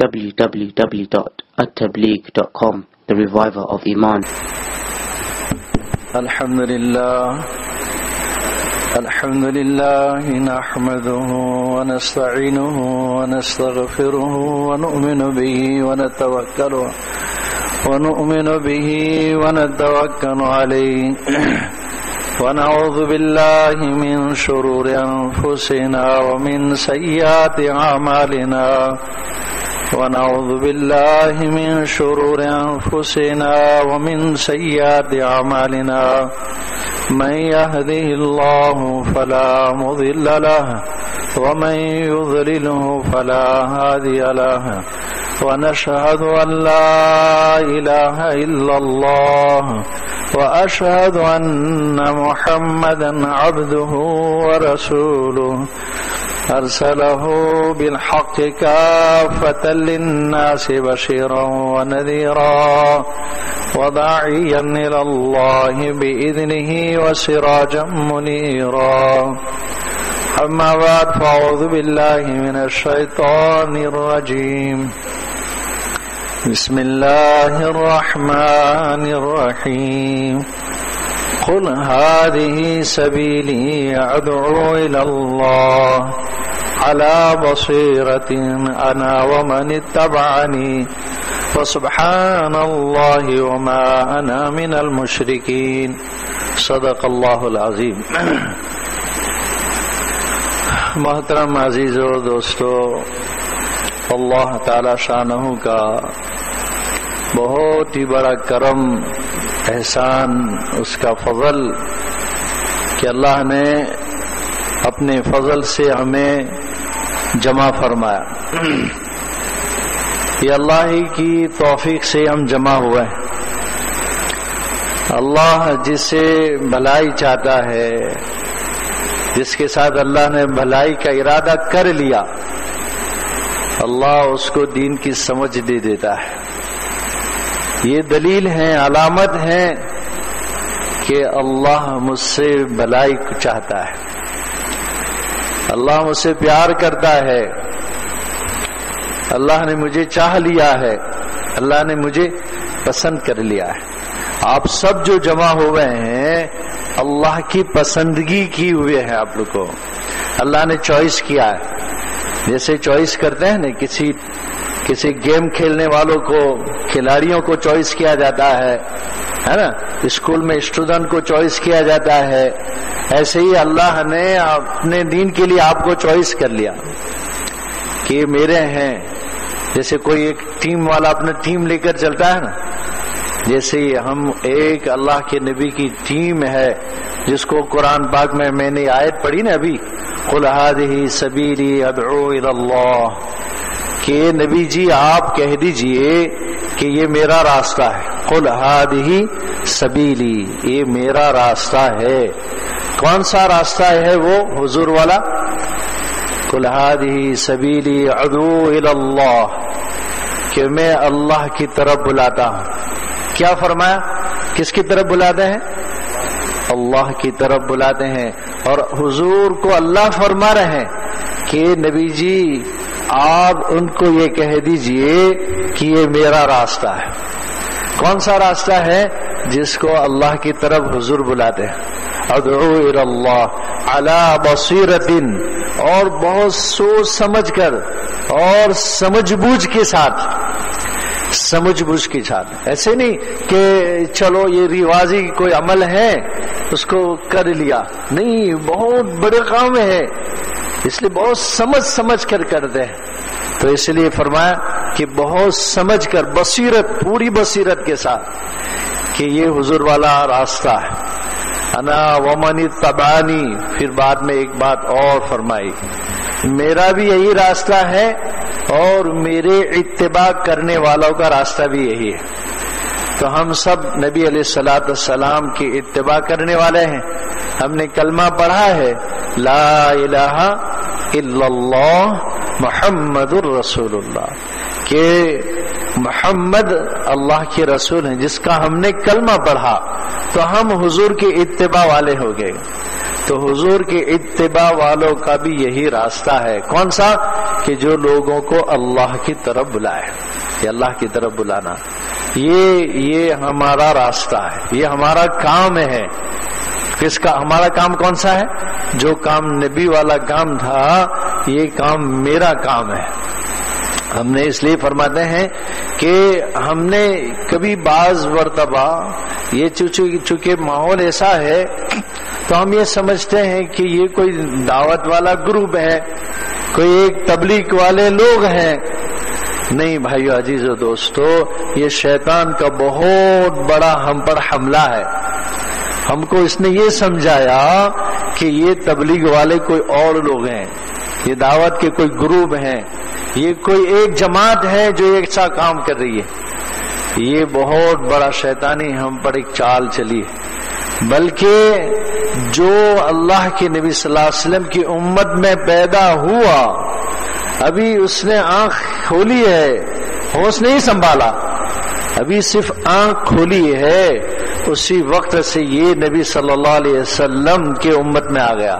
www.attableek.com, the reviver of Iman. الحمد لله نحمده ونستعينه ونستغفره ونؤمن به ونتوكل عليه ونعوذ بالله من شرور أنفسنا ومن سيئات أعمالنا من يهده الله فلا مضل له ومن يضلله فلا هادي له ونشهد أن لا إله إلا الله وأشهد أن محمدا عبده ورسوله أرسله بالحق كافة للناس بشيرا ونذيرا وداعيا إلى الله بإذنه وسراجا منيرا أما بعد فأعوذ بالله من الشيطان الرجيم بسم الله الرحمن الرحيم قل هذه سبيلي أدعو إلى الله على بصيرة أنا ومن اتبعني وسبحان الله وما أنا من المشركين صدق الله العظيم. محترم عزیزو دوستو، اللہ تعالی شانہ کا بہت ہی بڑا کرم، احسان، اس کا فضل کہ اللہ نے اپنے فضل سے ہمیں جمع فرمایا. یہ اللہ ہی کی توفیق سے ہم جمع ہوئے ہیں. اللہ جس سے بھلائی چاہتا ہے، جس کے ساتھ اللہ نے بھلائی کا ارادہ کر لیا، اللہ اس کو دین کی سمجھ دے دیتا ہے. یہ دلیل ہے، علامت ہے کہ اللہ مجھ سے بھلائی کو چاہتا ہے، اللہ مجھ سے پیار کرتا ہے، اللہ نے مجھے چاہ لیا ہے، اللہ نے مجھے پسند کر لیا ہے. آپ سب جو جمع ہوئے ہیں اللہ کی پسندگی کی ہوئے ہیں. آپ لوگ کو اللہ نے چوائس کیا ہے. جیسے چوائس کرتے ہیں نا، کسی گیم کھیلنے والوں کو، کھلاڑیوں کو چوائس کیا جاتا ہے نا، اسکول میں اسٹوڈنٹ کو چوائس کیا جاتا ہے، ایسے ہی اللہ نے اپنے دین کے لیے آپ کو چوائس کر لیا کہ یہ میرے ہیں. جیسے کوئی ایک ٹیم والا اپنا ٹیم لے کر چلتا ہے نا، جیسے ہم ایک اللہ کے نبی کی ٹیم ہے، جس کو قرآن پاک میں نے آیت پڑھی نا ابھی، قل هذه سبیلی ادعو الی اللہ، کہ نبی جی آپ کہہ دیجئے کہ یہ میرا راستہ ہے. قل هذه سبیلی، یہ میرا راستہ ہے. کون سا راستہ ہے وہ؟ حضور والا. قل هذه سبیلی ادعو الی اللہ، کہ میں اللہ کی طرف بلاتا ہوں. کیا فرمایا؟ کس کی طرف بلاتے ہیں؟ اللہ کی طرف بلاتے ہیں. اور حضور کو اللہ فرما رہے ہیں کہ نبی جی آپ ان کو یہ کہہ دیجئے کہ یہ میرا راستہ ہے. کون سا راستہ ہے؟ جس کو اللہ کی طرف حضور بلاتے ہیں. ادعو الی اللہ علی بصیرۃ، اور بہت سوچ سمجھ کر اور سمجھ بوجھ کے ساتھ. ایسے نہیں کہ چلو یہ رواجی کوئی عمل ہے اس کو کر لیا، نہیں، بہت بڑے کام ہے، اس لیے بہت سمجھ کر کرتے ہیں. تو اس لیے فرمایا کہ بہت سمجھ کر، بصیرت، پوری بصیرت کے ساتھ، کہ یہ حضور والا راستہ ہے. انا ومن اتبعنی، پھر بعد میں ایک بات اور فرمائی، میرا بھی یہی راستہ ہے اور میرے اتباع کرنے والوں کا راستہ بھی یہی ہے. تو ہم سب نبی علیہ الصلوۃ والسلام کی اتباع کرنے والے ہیں. ہم نے کلمہ پڑھا ہے، لا الہ الا اللہ محمد الرسول اللہ، کہ محمد اللہ کے رسول ہیں. جس کا ہم نے کلمہ پڑھا تو ہم حضور کے اتباع والے ہو گئے. تو تو حضور کے اتباع والوں کا بھی یہی راستہ ہے. کون سا؟ کہ جو لوگوں کو اللہ کی طرف بلائے. یہ اللہ کی طرف بلانا یہ ہمارا راستہ ہے, یہ ہمارا کام ہے. کس کا ہمارا کام کون سا ہے؟ جو کام نبی والا کام تھا, یہ کام میرا کام ہے. ہم نے اس لیے فرماتے ہیں کہ ہم نے کبھی بعض مرتبہ یہ چونکہ ماحول ایسا ہے تو ہم یہ سمجھتے ہیں کہ یہ کوئی دعوت والا گروپ ہے, کوئی ایک تبلیغ والے لوگ ہیں. نہیں بھائیو عزیز و دوستو, یہ شیطان کا بہت بڑا ہم پر حملہ ہے. ہم کو اس نے یہ سمجھایا کہ یہ تبلیغ والے کوئی اور لوگ ہیں, یہ دعوت کے کوئی گروپ ہیں, یہ کوئی ایک جماعت ہے جو ایک سا کام کر رہی ہے. یہ بہت بڑا شیطانی ہم پر ایک چال چلی ہے. بلکہ جو اللہ کے نبی صلی اللہ علیہ وسلم کی امت میں پیدا ہوا, ابھی اس نے آنکھ کھولی ہے, ہوش نہیں سنبھالا, ابھی صرف آنکھ کھولی ہے, اسی وقت سے یہ نبی صلی اللہ علیہ وسلم کے امت میں آ گیا,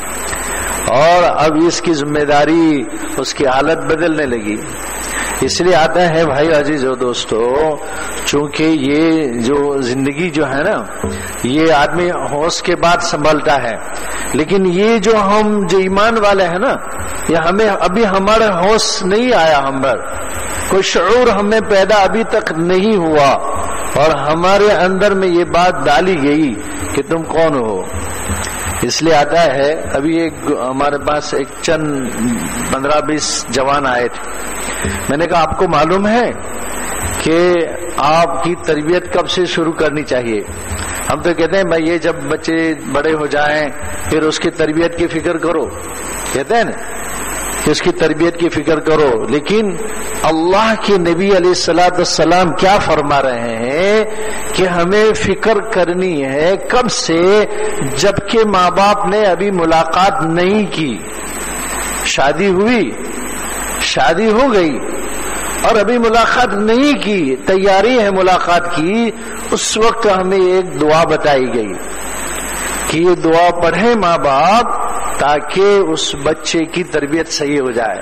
اور اب اس کی ذمہ داری, اس کی حالت بدلنے لگی. اس لیے آتا ہے بھائی عزیز و دوستو, چونکہ یہ جو زندگی جو ہے نا, یہ آدمی ہوش کے بعد سنبھلتا ہے, لیکن یہ جو ہم جو ایمان والے ہیں نا, یہ ہمیں ابھی ہمارا ہوش نہیں آیا, ہم پر کوئی شعور ہمیں پیدا ابھی تک نہیں ہوا, اور ہمارے اندر میں یہ بات ڈالی گئی کہ تم کون ہو. اس لیے آتا ہے, ابھی ایک ہمارے پاس ایک چند 15-20 جوان آئے تھے. میں نے کہا آپ کو معلوم ہے کہ آپ کی تربیت کب سے شروع کرنی چاہیے؟ ہم تو کہتے ہیں بھائی یہ جب بچے بڑے ہو جائیں پھر اس کی تربیت کی فکر کرو, کہتے ہیں نا کہ اس کی تربیت کی فکر کرو. لیکن اللہ کے نبی علیہ الصلوۃ والسلام کیا فرما رہے ہیں کہ ہمیں فکر کرنی ہے کب سے؟ جبکہ ماں باپ نے ابھی ملاقات نہیں کی, شادی ہوئی, شادی ہو گئی اور ابھی ملاقات نہیں کی, تیاری ہے ملاقات کی. اس وقت ہمیں ایک دعا بتائی گئی کہ یہ دعا پڑھے ماں باپ تاکہ اس بچے کی تربیت صحیح ہو جائے.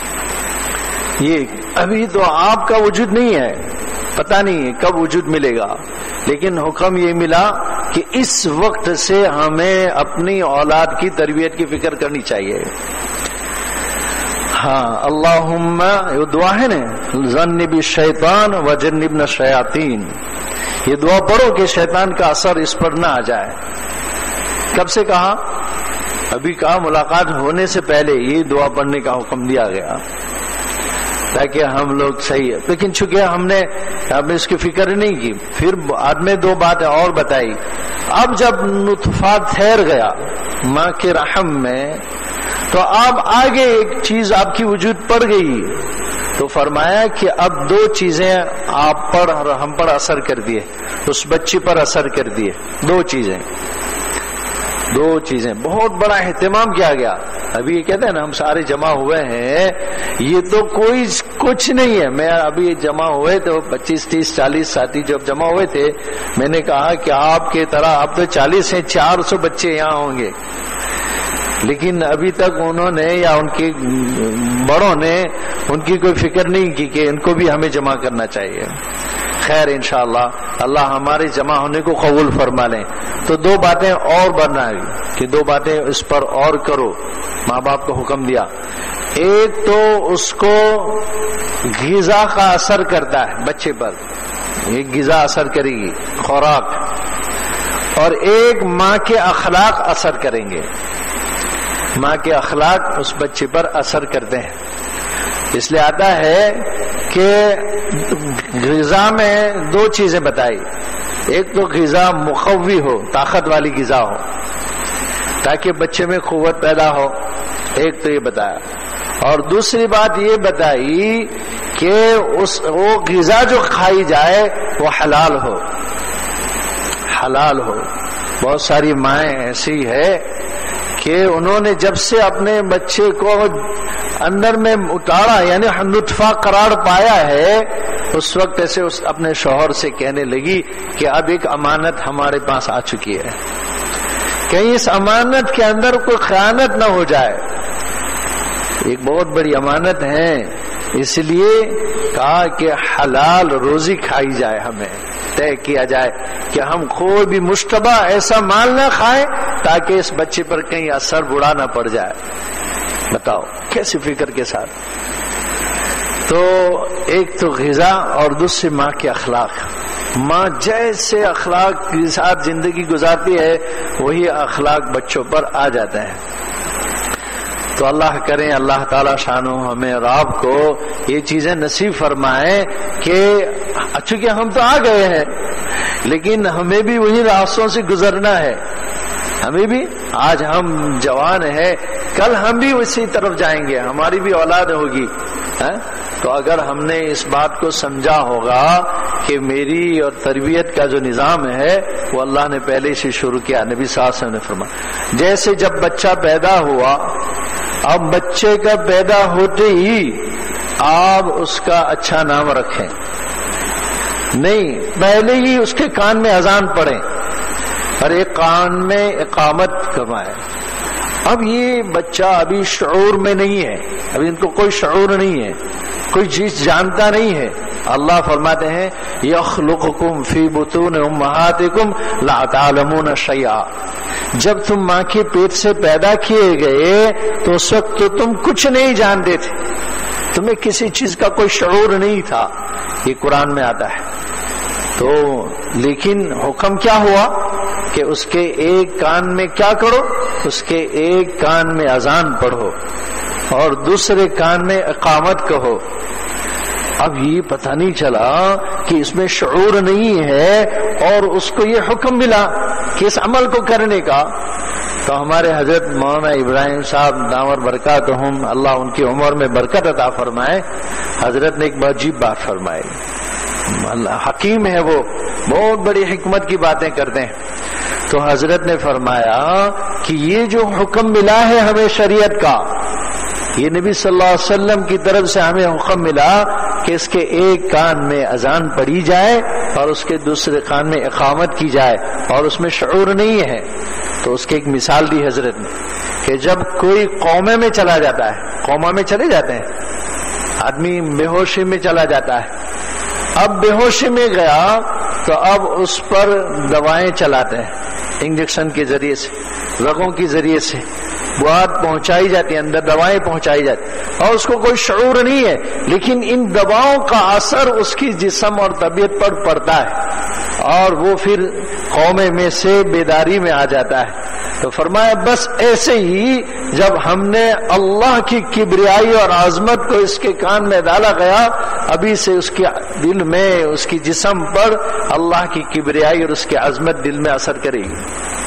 یہ ابھی تو آپ کا وجود نہیں ہے, پتہ نہیں کب وجود ملے گا, لیکن حکم یہ ملا کہ اس وقت سے ہمیں اپنی اولاد کی تربیت کی فکر کرنی چاہیے. ہاں, اللہم, یہ دعا ہے نا, جنب الشیطان وجنبنا الشیاطین. یہ دعا پڑھو کہ شیطان کا اثر اس پر نہ آ جائے. کب سے کہا؟ ابھی کہا ملاقات ہونے سے پہلے یہ دعا پڑھنے کا حکم دیا گیا تاکہ ہم لوگ صحیح ہے. لیکن چونکہ ہم نے اس کی فکر نہیں کی, پھر بعد میں 2 باتیں اور بتائی. اب جب نطفہ ٹھہر گیا ماں کے رحم میں, تو اب آگے ایک چیز آپ کی وجود پڑ گئی, تو فرمایا کہ اب 2 چیزیں آپ پر اور ہم پر اثر کر دیے, اس بچے پر اثر کر دیے. 2 چیزیں بہت بڑا اہتمام کیا گیا. ابھی یہ کہتے ہیں نا ہم سارے جمع ہوئے ہیں, یہ تو کوئی کچھ نہیں ہے. میں ابھی جمع ہوئے تو 25, 30, 40 ساتھی جب جمع ہوئے تھے, میں نے کہا کہ آپ کے طرح آپ تو 40 ہیں, 400 بچے یہاں ہوں گے. لیکن ابھی تک انہوں نے یا ان کے بڑوں نے ان کی کوئی فکر نہیں کی کہ ان کو بھی ہمیں جمع کرنا چاہیے. خیر انشاءاللہ اللہ ہمارے جمع ہونے کو قبول فرما لیں. تو 2 باتیں اور بنائی کہ 2 باتیں اس پر اور کرو, ماں باپ کو حکم دیا. ایک تو اس کو غذا کا اثر کرتا ہے بچے پر, ایک غذا اثر کرے گی, خوراک, اور ایک ماں کے اخلاق اثر کریں گے. ماں کے اخلاق اس بچے پر اثر کرتے ہیں. اس لیے آتا ہے کہ غذا میں 2 چیزیں بتائی. ایک تو غذا مقوی ہو, طاقت والی غذا ہو تاکہ بچے میں قوت پیدا ہو, ایک تو یہ بتایا. اور دوسری بات یہ بتائی کہ وہ غذا جو کھائی جائے وہ حلال ہو, حلال ہو. بہت ساری مائیں ایسی ہے کہ انہوں نے جب سے اپنے بچے کو اندر میں اتارا, یعنی نطفہ قرار پایا ہے, اس وقت ایسے اپنے شوہر سے کہنے لگی کہ اب ایک امانت ہمارے پاس آ چکی ہے, کہیں اس امانت کے اندر کوئی خیانت نہ ہو جائے. ایک بہت بڑی امانت ہے، اس لیے کہا کہ حلال روزی کھائی جائے، ہمیں طے کیا جائے کہ ہم کوئی بھی مشتبہ ایسا مال نہ کھائیں تاکہ اس بچے پر کہیں اثر برا نہ پڑ جائے. بتاؤ کیسی فکر کے ساتھ. تو ایک تو غذا اور دوسری ماں کے اخلاق. ماں جیسے اخلاق کے ساتھ زندگی گزارتی ہے وہی اخلاق بچوں پر آ جاتا ہے. تو اللہ کریں اللہ تعالی شانو ہمیں اور آپ کو یہ چیزیں نصیب فرمائیں کہ چونکہ ہم تو آ گئے ہیں لیکن ہمیں بھی وہی راستوں سے گزرنا ہے. ہمیں بھی آج ہم جوان ہیں، کل ہم بھی اسی طرف جائیں گے، ہماری بھی اولاد ہوگی. تو اگر ہم نے اس بات کو سمجھا ہوگا کہ میری اور تربیت کا جو نظام ہے وہ اللہ نے پہلے سے شروع کیا. نبی صلی اللہ علیہ وسلم نے فرمایا جیسے جب بچہ پیدا ہوا، اب بچے کا پیدا ہوتے ہی آپ اس کا اچھا نام رکھیں، نہیں پہلے ہی اس کے کان میں اذان پڑھیں اور ایک کان میں اقامت کروائیں. اب یہ بچہ ابھی شعور میں نہیں ہے، ابھی ان کو کوئی شعور نہیں ہے، کوئی چیز جانتا نہیں ہے. اللہ فرماتے ہیں یخلقکم فی بطون امہاتکم لا تعلمون شیئا. جب تم ماں کے پیٹ سے پیدا کیے گئے تو اس وقت تو تم کچھ نہیں جانتے تھے، تمہیں کسی چیز کا کوئی شعور نہیں تھا. یہ قرآن میں آتا ہے. تو لیکن حکم کیا ہوا کہ اس کے ایک کان میں کیا کرو، اس کے ایک کان میں اذان پڑھو اور دوسرے کان میں اقامت کہو. اب یہ پتہ نہیں چلا کہ اس میں شعور نہیں ہے اور اس کو یہ حکم ملا کہ اس عمل کو کرنے کا. تو ہمارے حضرت مولانا ابراہیم صاحب دامر برکاتہم اللہ ان کی عمر میں برکت عطا فرمائے، حضرت نے ایک بہت عجیب بات فرمائی. اللہ حکیم ہے، وہ بہت بڑی حکمت کی باتیں کرتے ہیں. تو حضرت نے فرمایا کہ یہ جو حکم ملا ہے ہمیں شریعت کا، یہ نبی صلی اللہ علیہ وسلم کی طرف سے ہمیں حکم ملا کہ اس کے ایک کان میں اذان پڑھی جائے اور اس کے دوسرے کان میں اقامت کی جائے اور اس میں شعور نہیں ہے. تو اس کی ایک مثال دی حضرت نے کہ جب کوئی قومے میں چلا جاتا ہے، قوما میں چلے جاتے ہیں، آدمی بے ہوشی میں چلا جاتا ہے. اب بے ہوشی میں گیا تو اب اس پر دوائیں چلاتے ہیں، انجیکشن کے ذریعے سے، رگوں کے ذریعے سے بات پہنچائی جاتی ہے، اندر دوائیں پہنچائی جاتی اور اس کو کوئی شعور نہیں ہے، لیکن ان دواؤں کا اثر اس کی جسم اور طبیعت پر پڑتا ہے اور وہ پھر قومے میں سے بیداری میں آ جاتا ہے. تو فرمایا بس ایسے ہی جب ہم نے اللہ کی کبریائی اور عظمت کو اس کے کان میں ڈالا گیا، ابھی سے اس کے دل میں، اس کی جسم پر اللہ کی کبریائی اور اس کی عظمت دل میں اثر کرے گی.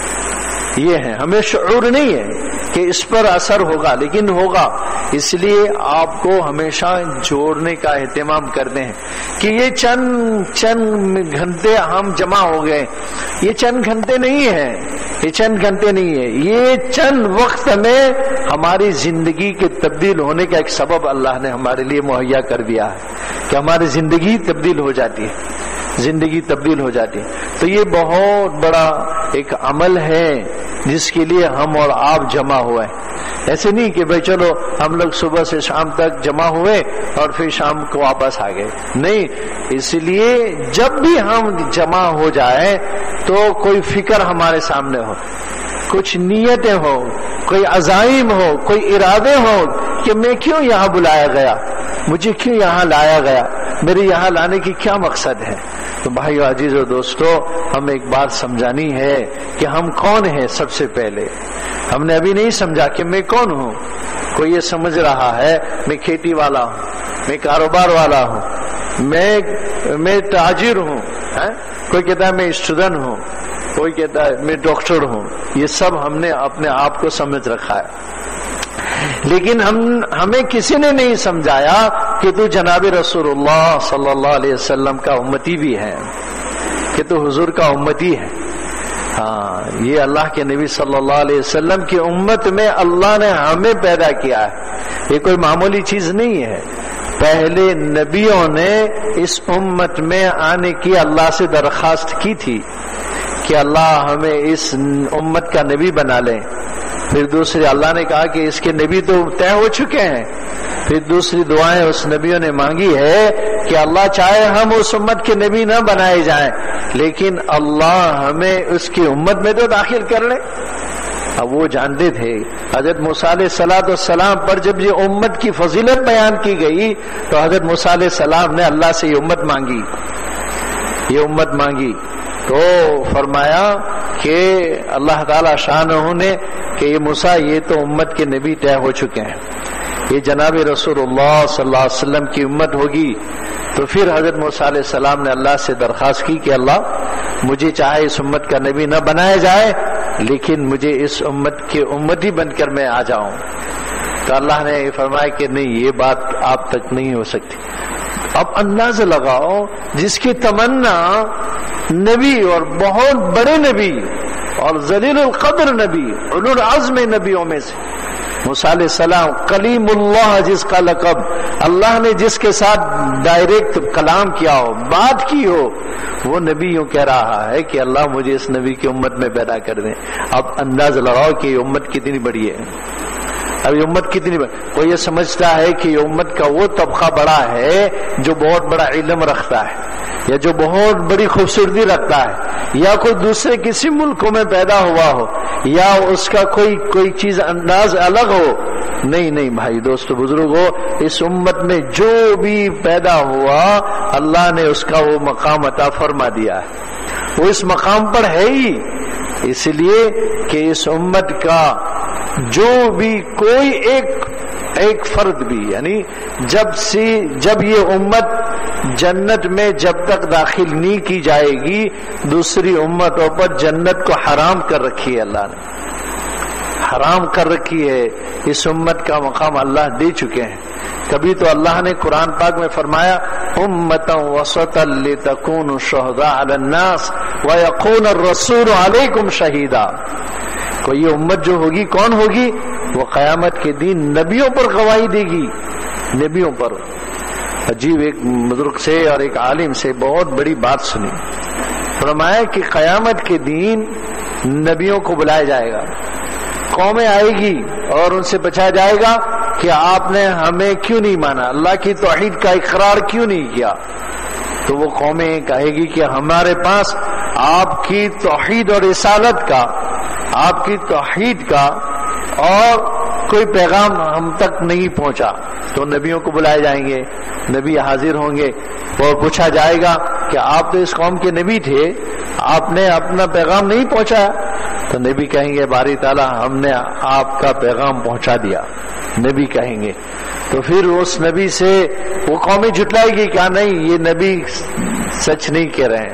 یہ ہے، ہمیں شعور نہیں ہے کہ اس پر اثر ہوگا، لیکن ہوگا. اس لیے آپ کو ہمیشہ جوڑنے کا اہتمام کرتے ہیں کہ یہ چند گھنٹے ہم جمع ہو گئے، یہ چند گھنٹے نہیں ہیں، یہ چند گھنٹے نہیں ہے، یہ چند وقت میں ہماری زندگی کے تبدیل ہونے کا ایک سبب اللہ نے ہمارے لیے مہیا کر دیا ہے کہ ہماری زندگی تبدیل ہو جاتی ہے، زندگی تبدیل ہو جاتی ہے. تو یہ بہت بڑا ایک عمل ہے جس کے لیے ہم اور آپ جمع ہوئے. ایسے نہیں کہ بھائی چلو ہم لوگ صبح سے شام تک جمع ہوئے اور پھر شام کو واپس آ گئے، نہیں. اس لیے جب بھی ہم جمع ہو جائیں تو کوئی فکر ہمارے سامنے ہو، کچھ نیتیں ہو، کوئی عزائم ہو، کوئی ارادے ہو کہ میں کیوں یہاں بلایا گیا، مجھے کیوں یہاں لایا گیا، میرے یہاں لانے کی کیا مقصد ہے. تو بھائیو عزیزو دوستو، ہمیں ایک بات سمجھانی ہے کہ ہم کون ہیں. سب سے پہلے ہم نے ابھی نہیں سمجھا کہ میں کون ہوں. کوئی یہ سمجھ رہا ہے میں کھیتی والا ہوں، میں کاروبار والا ہوں، میں تاجر ہوں، کوئی کہتا ہے میں اسٹوڈنٹ ہوں، کوئی کہتا ہے میں ڈاکٹر ہوں. یہ سب ہم نے اپنے آپ کو سمجھ رکھا ہے، لیکن ہمیں کسی نے نہیں سمجھایا کہ تو جناب رسول اللہ صلی اللہ علیہ وسلم کا امتی بھی ہے، کہ تو حضور کا امتی ہے. ہاں، یہ اللہ کے نبی صلی اللہ علیہ وسلم کی امت میں اللہ نے ہمیں پیدا کیا ہے، یہ کوئی معمولی چیز نہیں ہے. پہلے نبیوں نے اس امت میں آنے کی اللہ سے درخواست کی تھی کہ اللہ ہمیں اس امت کا نبی بنا لے. پھر دوسری اللہ نے کہا کہ اس کے نبی تو طے ہو چکے ہیں. پھر دوسری دعائیں اس نبیوں نے مانگی ہے کہ اللہ چاہے ہم اس امت کے نبی نہ بنائے جائیں لیکن اللہ ہمیں اس کی امت میں تو داخل کر لے. اب وہ جانتے تھے حضرت موسیٰ علیہ السلام پر جب یہ امت کی فضیلت بیان کی گئی تو حضرت موسیٰ علیہ السلام نے اللہ سے یہ امت مانگی تو فرمایا کہ اللہ تعالی شانہ نے کہ یہ موسیٰ یہ تو امت کے نبی طے ہو چکے ہیں, یہ جناب رسول اللہ صلی اللہ علیہ وسلم کی امت ہوگی. تو پھر حضرت موسیٰ علیہ السلام نے اللہ سے درخواست کی کہ اللہ مجھے چاہے اس امت کا نبی نہ بنایا جائے لیکن مجھے اس امت کے امتی بن کر میں آ جاؤں. تو اللہ نے فرمایا کہ نہیں, یہ بات آپ تک نہیں ہو سکتی. اب اندازہ لگاؤ جس کی تمنا نبی اور بہت بڑے نبی اور ذلیل القدر نبی اولو العزم نبیوں میں سے موسیٰ علیہ السلام کلیم اللہ جس کا لقب, اللہ نے جس کے ساتھ ڈائریکٹ کلام کیا ہو, بات کی ہو, وہ نبی یوں کہہ رہا ہے کہ اللہ مجھے اس نبی کی امت میں پیدا کر دیں. اب اندازہ لگاؤ کہ یہ امت کتنی بڑی ہے. اب یہ امت کتنی بڑی, کوئی یہ سمجھتا ہے کہ یہ امت کا وہ طبقہ بڑا ہے جو بہت بڑا علم رکھتا ہے یا جو بہت بڑی خوبصورتی رکھتا ہے یا کوئی دوسرے کسی ملکوں میں پیدا ہوا ہو یا اس کا کوئی چیز انداز الگ ہو. نہیں بھائی دوستو بزرگو, اس امت میں جو بھی پیدا ہوا اللہ نے اس کا وہ مقام عطا فرما دیا ہے. وہ اس مقام پر ہے ہی اس لیے کہ اس امت کا جو بھی کوئی ایک فرد بھی, یعنی جب یہ امت جنت میں جب تک داخل نہیں کی جائے گی دوسری امتوں پر جنت کو حرام کر رکھی ہے. اللہ نے حرام کر رکھی ہے. اس امت کا مقام اللہ دے چکے ہیں. کبھی تو اللہ نے قرآن پاک میں فرمایا امتا وسطا لتکونوا شہداء علی الناس ویکون الرسول علیکم شہیدا. تو یہ امت جو ہوگی کون ہوگی؟ وہ قیامت کے دن نبیوں پر گواہی دے گی. نبیوں پر. عجیب ایک بزرگ سے اور ایک عالم سے بہت بڑی بات سنی. فرمایا کہ قیامت کے دن نبیوں کو بلایا جائے گا, قومیں آئے گی اور ان سے پوچھا جائے گا کہ آپ نے ہمیں کیوں نہیں مانا, اللہ کی توحید کا اقرار کیوں نہیں کیا. تو وہ قومیں کہے گی کہ ہمارے پاس آپ کی توحید اور رسالت کا, آپ کی توحید کا اور کوئی پیغام ہم تک نہیں پہنچا. تو نبیوں کو بلائے جائیں گے, نبی حاضر ہوں گے اور پوچھا جائے گا کہ آپ تو اس قوم کے نبی تھے, آپ نے اپنا پیغام نہیں پہنچایا. تو نبی کہیں گے باری تعالیٰ ہم نے آپ کا پیغام پہنچا دیا. نبی کہیں گے تو پھر اس نبی سے وہ قومیں جھٹلائے گی کہ نہیں یہ نبی سچ نہیں کہہ رہے ہیں.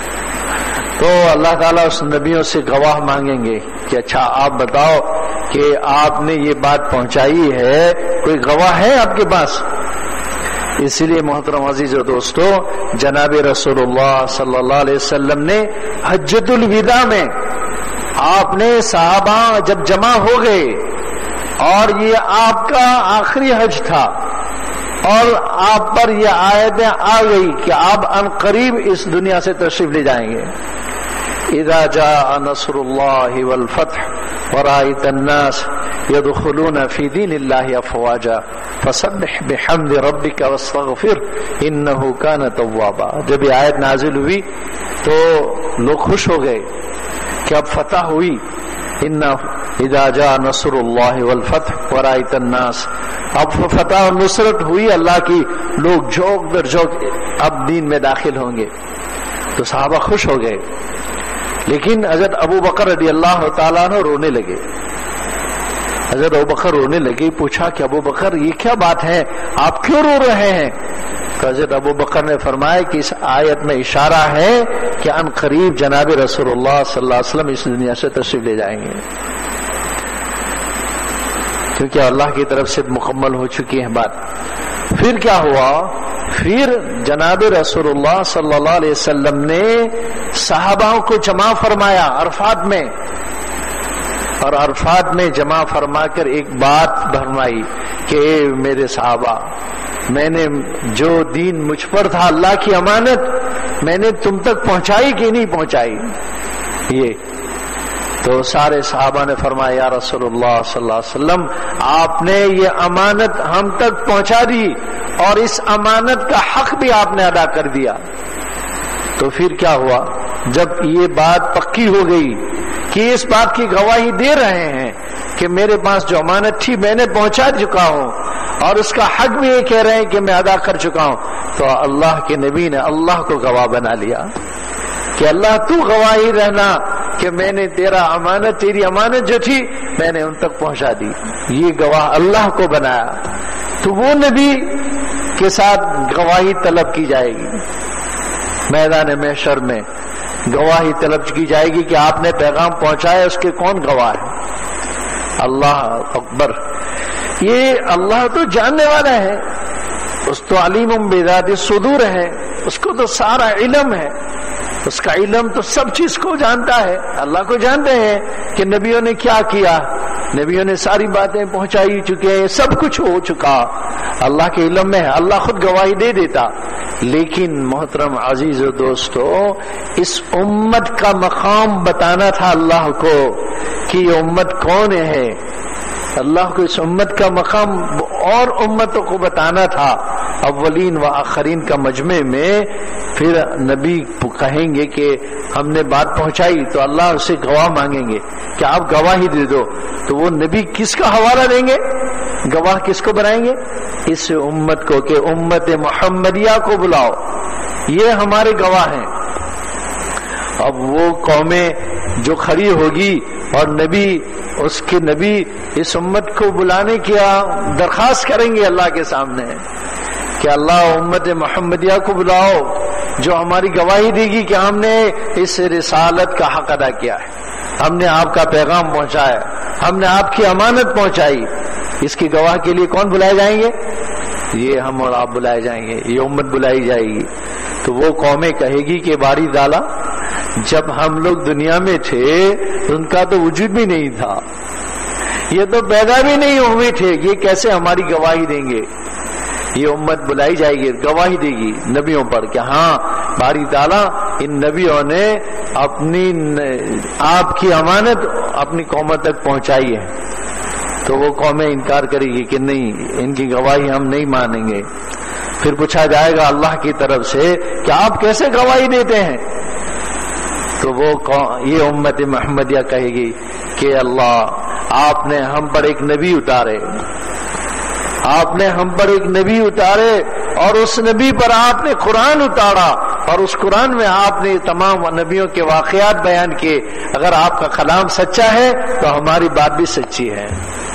تو اللہ تعالیٰ اس نبیوں سے گواہ مانگیں گے کہ اچھا آپ بتاؤ کہ آپ نے یہ بات پہنچائی ہے, کوئی گواہ ہے آپ کے پاس؟ اسی لیے محترم عزیز و دوستو, جناب رسول اللہ صلی اللہ علیہ وسلم نے حجۃ الوداع میں آپ نے صحابہ جب جمع ہو گئے اور یہ آپ کا آخری حج تھا اور آپ پر یہ آیتیں آ گئی کہ آپ عنقریب اس دنیا سے تشریف لے جائیں گے. اذا جاء نصر الله والفتح ورأيت الناس يدخلون في دين الله افواجا فسبح بحمد ربك واستغفر انه كان توابا. جب یہ آیت نازل ہوئی تو لوگ خوش ہو گئے کہ اب فتح ہوئی. اذا جاء نصر الله والفتح ورأيت الناس, اب فتح اور نصرت ہوئی اللہ کی, لوگ جھوک در جھوک اب دین میں داخل ہوں گے. تو صحابہ خوش ہو گئے. لیکن حضرت ابو بکر رضی اللہ تعالیٰ عنہ رونے لگے. حضرت ابو بکر رونے لگے. پوچھا کہ ابو بکر یہ کیا بات ہے, آپ کیوں رو رہے ہیں؟ تو حضرت ابو بکر نے فرمایا کہ اس آیت میں اشارہ ہے کہ ان قریب جناب رسول اللہ صلی اللہ علیہ وسلم اس دنیا سے تشریف لے جائیں گے, کیونکہ اللہ کی طرف سے مکمل ہو چکی ہے بات. پھر کیا ہوا؟ پھر جناب رسول اللہ صلی اللہ علیہ وسلم نے صحابہ کو جمع فرمایا عرفات میں, اور عرفات میں جمع فرما کر ایک بات فرمائی کہ میرے صحابہ, میں نے جو دین مجھ پر تھا اللہ کی امانت میں نے تم تک پہنچائی کہ نہیں پہنچائی؟ یہ تو سارے صحابہ نے فرمایا یا رسول اللہ صلی اللہ علیہ وسلم آپ نے یہ امانت ہم تک پہنچا دی اور اس امانت کا حق بھی آپ نے ادا کر دیا. تو پھر کیا ہوا جب یہ بات پکی ہو گئی کہ اس بات کی گواہی دے رہے ہیں کہ میرے پاس جو امانت تھی میں نے پہنچا چکا ہوں اور اس کا حق بھی یہ کہہ رہے ہیں کہ میں ادا کر چکا ہوں, تو اللہ کے نبی نے اللہ کو گواہ بنا لیا کہ اللہ تو گواہی رہنا کہ میں نے تیری امانت جو تھی میں نے ان تک پہنچا دی. یہ گواہ اللہ کو بنایا. تو وہ نبی کے ساتھ گواہی طلب کی جائے گی میدان محشر میں, گواہی طلب کی جائے گی کہ آپ نے پیغام پہنچایا, اس کے کون گواہ ہے؟ اللہ اکبر. یہ اللہ تو جاننے والا ہے, اس تو علیم بذات الصدور ہے, اس کو تو سارا علم ہے, اس کا علم تو سب چیز کو جانتا ہے. اللہ کو جانتے ہیں کہ نبیوں نے کیا کیا, نبیوں نے ساری باتیں پہنچائی چکے ہیں, سب کچھ ہو چکا, اللہ کے علم میں ہے, اللہ خود گواہی دے دیتا. لیکن محترم عزیز و دوستو, اس امت کا مقام بتانا تھا اللہ کو کہ یہ امت کون ہے. اللہ کو اس امت کا مقام اور امتوں کو بتانا تھا. اولین و آخرین کا مجمع میں پھر نبی کہیں گے کہ ہم نے بات پہنچائی, تو اللہ سے گواہ مانگیں گے کہ آپ گواہی دے دو. تو وہ نبی کس کا حوالہ دیں گے, گواہ کس کو بنائیں گے؟ اس امت کو, کہ امت محمدیہ کو بلاؤ, یہ ہمارے گواہ ہیں. اب وہ قومیں جو کھڑی ہوگی اور نبی اس کے نبی اس امت کو بلانے کی درخواست کریں گے اللہ کے سامنے کہ اللہ امت محمدیہ کو بلاؤ جو ہماری گواہی دے گی کہ ہم نے اس رسالت کا حق ادا کیا ہے, ہم نے آپ کا پیغام پہنچایا, ہم نے آپ کی امانت پہنچائی. اس کی گواہ کے لیے کون بلائے جائیں گے؟ یہ ہم اور آپ بلائے جائیں گے, یہ امت بلائی جائے گی. تو وہ قومیں کہے گی کہ باری دالا, جب ہم لوگ دنیا میں تھے ان کا تو وجود بھی نہیں تھا, یہ تو پیدا بھی نہیں ہوئے تھے, یہ کیسے ہماری گواہی دیں گے؟ یہ امت بلائی جائے گی, گواہی دے گی نبیوں پر کہ ہاں باری تعالیٰ ان نبیوں نے اپنی آپ کی امانت اپنی قوموں تک پہنچائی ہے. تو وہ قومیں انکار کرے گی کہ نہیں, ان کی گواہی ہم نہیں مانیں گے. پھر پوچھا جائے گا اللہ کی طرف سے کہ آپ کیسے گواہی دیتے ہیں؟ تو وہ یہ امت محمدیہ کہے گی کہ اللہ آپ نے ہم پر ایک نبی اتارے, آپ نے ہم پر ایک نبی اتارے اور اس نبی پر آپ نے قرآن اتارا اور اس قرآن میں آپ نے تمام نبیوں کے واقعات بیان کیے. اگر آپ کا کلام سچا ہے تو ہماری بات بھی سچی ہے.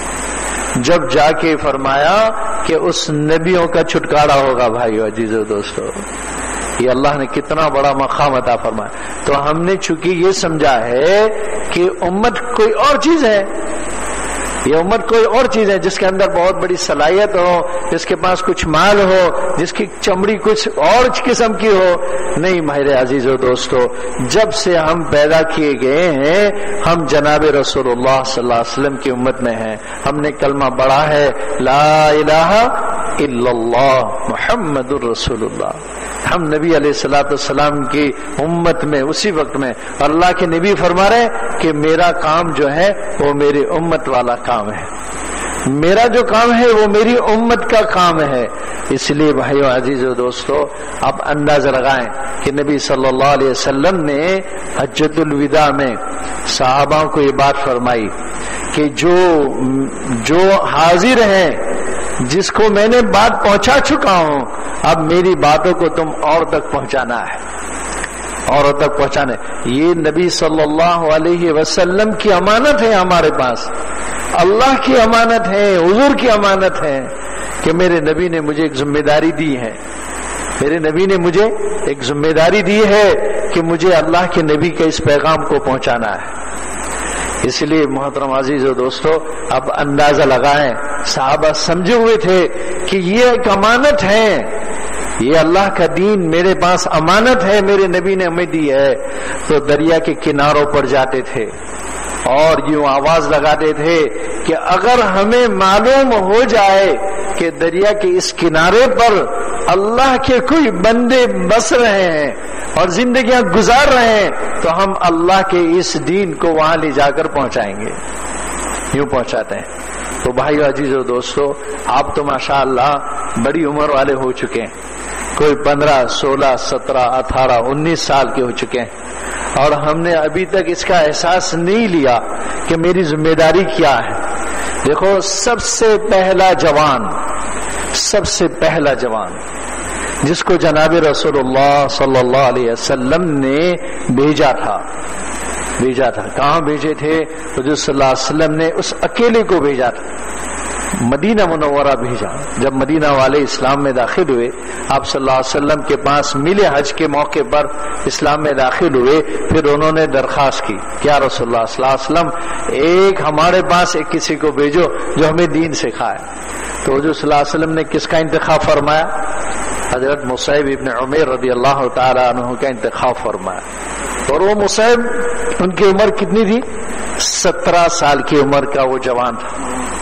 جب جا کے فرمایا کہ اس نبیوں کا چھٹکارا ہوگا. بھائیو عزیزو دوستو, یہ اللہ نے کتنا بڑا مقام عطا فرمایا. تو ہم نے چونکہ یہ سمجھا ہے کہ امت کوئی اور چیز ہے, یہ امت کوئی اور چیز ہے جس کے اندر بہت بڑی صلاحیت ہو, جس کے پاس کچھ مال ہو, جس کی چمڑی کچھ اور قسم کی ہو. نہیں میرے عزیزو دوستو, جب سے ہم پیدا کیے گئے ہیں ہم جناب رسول اللہ صلی اللہ علیہ وسلم کی امت میں ہیں. ہم نے کلمہ پڑھا ہے لا الہ الا اللہ محمد الرسول اللہ. ہم نبی علیہ الصلوۃ والسلام کی امت میں اسی وقت میں, اور اللہ کے نبی فرما رہے کہ میرا کام جو ہے وہ میری امت والا کام ہے, میرا جو کام ہے وہ میری امت کا کام ہے. اس لیے بھائیو عزیزو دوستو, اب اندازہ لگائیں کہ نبی صلی اللہ علیہ وسلم نے حجۃ الوداع میں صحابہ کو یہ بات فرمائی کہ جو حاضر ہیں, جس کو میں نے بات پہنچا چکا ہوں, اب میری باتوں کو تم اور تک پہنچانا ہے, اور تک پہنچانے. یہ نبی صلی اللہ علیہ وسلم کی امانت ہے ہمارے پاس, اللہ کی امانت ہے, حضور کی امانت ہے کہ میرے نبی نے مجھے ایک ذمہ داری دی ہے, میرے نبی نے مجھے ایک ذمہ داری دی ہے کہ مجھے اللہ کے نبی کے اس پیغام کو پہنچانا ہے. اس لیے محترم عزیز و دوستو, اب اندازہ لگائیں صحابہ سمجھے ہوئے تھے کہ یہ ایک امانت ہے, یہ اللہ کا دین میرے پاس امانت ہے, میرے نبی نے ہمیں دی ہے. تو دریا کے کناروں پر جاتے تھے اور یوں آواز لگاتے تھے کہ اگر ہمیں معلوم ہو جائے کہ دریا کے اس کنارے پر اللہ کے کوئی بندے بس رہے ہیں اور زندگیاں گزار رہے ہیں تو ہم اللہ کے اس دین کو وہاں لے جا کر پہنچائیں گے. یوں پہنچاتے ہیں. تو بھائیو عزیزو دوستو، آپ تو ماشاءاللہ بڑی عمر والے ہو چکے ہیں، کوئی 15 16 17 18 19 سال کے ہو چکے ہیں، اور ہم نے ابھی تک اس کا احساس نہیں لیا کہ میری ذمہ داری کیا ہے. دیکھو، سب سے پہلا جوان جس کو جناب رسول اللہ صلی اللہ علیہ وسلم نے بھیجا تھا. کہاں بھیجے تھے؟ حضور صلی اللہ علیہ وسلم نے اس اکیلے کو بھیجا تھا، مدینہ منورہ بھیجا. جب مدینہ والے اسلام میں داخل ہوئے، آپ صلی اللہ علیہ وسلم کے پاس ملے، حج کے موقع پر اسلام میں داخل ہوئے، پھر انہوں نے درخواست کی کہ یا رسول اللہ صلی اللہ علیہ وسلم، ایک ہمارے پاس ایک کسی کو بھیجو جو ہمیں دین سکھائے. تو حضور صلی اللہ علیہ وسلم نے کس کا انتخاب فرمایا؟ حضرت مصعب ابن عمیر رضی اللہ تعالی عنہ کا انتخاب فرمایا. اور وہ مصعب، ان کی عمر کتنی تھی؟ 17 سال کی عمر کا وہ جوان تھا.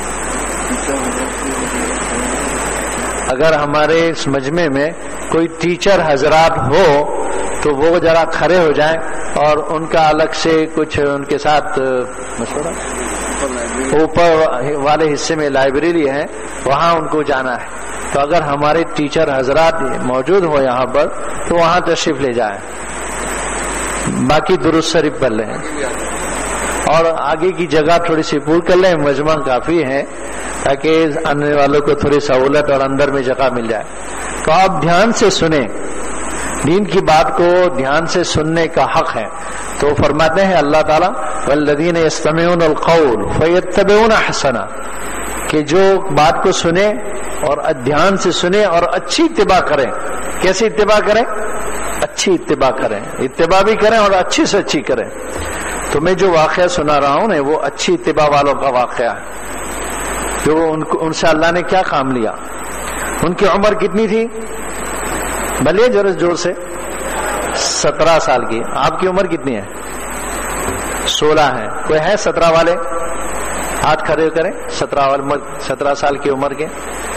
اگر ہمارے اس مجمع میں کوئی ٹیچر حضرات ہو تو وہ ذرا کھڑے ہو جائیں اور ان کا الگ سے کچھ ان کے ساتھ مشورہ. اوپر والے حصے میں لائبریری ہے، وہاں ان کو جانا ہے. تو اگر ہمارے ٹیچر حضرات موجود ہو یہاں پر تو وہاں تشریف لے جائیں، باقی درود شریف پڑھ لیں اور آگے کی جگہ تھوڑی سی پور کر لیں. مجمع کافی ہے تاکہ آنے والوں کو تھوڑی سہولت اور اندر میں جگہ مل جائے. تو آپ دھیان سے سنیں، دین کی بات کو دھیان سے سننے کا حق ہے. تو فرماتے ہیں اللہ تعالیٰ والذین یستمعون القول فیتبعون احسنہ، کہ جو بات کو سنیں اور دھیان سے سنیں اور اچھی اتباع کریں. کیسی اتباع کریں؟ اچھی اتباع کریں. اتباع بھی کریں اور اچھی سے اچھی کریں. تو میں جو واقعہ سنا رہا ہوں نا، وہ اچھی اتباع والوں کا واقعہ ہے. جو ان سے اللہ نے کیا کام لیا. ان کی عمر کتنی تھی؟ بھلے زور سے 17 سال کی. آپ کی عمر کتنی ہے؟ 16 ہے. کوئی ہے 17 والے؟ ہاتھ کھڑے کریں. 17 سال کی عمر کے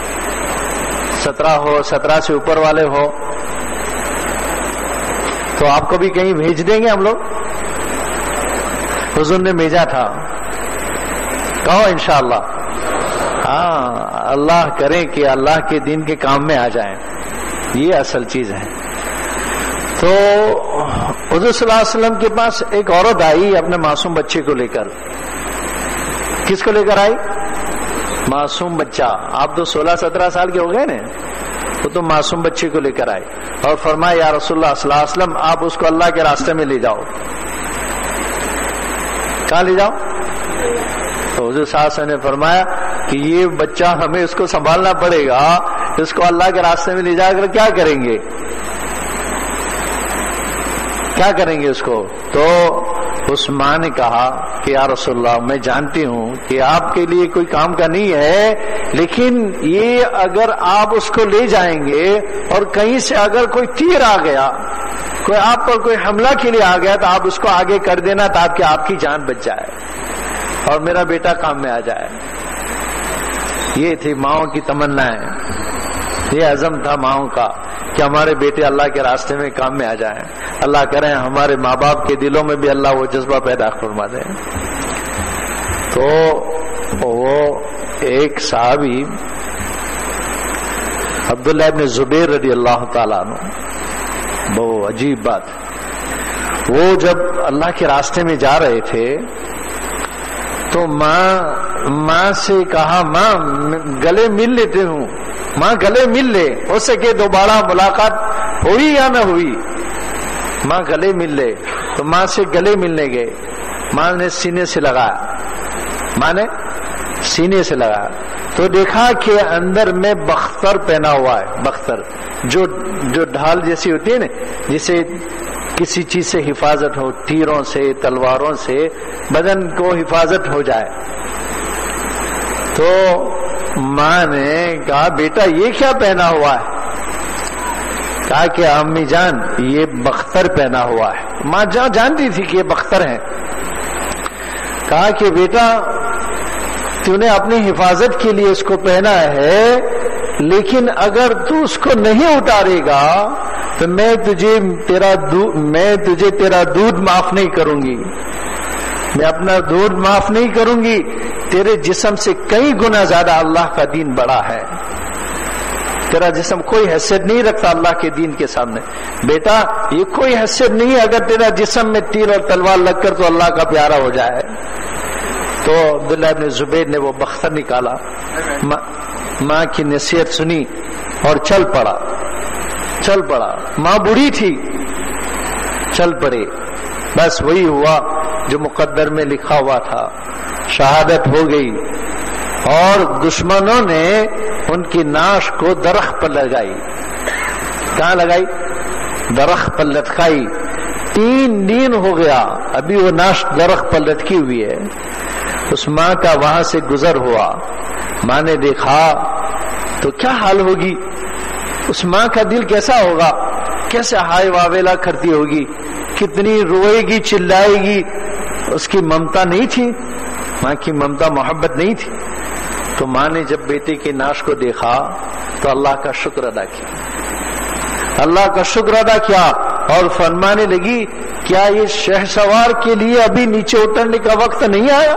17 ہو، 17 سے اوپر والے ہو تو آپ کو بھی کہیں بھیج دیں گے ہم لوگ. حضور نے بھیجا تھا. کہو انشاءاللہ. ہاں، اللہ کرے کہ اللہ کے دین کے کام میں آ جائیں. یہ اصل چیز ہے. تو حضور صلی اللہ علیہ وسلم کے پاس ایک عورت آئی اپنے معصوم بچے کو لے کر. کس کو لے کر آئی؟ معصوم بچہ. آپ تو 16-17 سال کے ہو گئے نا، وہ تو معصوم بچے کو لے کر آئے اور فرمایا یا رسول اللہ صلی اللہ علیہ وسلم، آپ اس کو اللہ کے راستے میں لے جاؤ. کہاں لے جاؤ؟ تو حضور صلی اللہ علیہ وسلم نے فرمایا کہ یہ بچہ ہمیں اس کو سنبھالنا پڑے گا. اس کو اللہ کے راستے میں لے جا کر کیا کریں گے؟ کیا کریں گے اس کو؟ تو اس ماں نے کہا کہ یا رسول اللہ، میں جانتی ہوں کہ آپ کے لیے کوئی کام کا نہیں ہے، لیکن یہ اگر آپ اس کو لے جائیں گے اور کہیں سے اگر کوئی تیر آ گیا، کوئی آپ پر کوئی حملہ کے لیے آ گیا، تو آپ اس کو آگے کر دینا تاکہ آپ کی جان بچ جائے اور میرا بیٹا کام میں آ جائے. یہ تھی ماؤں کی تمنا ہے. یہ عزم تھا ماؤں کا کہ ہمارے بیٹے اللہ کے راستے میں کام میں آ جائیں. اللہ کریں ہمارے ماں باپ کے دلوں میں بھی اللہ وہ جذبہ پیدا فرما دے. تو وہ ایک صحابی عبداللہ ابن زبیر رضی اللہ تعالیٰ عنہ، بہت عجیب بات، وہ جب اللہ کے راستے میں جا رہے تھے تو ماں سے کہا، ماں گلے مل لیتے ہوں، ماں گلے مل لے، ہو سکے دوبارہ ملاقات ہوئی یا نہ ہوئی، ماں گلے مل لے. تو ماں سے گلے ملنے گئے. ماں نے سینے سے لگایا تو دیکھا کہ اندر میں بختر پہنا ہوا ہے. بختر جو ڈھال جیسی ہوتی ہے نا، جسے کسی چیز سے حفاظت ہو، تیروں سے، تلواروں سے بدن کو حفاظت ہو جائے. تو ماں نے کہا بیٹا یہ کیا پہنا ہوا ہے؟ کہا کہ امی جان یہ بختر پہنا ہوا ہے. ماں جانتی تھی کہ یہ بختر ہے. کہا کہ بیٹا تو نے اپنی حفاظت کے لیے اس کو پہنا ہے، لیکن اگر تو اس کو نہیں اتارے گا تو میں تجھے تیرا دودھ معاف نہیں کروں گی، میں اپنا دودھ معاف نہیں کروں گی۔ تیرے جسم سے کئی گنا زیادہ اللہ کا دین بڑا ہے، تیرا جسم کوئی حیثیت نہیں رکھتا اللہ کے دین کے سامنے۔ بیٹا یہ کوئی حیثیت نہیں ہے اگر تیرا جسم میں تیر اور تلوار لگ کر تو اللہ کا پیارا ہو جائے۔ تو عبداللہ ابن زبیر نے وہ بختر نکالا، ماں کی نصیحت سنی اور چل پڑا۔ ماں بوڑھی تھی، چل پڑے، بس وہی ہوا جو مقدر میں لکھا ہوا تھا، شہادت ہو گئی۔ اور دشمنوں نے ان کی ناش کو درخت پر لگائی۔ کہاں لگائی؟ درخت پر لٹکائی۔ 3 دن ہو گیا ابھی وہ ناش درخت پر لٹکی ہوئی ہے۔ اس ماں کا وہاں سے گزر ہوا، ماں نے دیکھا تو کیا حال ہوگی، اس ماں کا دل کیسا ہوگا، کیسے ہائے واویلا کرتی ہوگی، کتنی روئے گی، چلائے گی۔ اس کی ممتا نہیں تھی، ماں کی ممتا محبت نہیں تھی۔ تو ماں نے جب بیٹے کی ناش کو دیکھا تو اللہ کا شکر ادا کیا، اور فرمانے لگی کیا یہ شہسوار کے لیے ابھی نیچے اترنے کا وقت نہیں آیا؟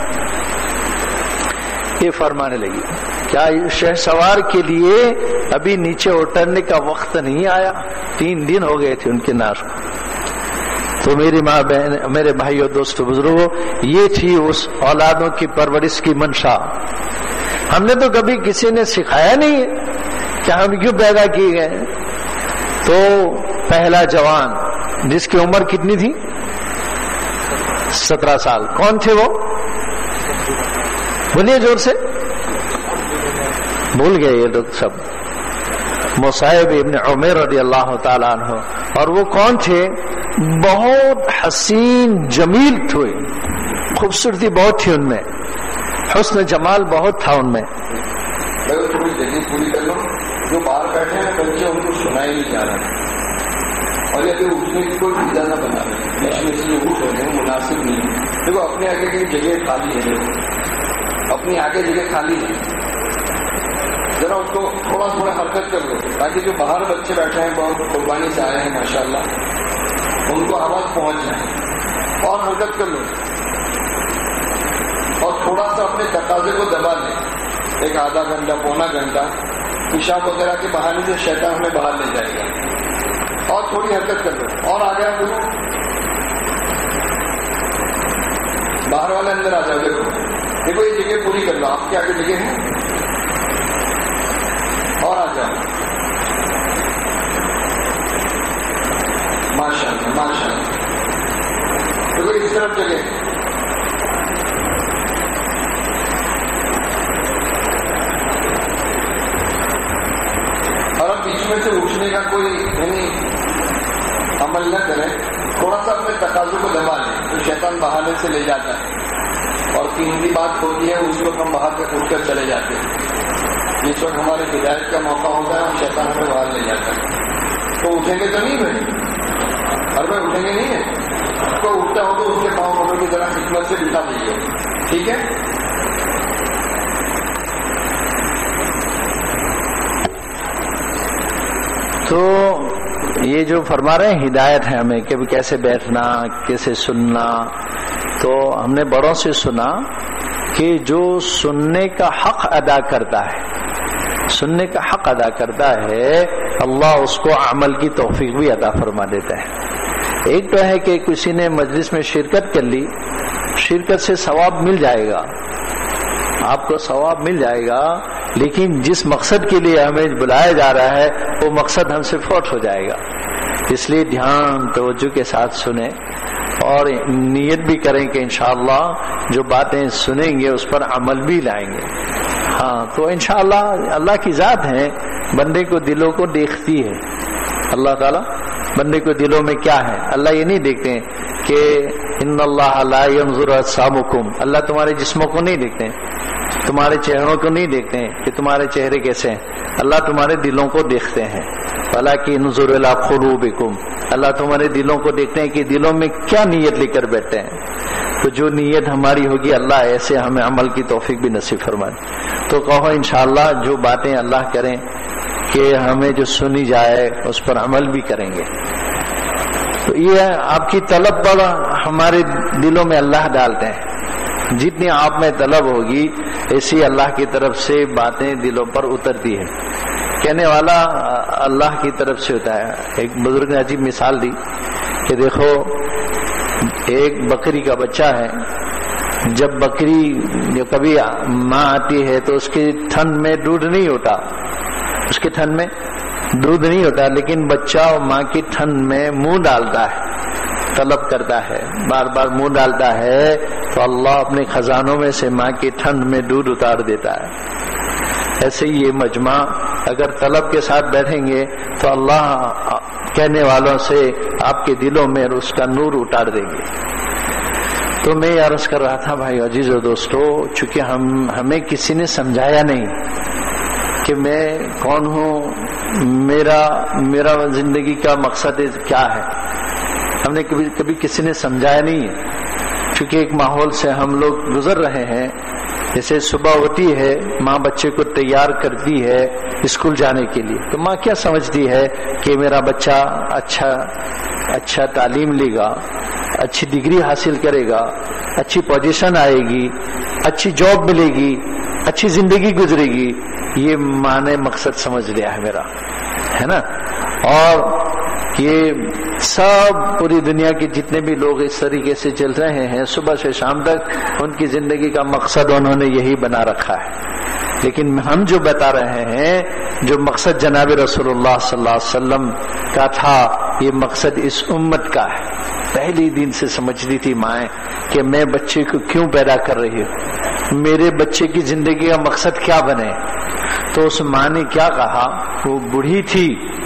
یہ فرمانے لگی کیا یہ شہسوار کے لیے ابھی نیچے اترنے کا وقت نہیں آیا؟ 3 دن ہو گئے تھے ان کی ناش کو۔ تو میری ماں بہن، میرے بھائیوں، دوستوں، بزرگوں، یہ تھی اس اولادوں کی پرورش کی منشا۔ ہم نے تو کبھی کسی نے سکھایا نہیں ہے کہ ہم کیوں پیدا کیے گئے۔ تو پہلا جوان جس کی عمر کتنی تھی؟ 17 سال، کون تھے وہ؟ بولیے زور سے، بھول گئے یہ لوگ سب۔ مصعب ابن عمیر رضی اللہ تعالیٰ عنہ۔ اور وہ کون تھے؟ بہت حسین جمیل تھے، خوبصورتی بہت تھی ان میں، حسن جمال بہت تھا ان میں۔ تھوڑی جلدی پوری کر لو، جو باہر بیٹھے ہیں بچے ان کو سنا ہی نہیں جا رہا، اور یہ اٹھنے کی کوئی وجہ نہ بنا رہے، میں سے اٹھ رہے ہیں، مناسب نہیں ہے۔ دیکھو اپنے آگے کی جگہ خالی ہے، اپنی آگے جگہ خالی ہے، ذرا اس کو تھوڑا تھوڑا حرکت کر لو تاکہ جو باہر بچے بیٹھے ہیں بہت قربانی سے آئے ہیں ماشاءاللہ، ان کو آواز پہنچ جائے، اور حرکت کر لو، اور تھوڑا سا اپنے تقاضے کو دبا لیں، ایک آدھا گھنٹہ پونا گھنٹہ پیشاب وغیرہ کے بہانے سے شیطان ہمیں باہر لے جائے گا، اور تھوڑی حرکت کر لو، اور آگے آپ بولو، باہر والے اندر آ جاؤ، دیکھو یہ جگہ پوری کر لو، آپ کے آگے جگہ ہے، اور آ جاؤ، ماشاءاللہ ماشاءاللہ، دیکھو اس طرف جگہ، اور اب بیچ میں سے اٹھنے کا کوئی یعنی عمل نہ کریں، تھوڑا سا اپنے تقاضوں کو دبا لیں، تو شیطان بہانے سے لے جاتا ہے، اور قیمتی بات ہوتی ہے اس وقت ہم باہر سے اٹھ کر چلے جاتے ہیں، جس وقت ہمارے ہدایت کا موقع ہوتا ہے ہم شیطان ہمیں باہر لے جاتا ہے۔ تو اٹھیں گے تو نہیں بھائی، ہر بار اٹھیں گے نہیں ہے، تو اٹھتا ہو تو اس کے پاؤں پکڑ کے ذرا حکمت سے بٹھا دیجیے، ٹھیک ہے؟ تو یہ جو فرما رہے ہیں ہدایت ہے ہمیں کہ کیسے بیٹھنا، کیسے سننا۔ تو ہم نے بڑوں سے سنا کہ جو سننے کا حق ادا کرتا ہے، سننے کا حق ادا کرتا ہے، اللہ اس کو عمل کی توفیق بھی عطا فرما دیتا ہے۔ ایک تو ہے کہ کسی نے مجلس میں شرکت کر لی، شرکت سے ثواب مل جائے گا، آپ کو ثواب مل جائے گا، لیکن جس مقصد کے لیے ہمیں بلایا جا رہا ہے وہ مقصد ہم سے فوت ہو جائے گا۔ اس لیے دھیان توجہ کے ساتھ سنیں، اور نیت بھی کریں کہ انشاءاللہ جو باتیں سنیں گے اس پر عمل بھی لائیں گے۔ ہاں تو انشاءاللہ اللہ کی ذات ہے، بندے کو دلوں کو دیکھتی ہے اللہ تعالیٰ، بندے کو دلوں میں کیا ہے اللہ یہ نہیں دیکھتے ہیں کہ ان اللہ لا ينظر اجسامکم، اللہ تمہارے جسموں کو نہیں دیکھتے ہیں، تمہارے چہروں کو نہیں دیکھتے ہیں کہ تمہارے چہرے کیسے ہیں، اللہ تمہارے دلوں کو دیکھتے ہیں۔ وَلَكِنْ يَنظُرُ إِلَىٰ قُلُوبِكُمْ، اللہ تمہارے دلوں کو دیکھتے ہیں کہ دلوں میں کیا نیت لے کر بیٹھتے ہیں۔ تو جو نیت ہماری ہوگی اللہ ایسے ہمیں عمل کی توفیق بھی نصیب فرمائے. تو کہو انشاءاللہ جو باتیں اللہ کریں کہ ہمیں جو سنی جائے اس پر عمل بھی کریں گے. تو یہ آپ کی طلب پر ہمارے دلوں میں اللہ ڈالتے ہیں. جتنی آپ میں طلب ہوگی ایسی اللہ کی طرف سے باتیں دلوں پر اترتی ہے. کہنے والا اللہ کی طرف سے ہوتا ہے. ایک بزرگ نے عجیب مثال دی کہ دیکھو ایک بکری کا بچہ ہے. جب بکری جو کبھی ماں آتی ہے تو اس کے تھن میں دودھ نہیں ہوتا, اس کے تھن میں دودھ نہیں ہوتا, لیکن بچہ ماں کی تھن میں منہ ڈالتا ہے, طلب کرتا ہے, بار بار منہ ڈالتا ہے تو اللہ اپنے خزانوں میں سے ماں کی تھن میں دودھ اتار دیتا ہے. ایسے ہی یہ مجمع اگر طلب کے ساتھ بیٹھیں گے تو اللہ کہنے والوں سے آپ کے دلوں میں اس کا نور اتار دیں گے. تو میں یہ عرض کر رہا تھا بھائی عزیز و دوستو, چونکہ ہمیں کسی نے سمجھایا نہیں کہ میں کون ہوں, میرا زندگی کا مقصد کیا ہے, ہم نے کبھی کسی نے سمجھایا نہیں ہے. چونکہ ایک ماحول سے ہم لوگ گزر رہے ہیں. جیسے صبح ہوتی ہے ماں بچے کو تیار کرتی ہے اسکول جانے کے لیے, تو ماں کیا سمجھتی ہے کہ میرا بچہ اچھا تعلیم لے گا, اچھی ڈگری حاصل کرے گا, اچھی پوزیشن آئے گی, اچھی جاب ملے گی, اچھی زندگی گزرے گی. یہ ماں نے مقصد سمجھ لیا ہے میرا, ہے نا. اور یہ سب پوری دنیا کے جتنے بھی لوگ اس طریقے سے چل رہے ہیں صبح سے شام تک, ان کی زندگی کا مقصد انہوں نے یہی بنا رکھا ہے. لیکن ہم جو بتا رہے ہیں جو مقصد جناب رسول اللہ صلی اللہ علیہ وسلم کا تھا, یہ مقصد اس امت کا ہے. پہلی دن سے سمجھتی تھی مائیں کہ میں بچے کو کیوں پیدا کر رہی ہوں, میرے بچے کی زندگی کا مقصد کیا بنے. تو اس ماں نے کیا کہا, وہ بوڑھی تھی,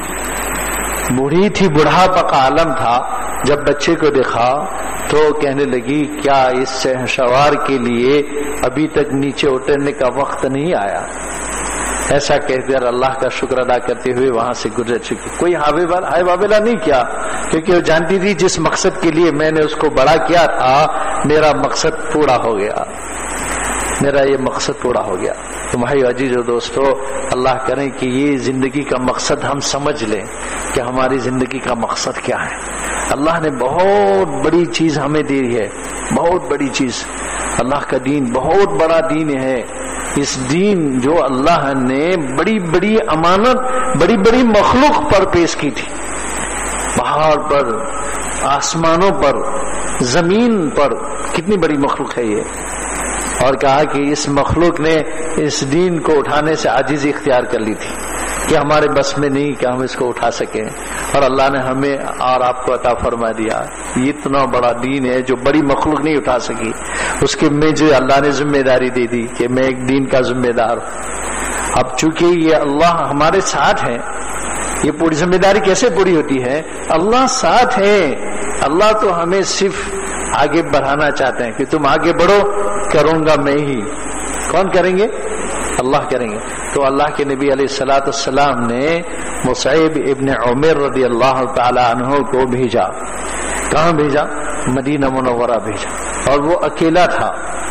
بڑھاپا کا عالم تھا. جب بچے کو دیکھا تو کہنے لگی کیا اس شہسوار کے لیے ابھی تک نیچے اترنے کا وقت نہیں آیا. ایسا کہہ کر اللہ کا شکر ادا کرتے ہوئے وہاں سے گزر چکی. کوئی ہائے واویلا نہیں کیا, کیونکہ وہ جانتی تھی جس مقصد کے لیے میں نے اس کو بڑا کیا تھا میرا مقصد پورا ہو گیا, میرا یہ مقصد پورا ہو گیا. تو بھائی عزیز و دوستو, اللہ کریں کہ یہ زندگی کا مقصد ہم سمجھ لیں کہ ہماری زندگی کا مقصد کیا ہے. اللہ نے بہت بڑی چیز ہمیں دی ہے, بہت بڑی چیز. اللہ کا دین بہت بڑا دین ہے. اس دین جو اللہ نے بڑی بڑی امانت بڑی بڑی مخلوق پر پیش کی تھی, پہاڑ پر, آسمانوں پر, زمین پر, کتنی بڑی مخلوق ہے یہ. اور کہا کہ اس مخلوق نے اس دین کو اٹھانے سے عاجزی اختیار کر لی تھی کہ ہمارے بس میں نہیں کہ ہم اس کو اٹھا سکیں, اور اللہ نے ہمیں اور آپ کو عطا فرما دیا. یہ اتنا بڑا دین ہے جو بڑی مخلوق نہیں اٹھا سکی, اس کے میں جو اللہ نے ذمہ داری دے دی کہ میں ایک دین کا ذمہ دار ہوں. اب چونکہ یہ اللہ ہمارے ساتھ ہے, یہ پوری ذمہ داری کیسے پوری ہوتی ہے, اللہ ساتھ ہے. اللہ تو ہمیں صرف آگے بڑھانا چاہتے ہیں کہ تم آگے بڑھو, کروں گا میں ہی. کون کریں گے؟ اللہ کریں گے. تو اللہ کے نبی علیہ الصلوۃ والسلام نے مصعب ابن عمر رضی اللہ تعالی عنہ کو بھیجا. کہاں بھیجا؟ مدینہ منورہ بھیجا. اور وہ اکیلا تھا,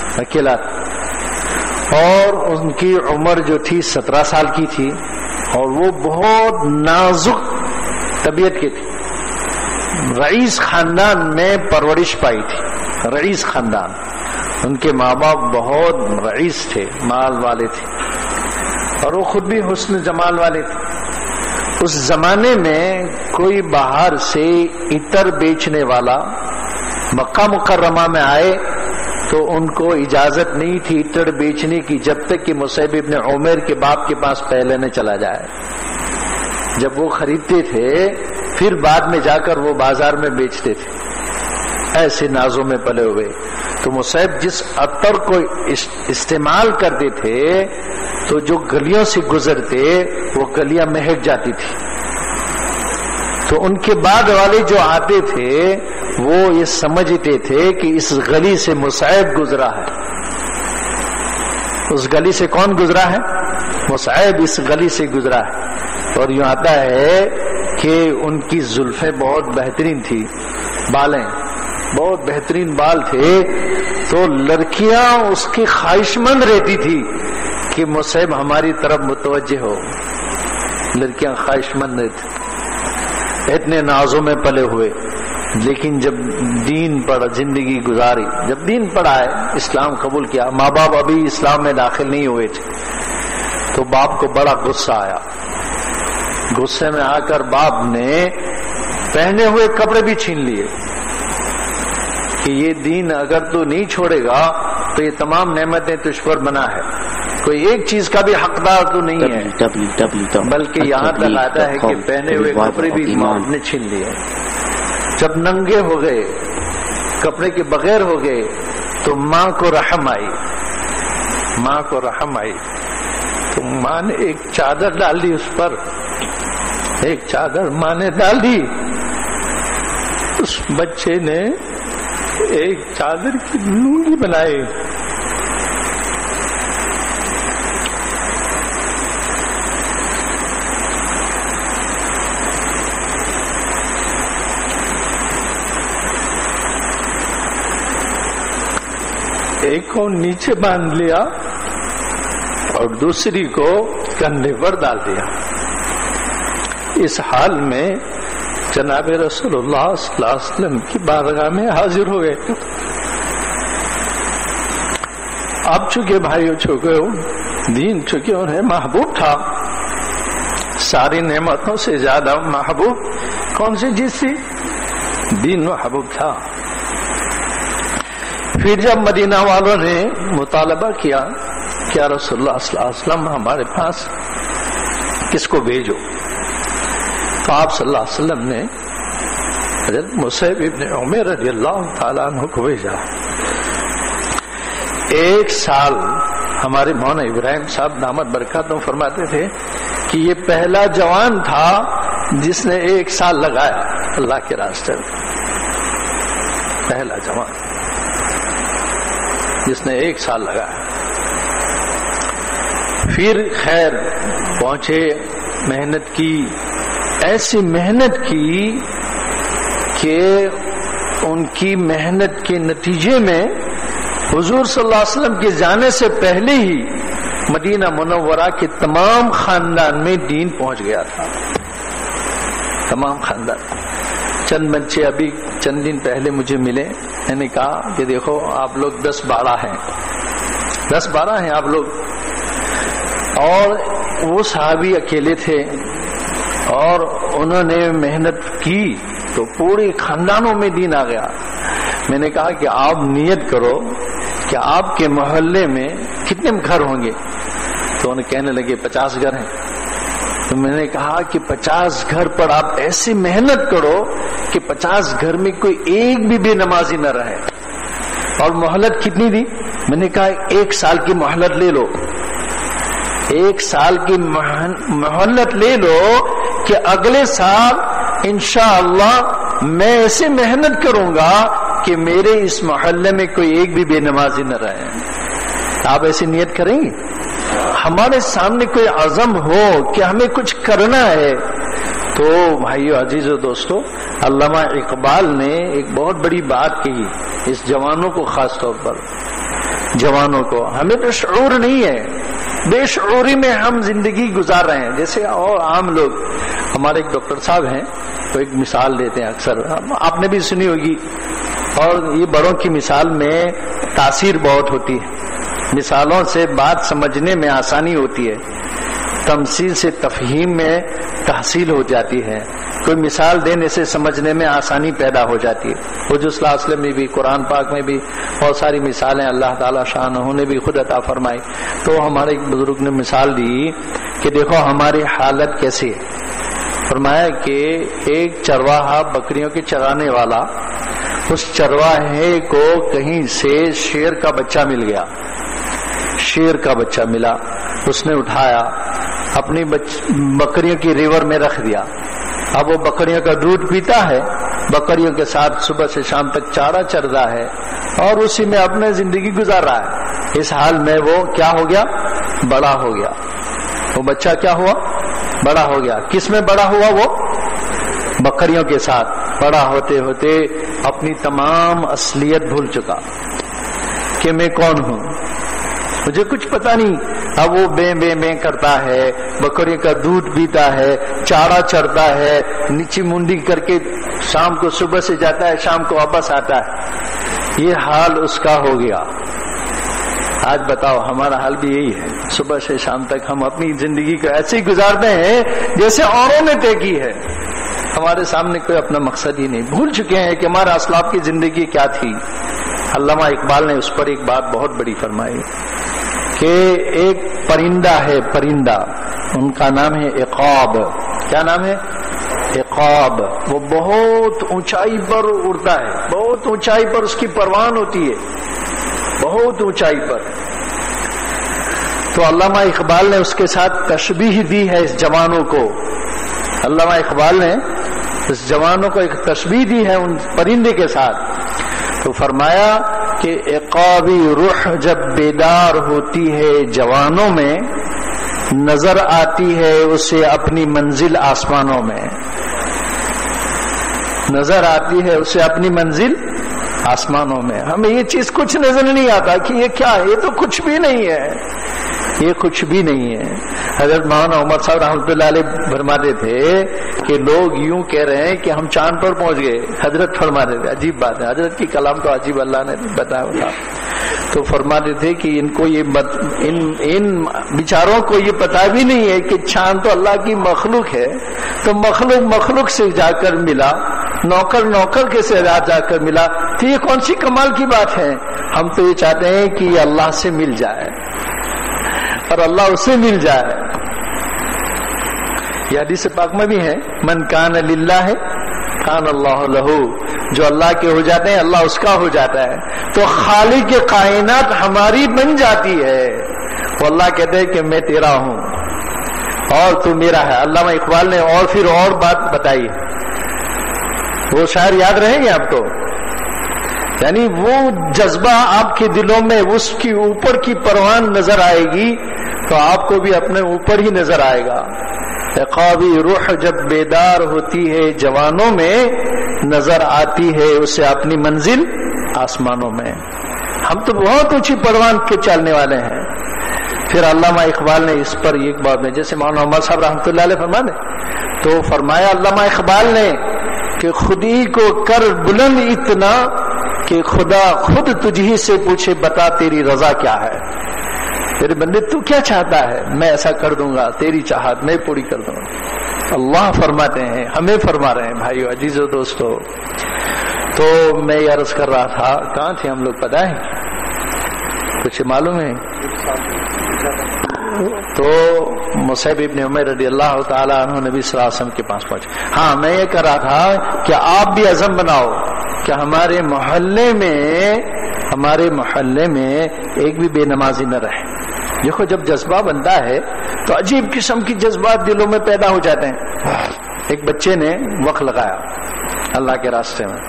اور ان کی عمر جو تھی 17 سال کی تھی, اور وہ بہت نازک طبیعت کی تھی. رئیس خاندان میں پرورش پائی تھی, رئیس خاندان. ان کے ماں باپ بہت رئیس تھے, مال والے تھے, اور وہ خود بھی حسن جمال والے تھے. اس زمانے میں کوئی باہر سے عطر بیچنے والا مکہ مکرمہ میں آئے تو ان کو اجازت نہیں تھی عطر بیچنے کی جب تک کہ مصعب ابن عمر کے باپ کے پاس پہلے نہ چلا جائے. جب وہ خریدتے تھے پھر بعد میں جا کر وہ بازار میں بیچتے تھے. ایسے نازوں میں پلے ہوئے. تو مصعب جس عطر کو استعمال کرتے تھے تو جو گلیوں سے گزرتے وہ گلیاں مہک جاتی تھی. تو ان کے بعد والے جو آتے تھے وہ یہ سمجھتے تھے کہ اس گلی سے مصعب گزرا ہے. اس گلی سے کون گزرا ہے؟ مصعب اس گلی سے گزرا ہے. اور یوں آتا ہے کہ ان کی زلفیں بہت بہترین تھی, بالیں بہت بہترین بال تھے، تو لڑکیاں اس کی خواہش مند رہتی تھی کہ مصعب ہماری طرف متوجہ ہو. لڑکیاں خواہش مند رہتی، اتنے نازوں میں پلے ہوئے، لیکن جب دین پڑھا، زندگی گزاری، جب دین پڑھا ہے، اسلام قبول کیا، ماں باپ ابھی اسلام میں داخل نہیں ہوئے تھے، تو باپ کو بڑا غصہ آیا. غصے میں آ کر باپ نے پہنے ہوئے کپڑے بھی چھین لیے کہ یہ دین اگر تو نہیں چھوڑے گا تو یہ تمام نعمتیں تجھ پر بنا ہے، کوئی ایک چیز کا بھی حقدار تو نہیں ہے. بلکہ یہاں تک آتا ہے کہ پہنے ہوئے کپڑے بھی ماں نے چھین لیے. جب ننگے ہو گئے، کپڑے کے بغیر ہو گئے، تو ماں کو رحم آئی، ماں کو رحم آئی. تو ماں نے ایک چادر ڈال دی اس پر، ایک چادر ماں نے ڈال دی. اس بچے نے ایک چادر کی لونگی بنائی. ایک کو نیچے باندھ لیا اور دوسری کو کندھے پر ڈال دیا. اس حال میں جناب رسول اللہ صلی اللہ علیہ وسلم کی بارگاہ میں حاضر ہو گئے. اب چونکہ بھائیوں چونکہ دین چونکہ انہیں محبوب تھا، ساری نعمتوں سے زیادہ محبوب کون سی چیز تھی؟ دین محبوب تھا. پھر جب مدینہ والوں نے مطالبہ کیا کہ رسول اللہ صلی اللہ علیہ وسلم ہمارے پاس کس کو بھیجو، تو آپ صلی اللہ علیہ وسلم نے حضرت مصعب ابن عمیر رضی اللہ تعالیٰ عنہ کو بھیجا. ایک سال ہمارے مولانا ابراہیم صاحب دامت برکاتہم فرماتے تھے کہ یہ پہلا جوان تھا جس نے ایک سال لگایا اللہ کے راستے میں. پہلا جوان جس نے ایک سال لگایا. پھر خیر پہنچے، محنت کی، ایسی محنت کی کہ ان کی محنت کے نتیجے میں حضور صلی اللہ علیہ وسلم کے جانے سے پہلے ہی مدینہ منورہ کے تمام خاندان میں دین پہنچ گیا تھا. تمام خاندان. چند بچے ابھی چند دن پہلے مجھے ملے، میں نے کہا کہ دیکھو آپ لوگ 10-12 ہیں، 10-12 ہیں آپ لوگ، اور وہ صحابی اکیلے تھے اور انہوں نے محنت کی تو پورے خاندانوں میں دین آ گیا. میں نے کہا کہ آپ نیت کرو کہ آپ کے محلے میں کتنے گھر ہوں گے؟ تو انہیں کہنے لگے 50 گھر ہیں. تو میں نے کہا کہ 50 گھر پر آپ ایسی محنت کرو کہ 50 گھر میں کوئی ایک بھی بے نمازی نہ رہے. اور مہلت کتنی دی؟ میں نے کہا 1 سال کی مہلت لے لو، 1 سال کی مہلت لے لو کہ اگلے سال انشاءاللہ میں ایسے محنت کروں گا کہ میرے اس محلے میں کوئی ایک بھی بے نمازی نہ رہے. آپ ایسی نیت کریں گے؟ ہمارے سامنے کوئی عزم ہو کہ ہمیں کچھ کرنا ہے تو بھائیو عزیز و دوستو، علامہ اقبال نے ایک بہت بڑی بات کہی اس جوانوں کو، خاص طور پر جوانوں کو. ہمیں تو شعور نہیں ہے، بے شعوری میں ہم زندگی گزار رہے ہیں. جیسے اور عام لوگ، ہمارے ایک ڈاکٹر صاحب ہیں، وہ ایک مثال دیتے ہیں، اکثر آپ نے بھی سنی ہوگی، اور یہ بڑوں کی مثال میں تاثیر بہت ہوتی ہے. مثالوں سے بات سمجھنے میں آسانی ہوتی ہے، تمثیل سے تفہیم میں تحصیل ہو جاتی ہے. کوئی مثال دینے سے سمجھنے میں آسانی پیدا ہو جاتی ہے. حضور صلی اللہ علیہ وسلم میں بھی، قرآن پاک میں بھی بہت ساری مثالیں اللہ تعالیٰ شانہ نے بھی خود عطا فرمائی. تو ہمارے ایک بزرگ نے مثال دی کہ دیکھو ہماری حالت کیسی ہے. فرمایا کہ ایک چرواہا بکریوں کے چرانے والا، اس چرواہے کو کہیں سے شیر کا بچہ مل گیا. شیر کا بچہ ملا، اس نے اٹھایا، اپنی بکریوں کی ریور میں رکھ دیا. اب وہ بکریوں کا دودھ پیتا ہے، بکریوں کے ساتھ صبح سے شام تک چارہ چرتا ہے اور اسی میں اپنے زندگی گزار رہا ہے. اس حال میں وہ کیا ہو گیا؟ بڑا ہو گیا. وہ بچہ کیا ہوا؟ بڑا ہو گیا. کس میں بڑا ہوا؟ وہ بکریوں کے ساتھ. بڑا ہوتے ہوتے اپنی تمام اصلیت بھول چکا کہ میں کون ہوں، مجھے کچھ پتا نہیں. اب وہ بے بے کرتا ہے، بکری کا دودھ پیتا ہے، چارہ چرتا ہے، نیچی منڈی کر کے شام کو صبح سے جاتا ہے، شام کو واپس آتا ہے. یہ حال اس کا ہو گیا. آج بتاؤ ہمارا حال بھی یہی ہے. صبح سے شام تک ہم اپنی زندگی کو ایسے ہی گزارتے ہیں جیسے اوروں نے طے کی ہے. ہمارے سامنے کوئی اپنا مقصد ہی نہیں. بھول چکے ہیں کہ ہمارا اسلاف کی زندگی کیا تھی. علامہ اقبال نے اس پر ایک بات بہت بڑی فرمائی کہ ایک پرندہ ہے، پرندہ، ان کا نام ہے عقاب. کیا نام ہے؟ عقاب. وہ بہت اونچائی پر اڑتا ہے، بہت اونچائی پر اس کی پروان ہوتی ہے، بہت اونچائی پر. تو علامہ اقبال نے اس کے ساتھ تشبیہ دی ہے اس جوانوں کو. علامہ اقبال نے اس جوانوں کو ایک تشبیہ دی ہے ان پرندے کے ساتھ. تو فرمایا کہ عقابی روح جب بیدار ہوتی ہے جوانوں میں، نظر آتی ہے اسے اپنی منزل آسمانوں میں. نظر آتی ہے اسے اپنی منزل آسمانوں میں. ہمیں یہ چیز کچھ نظر نہیں آتا کہ یہ کیا ہے. یہ تو کچھ بھی نہیں ہے، یہ کچھ بھی نہیں ہے. حضرت مولانا عمر صاحب رحمۃ اللہ علیہ فرماتے تھے کہ لوگ یوں کہہ رہے ہیں کہ ہم چاند پر پہنچ گئے. حضرت فرماتے تھے، عجیب بات ہے، حضرت کی کلام تو عجیب اللہ نے بتایا تھا. تو فرماتے تھے کہ ان کو یہ ان بیچاروں کو یہ پتا بھی نہیں ہے کہ چاند تو اللہ کی مخلوق ہے. تو مخلوق سے جا کر ملا، نوکر کے سے جا کر ملا. تو یہ کون سی کمال کی بات ہے. ہم تو یہ چاہتے ہیں کہ یہ اللہ سے مل جائے اور اللہ اسے مل جائے. یہ حدیث پاک میں بھی ہے، من کان للہ کان اللہ لہو. جو اللہ کے ہو جاتے ہیں اللہ اس کا ہو جاتا ہے. تو خالق کائنات ہماری بن جاتی ہے. وہ اللہ کہتے ہیں کہ میں تیرا ہوں اور تو میرا ہے. علامہ اقبال نے اور پھر اور بات بتائی، وہ شاعر یاد رہیں گے آپ کو. یعنی وہ جذبہ آپ کے دلوں میں اس کی اوپر کی پروان نظر آئے گی تو آپ کو بھی اپنے اوپر ہی نظر آئے گا. عقابی روح جب بیدار ہوتی ہے جوانوں میں، نظر آتی ہے اسے اپنی منزل آسمانوں میں. ہم تو بہت اونچی پروان کے چلنے والے ہیں. پھر علامہ اقبال نے اس پر ایک بات میں، جیسے مولانا عمر صاحب رحمۃ اللہ علیہ فرمانے تو فرمایا علامہ اقبال نے کہ خودی کو کر بلند اتنا کہ خدا خود تجھی سے پوچھے بتا تیری رضا کیا ہے. تیرے بندے تو کیا چاہتا ہے، میں ایسا کر دوں گا، تیری چاہت میں پوری کر دوں گا. اللہ فرماتے ہیں، ہمیں فرما رہے ہیں بھائیو عزیزو دوستو. تو میں یہ عرض کر رہا تھا، کہاں تھے ہم لوگ پتہ ہے؟ کچھ معلوم ہے؟ تو مصعب ابن عمیر رضی اللہ تعالی عنہ نبی صلی اللہ علیہ وسلم کے پاس پہنچے. ہاں میں یہ کر رہا تھا کہ آپ بھی عزم بناؤ کہ ہمارے محلے میں ایک بھی بے نمازی نہ رہے. دیکھو جب جذبہ بنتا ہے تو عجیب قسم کی جذبات دلوں میں پیدا ہو جاتے ہیں. ایک بچے نے وقت لگایا اللہ کے راستے میں.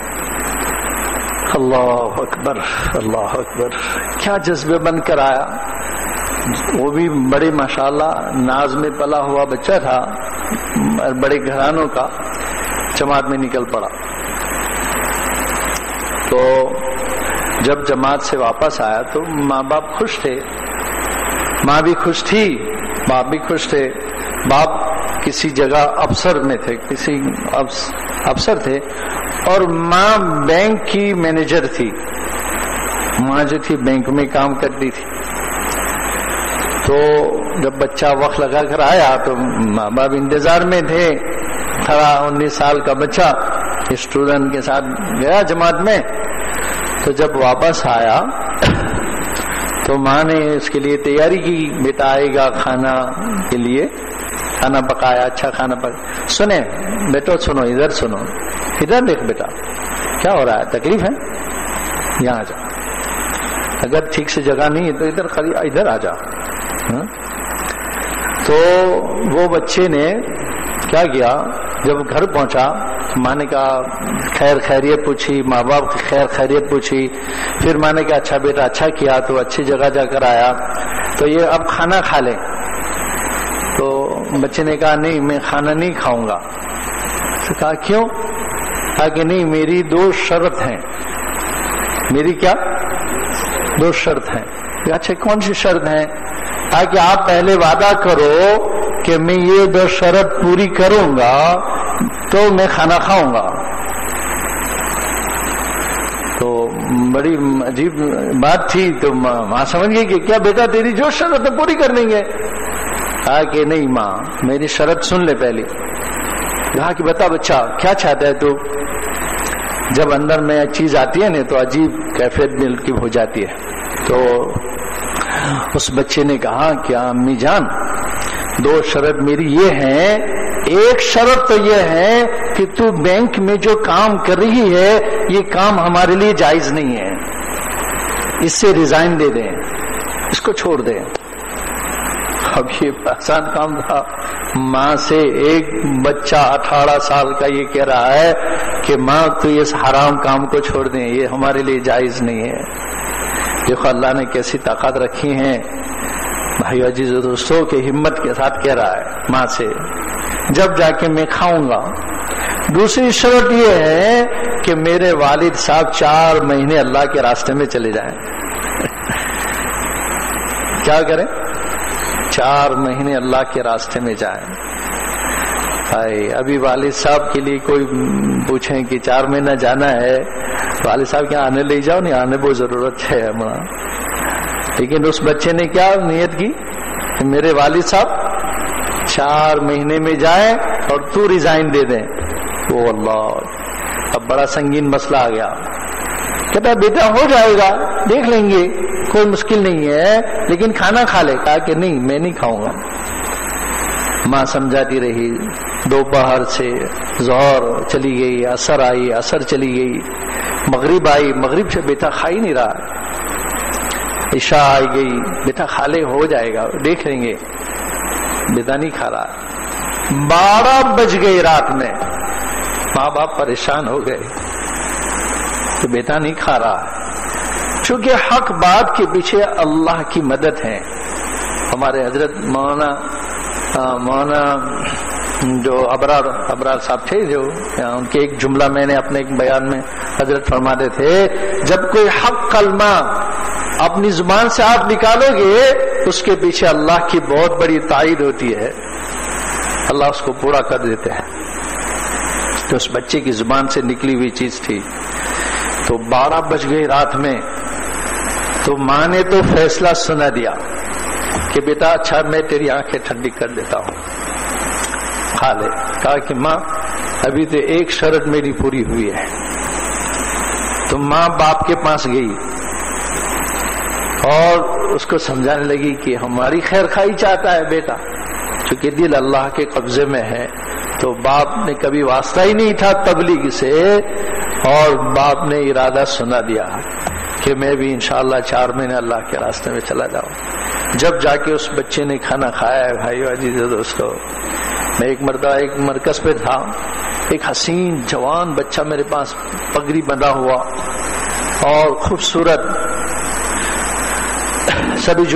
اللہ اکبر اللہ اکبر، کیا جذبے بن کر آیا. وہ بھی بڑے ماشاءاللہ ناز میں پلا ہوا بچہ تھا، بڑے گھرانوں کا. جماعت میں نکل پڑا. تو جب جماعت سے واپس آیا تو ماں باپ خوش تھے، ماں بھی خوش تھی، باپ بھی خوش تھے. باپ کسی جگہ افسر میں تھے، کسی افسر تھے، اور ماں بینک کی مینیجر تھی. ماں جو تھی بینک میں کام کرتی تھی. تو جب بچہ وقت لگا کر آیا تو ماں باپ انتظار میں تھے. 18-19 سال کا بچہ اسٹوڈنٹ کے ساتھ گیا جماعت میں. تو جب واپس آیا تو ماں نے اس کے لیے تیاری کی، بیٹا آئے گا کھانا کے لیے، کھانا پکایا، اچھا کھانا پکایا. سنیں بیٹو، سنو، ادھر سنو، ادھر دیکھ بیٹا، کیا ہو رہا ہے، تکلیف ہے، یہاں آ جا. اگر ٹھیک سے جگہ نہیں ہے تو ادھر آ جا. تو وہ بچے نے کیا کیا، جب گھر پہنچا ماں نے کہا خیر خیریت پوچھی، ماں باپ کی خیر خیریت پوچھی. پھر ماں نے کہا اچھا بیٹا اچھا کیا، تو اچھی جگہ جا کر آیا، تو یہ اب کھانا کھا لے. تو بچے نے کہا نہیں میں کھانا نہیں کھاؤں گا. تو کہا کیوں؟ کہا کہ نہیں میری 2 شرط ہیں. میری کیا 2 شرط ہیں. اچھا کون سی شرط ہیں؟ کہا کہ آپ پہلے وعدہ کرو کہ میں یہ 2 شرط پوری کروں گا تو میں کھانا کھاؤں گا. تو بڑی عجیب بات تھی. تو ماں سمجھ گئی کہ کیا بیٹا تیری جو شرط ہے پوری کر لیں گے. کہا کہ نہیں ماں میری شرط سن لے پہلے. کہا کہ بتا بچہ کیا چاہتا ہے تو. جب اندر میں چیز آتی ہے نا تو عجیب کیفیت دل کی ہو جاتی ہے. تو اس بچے نے کہا کہ امی جان 2 شرط میری یہ ہیں. ایک شرط تو یہ ہے کہ تو بینک میں جو کام کر رہی ہے یہ کام ہمارے لیے جائز نہیں ہے, اس سے ریزائن دے دیں, اس کو چھوڑ دیں. اب یہ آسان کام تھا. ماں سے ایک بچہ 18 سال کا یہ کہہ رہا ہے کہ ماں تو اس حرام کام کو چھوڑ دیں, یہ ہمارے لیے جائز نہیں ہے. دیکھو اللہ نے کیسی طاقت رکھی ہیں بھائی عزیز و دوستوں کے ہمت کے ساتھ کہہ رہا ہے ماں سے جب جا کے میں کھاؤں گا. دوسری شرط یہ ہے کہ میرے والد صاحب 4 مہینے اللہ کے راستے میں چلے جائیں. کیا کریں؟ 4 مہینے اللہ کے راستے میں جائیں. ابھی والد صاحب کے لیے کوئی پوچھیں کہ 4 مہینہ جانا ہے, والد صاحب کیا آنے لے جاؤ, نہیں آنے بہت ضرورت ہے ہمارا. لیکن اس بچے نے کیا نیت کی کہ میرے والد صاحب 4 مہینے میں جائیں اور تو ریزائن دے دیں. وہ اللہ اب بڑا سنگین مسئلہ آ گیا. کہتا بیٹا ہو جائے گا, دیکھ لیں گے, کوئی مشکل نہیں ہے, لیکن کھانا کھا لے. کہا کہ نہیں میں نہیں کھاؤں گا. ماں سمجھاتی رہی. دوپہر سے ظہر چلی گئی, عصر آئی, عصر چلی گئی, مغرب آئی, مغرب سے بیٹا کھا ہی نہیں رہا. عشاء آئی گئی, بیٹا کھا لے ہو جائے گا دیکھ لیں گے. بیٹا نہیں کھا رہا. 12 بج گئی رات میں. ماں باپ پریشان ہو گئے کہ بیٹا نہیں کھا رہا. چونکہ حق بات کے پیچھے اللہ کی مدد ہے. ہمارے حضرت مولانا جو ابرار صاحب تھے, جو ان کے ایک جملہ میں نے اپنے ایک بیان میں حضرت فرماتے تھے, جب کوئی حق کلمہ اپنی زبان سے آپ نکالو گے اس کے پیچھے اللہ کی بہت بڑی تائید ہوتی ہے, اللہ اس کو پورا کر دیتے ہیں. تو اس بچے کی زبان سے نکلی ہوئی چیز تھی. تو 12 بج گئی رات میں. تو ماں نے تو فیصلہ سنا دیا کہ بیٹا اچھا میں تیری آنکھیں ٹھنڈی کر دیتا ہوں, کھا لے. کہا کہ ماں ابھی تو ایک شرط میری پوری ہوئی ہے. تو ماں باپ کے پاس گئی اور اس کو سمجھانے لگی کہ ہماری خیر خواہی چاہتا ہے بیٹا, چونکہ دل اللہ کے قبضے میں ہے. تو باپ نے کبھی واسطہ ہی نہیں تھا تبلیغ سے, اور باپ نے ارادہ سنا دیا کہ میں بھی انشاءاللہ 4 مہینے اللہ کے راستے میں چلا جاؤں. جب جا کے اس بچے نے کھانا کھایا ہے بھائیو عزیز دوستو, میں ایک مرتبہ ایک مرکز پہ تھا, ایک حسین جوان بچہ میرے پاس پگڑی بندھا ہوا اور خوبصورت, شب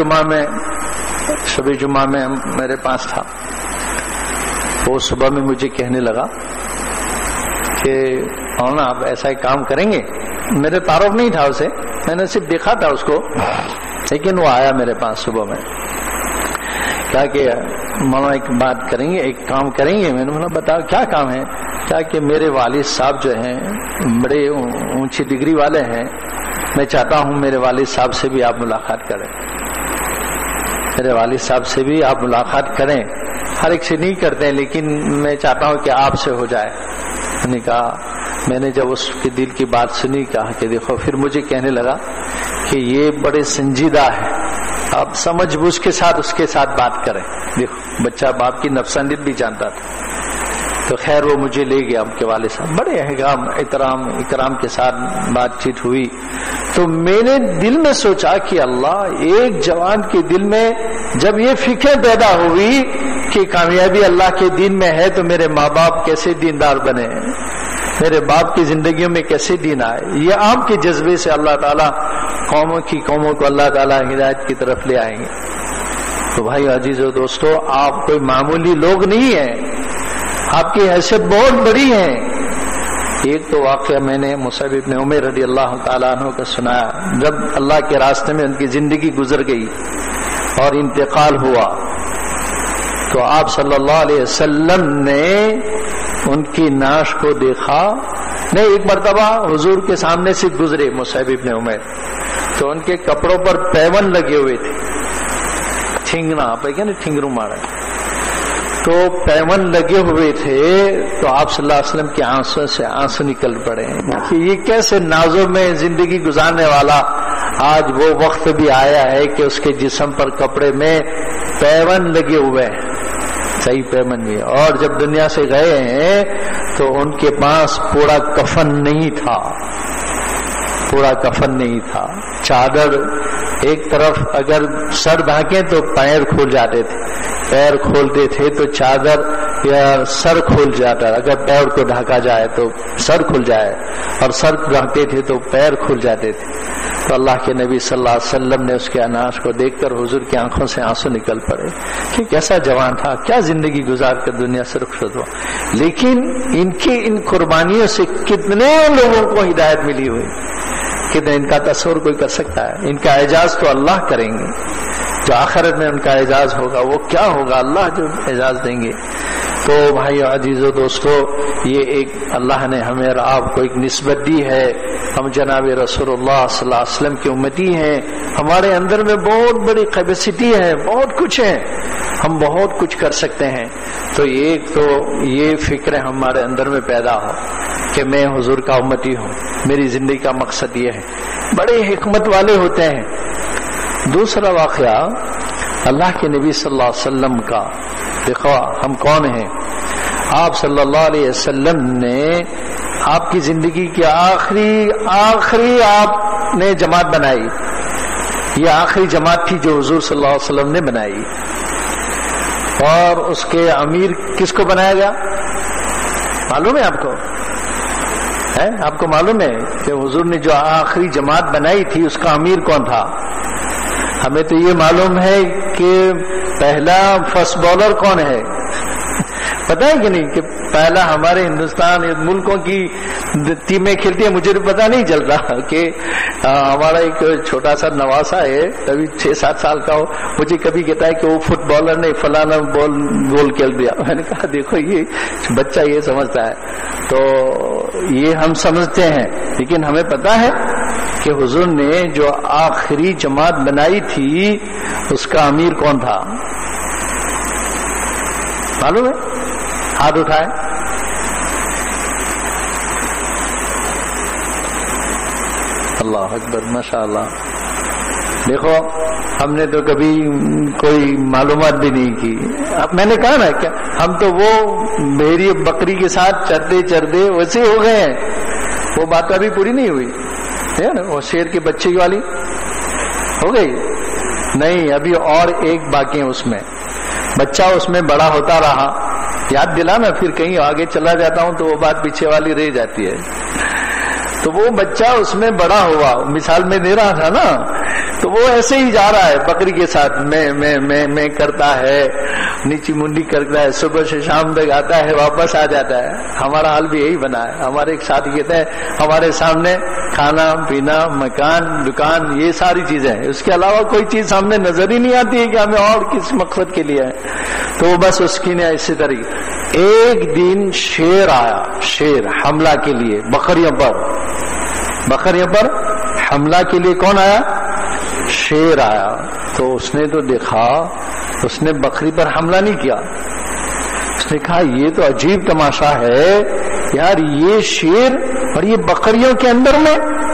جمعہ میں میرے پاس تھا. وہ صبح میں مجھے کہنے لگا کہ مولانا آپ ایسا ایک کام کریں گے. میرے تعارف نہیں تھا اسے, میں نے صرف دیکھا تھا اس کو, لیکن وہ آیا میرے پاس صبح میں. کہا کہ مولانا ایک بات کریں گے, ایک کام کریں گے. میں نے بولا بتاؤ کیا کام ہے. کہا کہ میرے والد صاحب جو ہیں بڑے اونچی ڈگری والے ہیں, میں چاہتا ہوں میرے والد صاحب سے بھی آپ ملاقات کریں. میرے والد صاحب سے بھی آپ ملاقات کریں. ہر ایک سے نہیں کرتے لیکن میں چاہتا ہوں کہ آپ سے ہو جائے. میں نے کہا, میں نے جب اس کے دل کی بات سنی, کہا کہ دیکھو, پھر مجھے کہنے لگا کہ یہ بڑے سنجیدہ ہے, آپ سمجھ بوجھ کے ساتھ اس کے ساتھ بات کریں. دیکھو بچہ باپ کی نفسانیت بھی جانتا تھا. تو خیر وہ مجھے لے گیا ان کے والد صاحب, بڑے احترام کے ساتھ بات چیت ہوئی. تو میں نے دل میں سوچا کہ اللہ, ایک جوان کے دل میں جب یہ فکر پیدا ہوئی کہ کامیابی اللہ کے دین میں ہے, تو میرے ماں باپ کیسے دیندار بنے, میرے باپ کی زندگیوں میں کیسے دین آئے. یہ آپ کے جذبے سے اللہ تعالیٰ قوموں کو اللہ تعالیٰ ہدایت کی طرف لے آئیں گے. تو بھائی عزیز و دوستو, آپ کوئی معمولی لوگ نہیں ہیں, آپ کی حیثیت بہت بڑی ہے. ایک تو واقعہ میں نے مصعب ابن عمیر رضی اللہ تعالیٰ عنہ کا سنایا. جب اللہ کے راستے میں ان کی زندگی گزر گئی اور انتقال ہوا تو آپ صلی اللہ علیہ وسلم نے ان کی نعش کو دیکھا. نہیں، ایک مرتبہ حضور کے سامنے سے گزرے مصعب ابن عمیر تو ان کے کپڑوں پر پیون لگے ہوئے تھے. ٹھنگنا ٹھنگرو مارا، تو پیون لگے ہوئے تھے تو آپ صلی اللہ علیہ وسلم کے آنسوں سے آنسو نکل پڑے کہ یہ کیسے نازوں میں زندگی گزارنے والا آج وہ وقت بھی آیا ہے کہ اس کے جسم پر کپڑے میں پیون لگے ہوئے ہیں، صحیح پیون بھی. اور جب دنیا سے گئے ہیں تو ان کے پاس پورا کفن نہیں تھا، پورا کفن نہیں تھا. چادر ایک طرف اگر سر ڈھانکیں تو پیر کھول جاتے تھے، پیر کھولتے تھے تو چادر یا سر کھول جاتا، اگر پیر کو ڈھانکا جائے تو سر کھل جائے، اور سر ڈھانکتے تھے تو پیر کھل جاتے تھے. تو اللہ کے نبی صلی اللہ علیہ وسلم نے اس کے اناش کو دیکھ کر حضور کی آنکھوں سے آنسو نکل پڑے کہ کیسا جوان تھا، کیا زندگی گزار کر دنیا سے رخصت ہوا. لیکن ان کی ان قربانیوں سے کتنے لوگوں کو ہدایت ملی ہوئی، کتنے ان کا تصور کوئی کر سکتا ہے. ان کا اعزاز تو اللہ کریں گے، جو آخرت میں ان کا اعزاز ہوگا وہ کیا ہوگا، اللہ جو اعزاز دیں گے. تو بھائی عزیزو دوستو، یہ ایک اللہ نے ہمیں اور آپ کو ایک نسبت دی ہے. ہم جناب رسول اللہ صلی اللہ علیہ وسلم کی امتی ہیں، ہمارے اندر میں بہت بڑی کیپیسٹی ہے، بہت کچھ ہے، ہم بہت کچھ کر سکتے ہیں. تو ایک تو یہ فکر ہمارے اندر میں پیدا ہو کہ میں حضور کا امتی ہوں، میری زندگی کا مقصد یہ ہے. بڑے حکمت والے ہوتے ہیں. دوسرا واقعہ اللہ کے نبی صلی اللہ علیہ وسلم کا. دیکھو ہم کون ہیں. آپ صلی اللہ علیہ وسلم نے آپ کی زندگی کی آخری آپ نے جماعت بنائی. یہ آخری جماعت تھی جو حضور صلی اللہ علیہ وسلم نے بنائی. اور اس کے امیر کس کو بنایا گیا معلوم ہے آپ کو؟ آپ کو معلوم ہے کہ حضور نے جو آخری جماعت بنائی تھی اس کا امیر کون تھا؟ ہمیں تو یہ معلوم ہے کہ پہلا فاسٹ بالر کون ہے، پتہ ہے کہ نہیں؟ کہ پہلا ہمارے ہندوستان ملکوں کی ٹیمیں کھیلتی ہیں. مجھے پتہ نہیں چل رہا کہ ہمارا ایک چھوٹا سا نواسا ہے، کبھی 6-7 سال کا ہو، مجھے کبھی کہتا ہے کہ وہ فٹ بالر نے فلانا گول کھیل دیا. میں نے کہا دیکھو یہ بچہ یہ سمجھتا ہے. تو یہ ہم سمجھتے ہیں، لیکن ہمیں پتہ ہے کہ حضور نے جو آخری جماعت بنائی تھی اس کا امیر کون تھا معلوم ہے؟ ہاتھ اٹھائے. اللہ اکبر، ماشاء اللہ. دیکھو ہم نے تو کبھی کوئی معلومات بھی نہیں کی. اب میں نے کہا نا کہ ہم تو وہ بھیڑی بکری کے ساتھ چرتے چرتے ویسے ہو گئے ہیں. وہ بات ابھی پوری نہیں ہوئی ہے نا، وہ شیر کے بچے والی ہو گئی نہیں، ابھی اور ایک باقی ہے. اس میں بچہ اس میں بڑا ہوتا رہا، یاد دلانا، پھر کہیں آگے چلا جاتا ہوں تو وہ بات پیچھے والی رہ جاتی ہے. تو وہ بچہ اس میں بڑا ہوا، مثال میں دے رہا تھا نا، تو وہ ایسے ہی جا رہا ہے بکری کے ساتھ، میں کرتا ہے، نیچی منڈی کرتا ہے، صبح سے شام تک آتا ہے، واپس آ جاتا ہے. ہمارا حال بھی یہی بنا ہے. ہمارے ایک ساتھی کہتے ہیں ہمارے سامنے کھانا پینا مکان دکان یہ ساری چیزیں ہیں، اس کے علاوہ کوئی چیز سامنے نظر ہی نہیں آتی ہے کہ ہمیں اور کس مقصد کے لیے ہے. تو بس اس کی نے اسی طریقے ایک دن شیر آیا، شیر حملہ کے لیے بکریوں پر حملہ کے لیے کون آیا؟ شیر آیا. تو اس نے تو دیکھا، اس نے بکری پر حملہ نہیں کیا. اس نے کہا یہ تو عجیب تماشا ہے یار، یہ شیر اور یہ بکریوں کے اندر میں.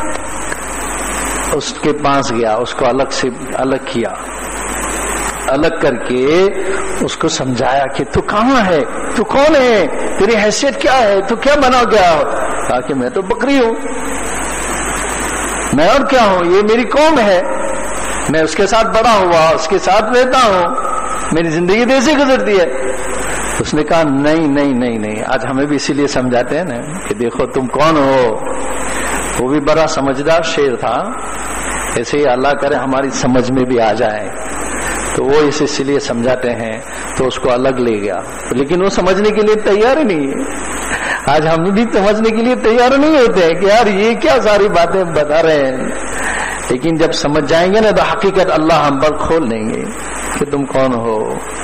اس کے پاس گیا، اس کو الگ کیا، الگ کر کے اس کو سمجھایا کہ تو کہاں ہے، تو کون ہے، تیری حیثیت کیا ہے، تو کیا بنا گیا ہو؟ کہا کہ میں تو بکری ہوں، میں اور کیا ہوں، یہ میری قوم ہے، میں اس کے ساتھ بڑا ہوا، اس کے ساتھ رہتا ہوں، میری زندگی ایسے گزرتی ہے. اس نے کہا نہیں، آج ہمیں بھی اسی لیے سمجھاتے ہیں نا کہ دیکھو تم کون ہو. وہ بھی بڑا سمجھدار شیر تھا. ایسے ہی اللہ کرے ہماری سمجھ میں بھی آ جائے. تو وہ اسی لیے سمجھاتے ہیں. تو اس کو الگ لے گیا، لیکن وہ سمجھنے کے لیے تیار ہی نہیں ہے. آج ہم بھی سمجھنے کے لیے تیار نہیں ہوتے کہ یار یہ کیا ساری باتیں بتا رہے ہیں، لیکن جب سمجھ جائیں گے نا تو حقیقت اللہ ہم پر کھول دیں گے کہ تم کون ہو۔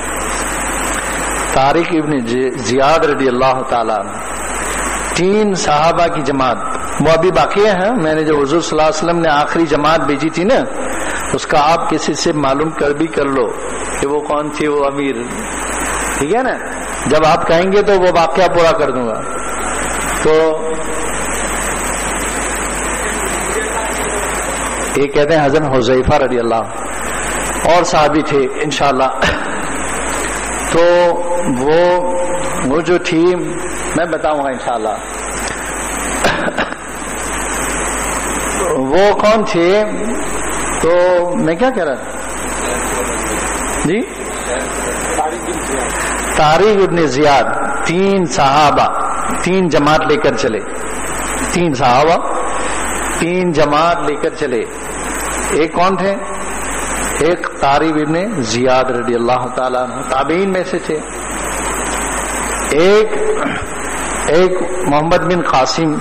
طارق ابن زیاد رضی اللہ تعالیٰ عنہ، 3 صحابہ کی جماعت، وہ ابھی باقی ہیں، میں نے جو حضور صلی اللہ علیہ وسلم نے آخری جماعت بھیجی تھی نا، اس کا آپ کسی سے معلوم کر لو کہ وہ کون تھی، وہ امیر، ٹھیک ہے نا؟ جب آپ کہیں گے تو وہ واقعہ پورا کر دوں گا۔ تو یہ کہتے ہیں حضرت حذیفہ رضی اللہ، اور صحابی تھے انشاءاللہ۔ تو وہ جو تھی میں بتاؤں گا انشاءاللہ وہ کون تھے۔ تو میں کیا کہہ رہا تھا جی؟ طارق ابن زیاد، 3 صحابہ 3 جماعت لے کر چلے، 3 صحابہ 3 جماعت لے کر چلے۔ ایک کون تھے؟ ایک طارق ابن زیاد رضی اللہ تعالیٰ عنہ، تابعین میں سے تھے۔ ایک محمد بن قاسم،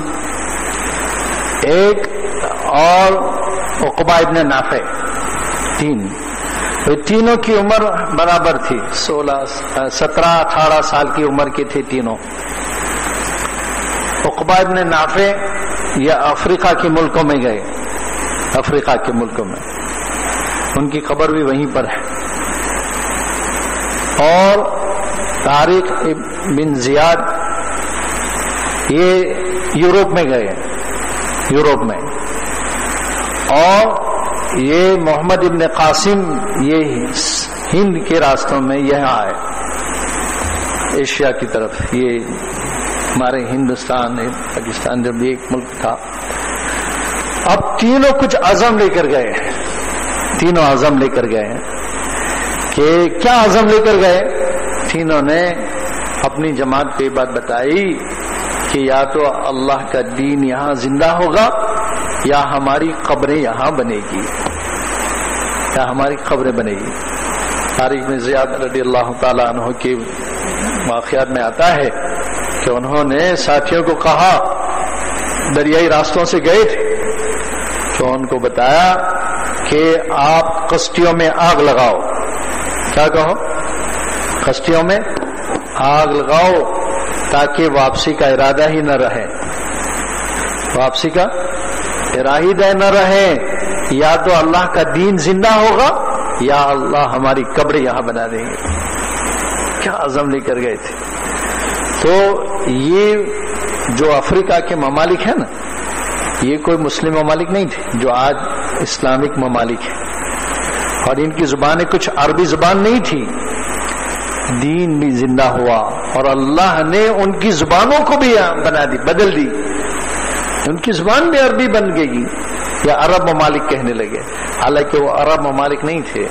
ایک اور عقبہ ابن نافع، 3۔ تینوں کی عمر برابر تھی، 17-18 سال کی عمر کے تھے تینوں۔ عقبہ ابن نافع یہ افریقہ کے ملکوں میں گئے، افریقہ کے ملکوں میں، ان کی قبر بھی وہیں پر ہے۔ اور طارق بن زیاد یہ یورپ میں گئے، یورپ میں، اور یہ محمد ابن قاسم یہ ہند کے راستوں میں یہاں آئے، ایشیا کی طرف، یہ ہمارے ہندوستان پاکستان جب ایک ملک تھا۔ اب تینوں کچھ عزم لے کر گئے، تینوں عزم لے کر گئے کہ کیا عزم لے کر گئے؟ تینوں نے اپنی جماعت پہ بات بتائی کہ یا تو اللہ کا دین یہاں زندہ ہوگا یا ہماری قبریں یہاں بنے گی، یا ہماری قبریں بنے گی۔ طارق بن زیاد رضی اللہ تعالیٰ عنہ کے واقعات میں آتا ہے کہ انہوں نے ساتھیوں کو کہا، دریائی راستوں سے گئے تھے، تو ان کو بتایا کہ آپ کشتیوں میں آگ لگاؤ۔ کیا کہو؟ کشتیوں میں آگ لگاؤ تاکہ واپسی کا ارادہ ہی نہ رہے، واپسی کا ارادہ نہ رہے، یا تو اللہ کا دین زندہ ہوگا یا اللہ ہماری قبر یہاں بنا دیں گے۔ کیا عزم لے کر گئے تھے۔ تو یہ جو افریقہ کے ممالک ہیں نا، یہ کوئی مسلم ممالک نہیں تھے جو آج اسلامک ممالک ہیں، اور ان کی زبانیں کچھ عربی زبان نہیں تھی، دین بھی زندہ ہوا اور اللہ نے ان کی زبانوں کو بھی بنا دی، بدل دی، ان کی زبان بھی عربی بن گئی، یا عرب ممالک کہنے لگے، حالانکہ وہ عرب ممالک نہیں تھے۔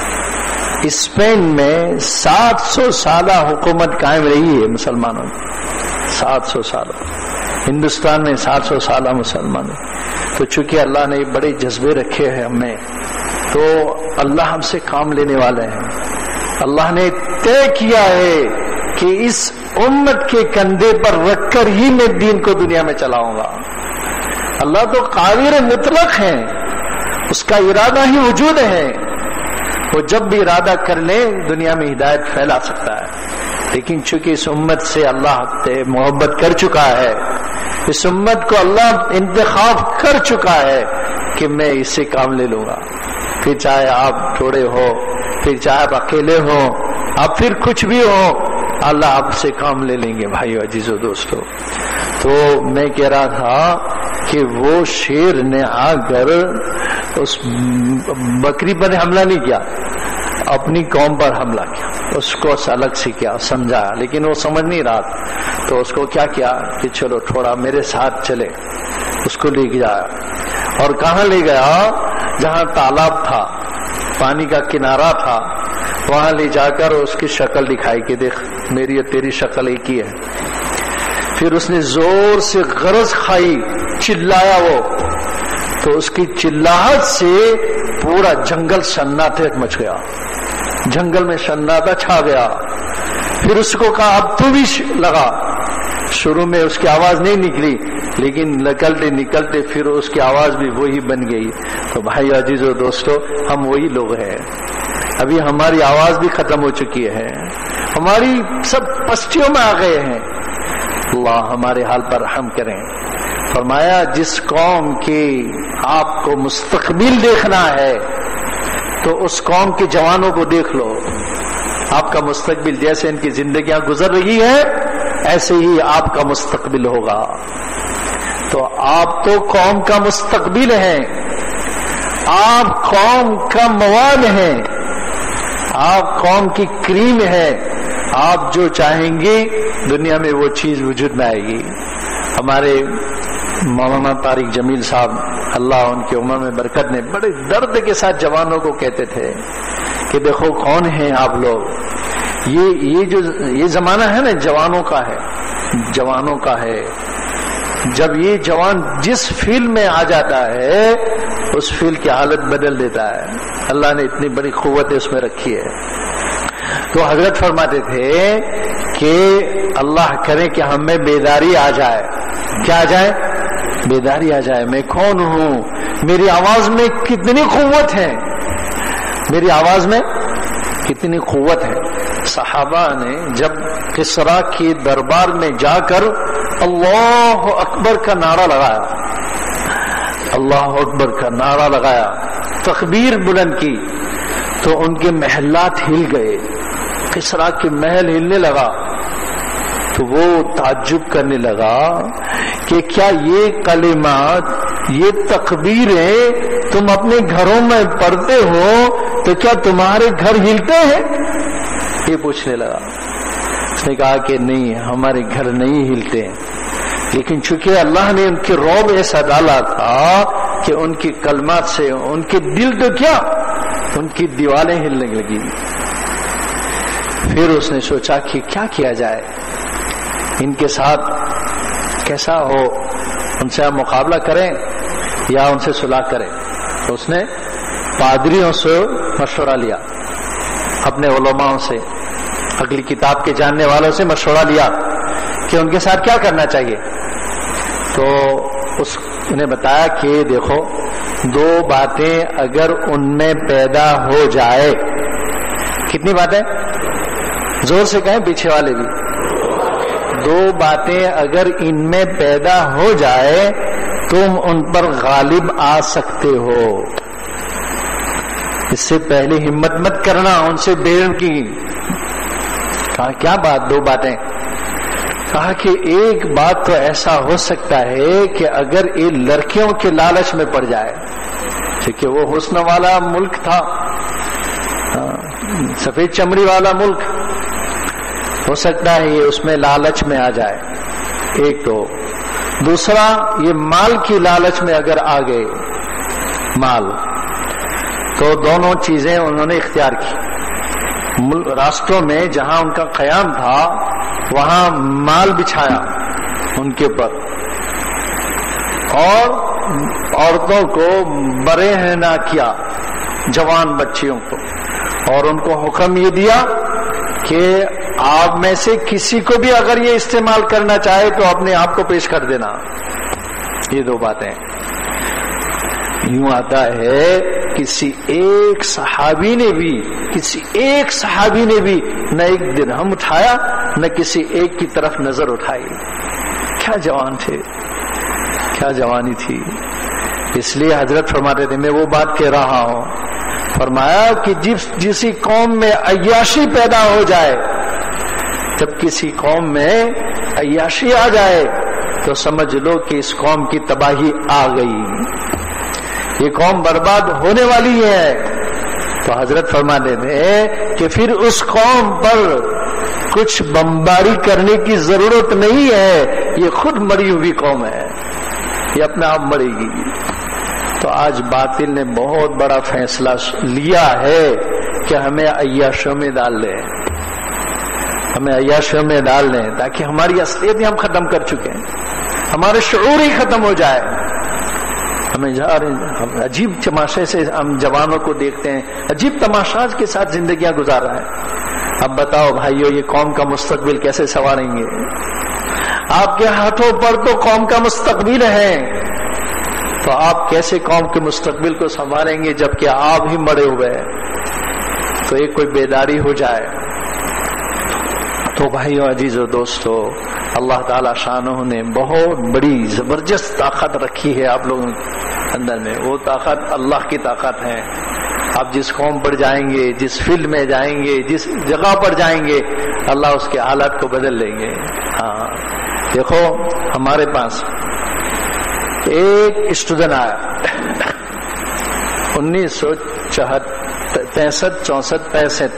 اسپین میں 700 سالہ حکومت قائم رہی ہے مسلمانوں کی، 700 سالہ، ہندوستان میں 700 سالہ مسلمان۔ تو چونکہ اللہ نے بڑے جذبے رکھے ہیں ہمیں، تو اللہ ہم سے کام لینے والے ہیں۔ اللہ نے طے کیا ہے کہ اس امت کے کندھے پر رکھ کر ہی میں دین کو دنیا میں چلاؤں گا۔ اللہ تو قادر مطلق ہے، اس کا ارادہ ہی وجود ہے، وہ جب بھی ارادہ کر لے دنیا میں ہدایت پھیلا سکتا ہے۔ لیکن چونکہ اس امت سے اللہ محبت کر چکا ہے، اس امت کو اللہ انتخاب کر چکا ہے کہ میں اس سے کام لے لوں گا، پھر چاہے آپ تھوڑے ہو، پھر چاہے آپ اکیلے ہو، آپ پھر کچھ بھی ہو، اللہ آپ سے کام لے لیں گے بھائیو عزیزو دوستو۔ تو میں کہہ رہا تھا کہ وہ شیر نے آ کر اس بکری پر حملہ نہیں کیا، اپنی قوم پر حملہ کیا، اس کو الگ سے کیا سمجھایا، لیکن وہ سمجھ نہیں رہا، تو اس کو کیا کیا کہ چلو تھوڑا میرے ساتھ چلے، اس کو لے جایا، اور کہاں لے گیا؟ جہاں تالاب تھا، پانی کا کنارہ تھا، وہاں لے جا کر اس کی شکل دکھائی کہ دیکھ میری اور تیری شکل ایک ہی ہے۔ پھر اس نے زور سے غرض کھائی، چلایا وہ، تو اس کی چلاہٹ سے پورا جنگل سناٹے مچ گیا، جنگل میں سناٹا چھا گیا۔ پھر اس کو کہا اب تو بھی لگا، شروع میں اس کی آواز نہیں نکلی، لیکن نکلتے نکلتے پھر اس کی آواز بھی وہی بن گئی. تو بھائی عزیزو دوستو، ہم وہی لوگ ہیں. ابھی ہماری آواز بھی ختم ہو چکی ہے، ہماری سب پستیوں میں آ گئے ہیں. اللہ ہمارے حال پر رحم کریں. فرمایا جس قوم کی آپ کو مستقبل دیکھنا ہے تو اس قوم کے جوانوں کو دیکھ لو. آپ کا مستقبل جیسے ان کی زندگیاں گزر رہی ہے ایسے ہی آپ کا مستقبل ہوگا. تو آپ تو قوم کا مستقبل ہیں، آپ قوم کا مواد ہیں، آپ قوم کی کریم ہے. آپ جو چاہیں گے دنیا میں وہ چیز وجود میں آئے گی. ہمارے مولانا طارق جمیل صاحب اللہ ان کی عمر میں برکت نے بڑے درد کے ساتھ جوانوں کو کہتے تھے کہ دیکھو کون ہیں آپ لوگ. یہ زمانہ ہے نا جوانوں کا ہے، جوانوں کا ہے. جب یہ جوان جس فیلڈ میں آ جاتا ہے اس فیلڈ کی حالت بدل دیتا ہے. اللہ نے اتنی بڑی قوت اس میں رکھی ہے. تو حضرت فرماتے تھے کہ اللہ کرے کہ ہمیں بیداری آ جائے. کیا آ جائے؟ بیداری آ جائے. میں کون ہوں، میری آواز میں کتنی قوت ہے، میری آواز میں کتنی قوت ہے. صحابہ نے جب کسرا کے دربار میں جا کر اللہ اکبر کا نعرہ لگایا، اللہ اکبر کا نعرہ لگایا، تکبیر بلند کی، تو ان کے محلات ہل گئے. کسرا کے محل ہلنے لگا. تو وہ تعجب کرنے لگا کہ کیا یہ کلمات، یہ تکبیریں تم اپنے گھروں میں پڑھتے ہو تو کیا تمہارے گھر ہلتے ہیں؟ یہ پوچھنے لگا. اس نے کہا کہ نہیں، ہمارے گھر نہیں ہلتے، لیکن چونکہ اللہ نے ان کے رعب ایسا ڈالا تھا کہ ان کی کلمات سے ان کے دل تو کیا، ان کی دیواریں ہلنے لگی. پھر اس نے سوچا کہ کیا کیا جائے، ان کے ساتھ کیسا ہو، ان سے مقابلہ کریں یا ان سے صلح کریں. تو اس نے پادریوں سے مشورہ لیا، اپنے علماء سے، اگلی کتاب کے جاننے والوں سے مشورہ لیا کہ ان کے ساتھ کیا کرنا چاہیے. تو انہیں بتایا کہ دیکھو، دو باتیں اگر ان میں پیدا ہو جائے. کتنی باتیں؟ زور سے کہیں پیچھے والے بھی. دو باتیں اگر ان میں پیدا ہو جائے تم ان پر غالب آ سکتے ہو. اس سے پہلے ہمت مت کرنا ان سے ڈیڑھ کی. کہا کیا بات؟ دو باتیں. کہا کہ ایک بات تو ایسا ہو سکتا ہے کہ اگر یہ لڑکیوں کے لالچ میں پڑ جائے، کیونکہ وہ حسن والا ملک تھا، سفید چمڑی والا ملک، ہو سکتا ہے یہ اس میں لالچ میں آ جائے. ایک تو. دوسرا، یہ مال کی لالچ میں اگر آ گئے، مال، تو دونوں چیزیں انہوں نے اختیار کی. راستوں میں جہاں ان کا قیام تھا وہاں مال بچھایا ان کے پر، اور عورتوں کو برہنہ کیا، جوان بچیوں کو، اور ان کو حکم یہ دیا کہ آپ میں سے کسی کو بھی اگر یہ استعمال کرنا چاہے تو اپنے آپ کو پیش کر دینا. یہ دو باتیں. یوں آتا ہے کسی ایک صحابی نے بھی نہ ایک درہم اٹھایا، نہ کسی ایک کی طرف نظر اٹھائی. کیا جوان تھے، کیا جوانی تھی. اس لیے حضرت فرماتے تھے، میں وہ بات کہہ رہا ہوں، فرمایا کہ جسی قوم میں عیاشی پیدا ہو جائے، جب کسی قوم میں عیاشی آ جائے تو سمجھ لو کہ اس قوم کی تباہی آ گئی، یہ قوم برباد ہونے والی ہے. تو حضرت فرماتے تھے کہ پھر اس قوم پر کچھ بمباری کرنے کی ضرورت نہیں ہے، یہ خود مری ہوئی قوم ہے، یہ اپنے آپ مرے گی. تو آج باطل نے بہت بڑا فیصلہ لیا ہے کہ ہمیں عیاشیوں میں ڈال لیں، ہمیں عیاشیوں میں ڈال دیں، تاکہ ہماری اصلیت ہی ہم ختم کر چکے ہیں، ہمارے شعور ہی ختم ہو جائے. ہمیں عجیب تماشے سے ہم جوانوں کو دیکھتے ہیں، عجیب تماشاج کے ساتھ زندگیاں گزار رہے ہیں. اب بتاؤ بھائیو، یہ قوم کا مستقبل کیسے سنواریں گے؟ آپ کے ہاتھوں پر تو قوم کا مستقبل ہے، تو آپ کیسے قوم کے مستقبل کو سنبھالیں گے جبکہ آپ ہی مڑے ہوئے ہیں؟ تو ایک کوئی بیداری ہو جائے۔ تو بھائیو عزیزو دوستو، اللہ تعالی شانہ نے بہت بڑی زبردست طاقت رکھی ہے آپ لوگوں کے اندر میں، وہ طاقت اللہ کی طاقت ہے۔ آپ جس قوم پر جائیں گے، جس فیلڈ میں جائیں گے، جس جگہ پر جائیں گے، اللہ اس کے حالات کو بدل لیں گے۔ ہاں دیکھو ہمارے پاس ایک اسٹوڈنٹ آیا 1963 64 65،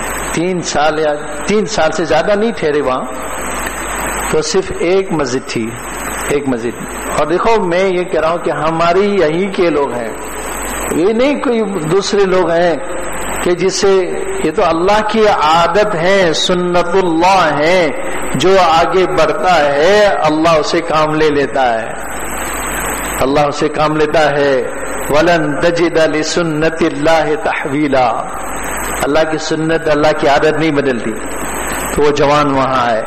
3 سال سے زیادہ نہیں ٹھہرے وہاں، تو صرف ایک مسجد تھی، ایک مسجد۔ اور دیکھو میں یہ کہہ رہا ہوں کہ ہماری یہی کے لوگ ہیں، یہ نہیں کوئی دوسرے لوگ ہیں کہ جسے، یہ تو اللہ کی عادت ہے، سنت اللہ ہے، جو آگے بڑھتا ہے اللہ اسے کام لے لیتا ہے، اللہ اسے کام لیتا ہے۔ وَلَن تَجِدَ لِسُنَّتِ اللَّهِ تَحْوِيلًا، اللہ کی سنت، اللہ کی عادت نہیں بدلتی۔ تو وہ جوان وہاں ہے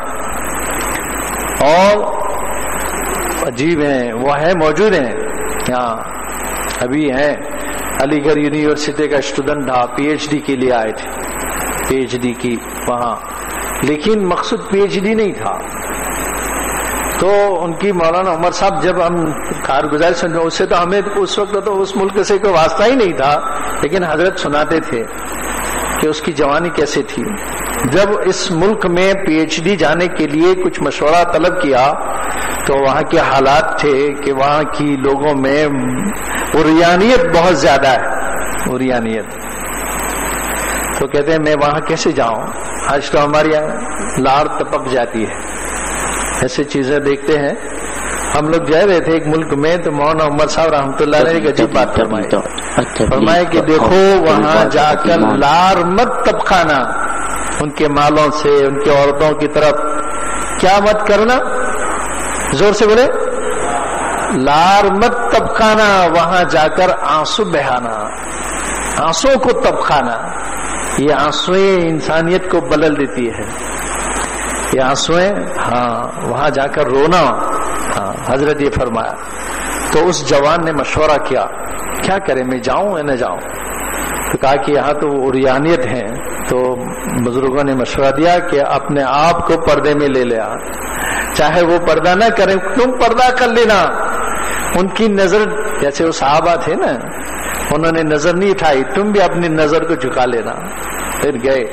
اور عجیب ہیں، وہ ہے موجود ہیں یہاں ابھی ہیں، علی گڑھ یونیورسٹی کا اسٹوڈنٹ تھا، پی ایچ ڈی کے لیے آئے تھے، پی ایچ ڈی کی وہاں، لیکن مقصود پی ایچ ڈی نہیں تھا۔ تو ان کی مولانا عمر صاحب جب ہم کارگزاری سن رہے، اس سے تو ہمیں اس وقت تو اس ملک سے کوئی واسطہ ہی نہیں تھا، لیکن حضرت سناتے تھے کہ اس کی جوانی کیسے تھی۔ جب اس ملک میں پی ایچ ڈی جانے کے لیے کچھ مشورہ طلب کیا تو وہاں کے حالات تھے کہ وہاں کی لوگوں میں عریانیت بہت زیادہ ہے، عریانیت۔ تو کہتے ہیں میں وہاں کیسے جاؤں، آج تو ہماری لاڑ تپک جاتی ہے، ایسے چیزیں دیکھتے ہیں۔ ہم لوگ جا رہے تھے ایک ملک میں، تو مولانا عمر صاحب رحمۃ اللہ علیہ نے ایک عجیب بات فرمائی کہ دیکھو وہاں جا کر لار مت تبخانا، ان کے مالوں سے، ان کے عورتوں کی طرف کیا مت کرنا، زور سے بولے، لار مت تبخانا، وہاں جا کر آنسو بہانا، آنسو کو تبخانا۔ یہ آنسویں انسانیت کو بدل دیتی ہے، یہ آنسویں، ہاں وہاں جا کر رونا، ہاں حضرت یہ فرمایا۔ تو اس جوان نے مشورہ کیا کیا کرے، میں جاؤں یا نہ جاؤں؟ تو کہا کہ یہاں تو عریانیت ہے، تو بزرگوں نے مشورہ دیا کہ اپنے آپ کو پردے میں لے لیا، چاہے وہ پردہ نہ کریں تم پردہ کر لینا۔ ان کی نظر، جیسے وہ صحابہ تھے نا، انہوں نے نظر نہیں اٹھائی، تم بھی اپنی نظر کو جھکا لینا۔ پھر گئے،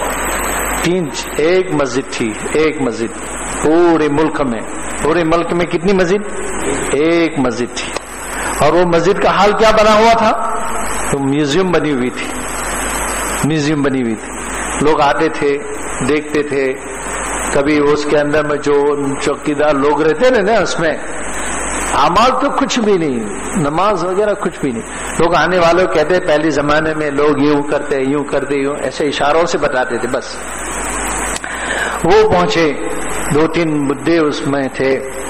ایک مسجد تھی، ایک مسجد پورے ملک میں، پورے ملک میں کتنی مسجد؟ ایک مسجد تھی، اور وہ مسجد کا حال کیا بنا ہوا تھا؟ تو میوزیم بنی ہوئی تھی، میوزیم بنی ہوئی تھی، لوگ آتے تھے دیکھتے تھے۔ کبھی اس کے اندر میں جو چوکیدار لوگ رہتے نا، اس میں اعمال تو کچھ بھی نہیں، نماز وغیرہ کچھ بھی نہیں۔ لوگ آنے والوں کہتے پہلے زمانے میں لوگ یوں کرتے یوں کرتے، یوں ایسے اشاروں سے بتاتے تھے بس۔ وہ پہنچے، 2-3 مدعے اس میں تھے،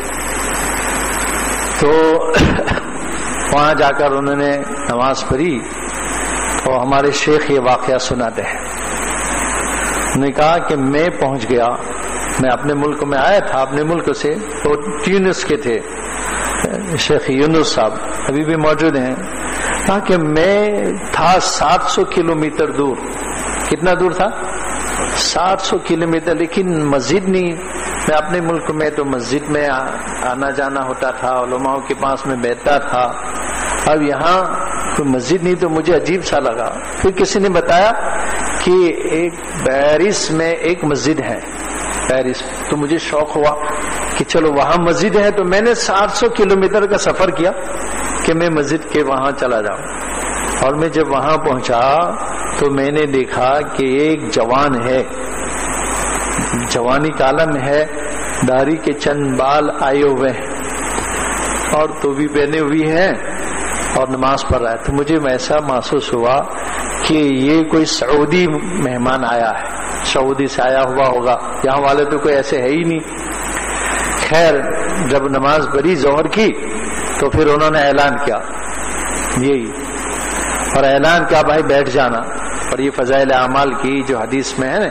تو وہاں جا کر انہوں نے نماز پڑھی، اور ہمارے شیخ یہ واقعہ سناتے ہیں۔ انہوں نے کہا کہ میں پہنچ گیا، میں اپنے ملک میں آیا تھا، اپنے ملک سے، وہ ٹیونس کے تھے، شیخ یونس صاحب ابھی بھی موجود ہیں۔ کہا کہ میں تھا 700 کلومیٹر دور۔ کتنا دور تھا؟ 700 کلومیٹر، لیکن مسجد نہیں۔ میں اپنے ملک میں تو مسجد میں آنا جانا ہوتا تھا، علماء کے پاس میں بیٹھتا تھا، اب یہاں کوئی مسجد نہیں، تو مجھے عجیب سا لگا۔ پھر کسی نے بتایا کہ ایک پیرس میں ایک مسجد ہے، پیرس، تو مجھے شوق ہوا کہ چلو وہاں مسجد ہے، تو میں نے 700 کلومیٹر کا سفر کیا کہ میں مسجد کے وہاں چلا جاؤں۔ اور میں جب وہاں پہنچا تو میں نے دیکھا کہ ایک جوان ہے، جوانی کا عالم ہے، داڑھی کے چند بال آئے ہوئے ہیں، اور ٹوپی پہنے ہوئی ہے، اور نماز پڑھ رہا ہے۔ تو مجھے ایسا محسوس ہوا کہ یہ کوئی سعودی مہمان آیا ہے، سعودی سے آیا ہوا ہوگا، یہاں والے تو کوئی ایسے ہے ہی نہیں۔ خیر جب نماز پڑھی ظہر کی تو پھر انہوں نے اعلان کیا یہی، اور اعلان کیا بھائی بیٹھ جانا، اور یہ فضائل اعمال کی جو حدیث میں ہے نا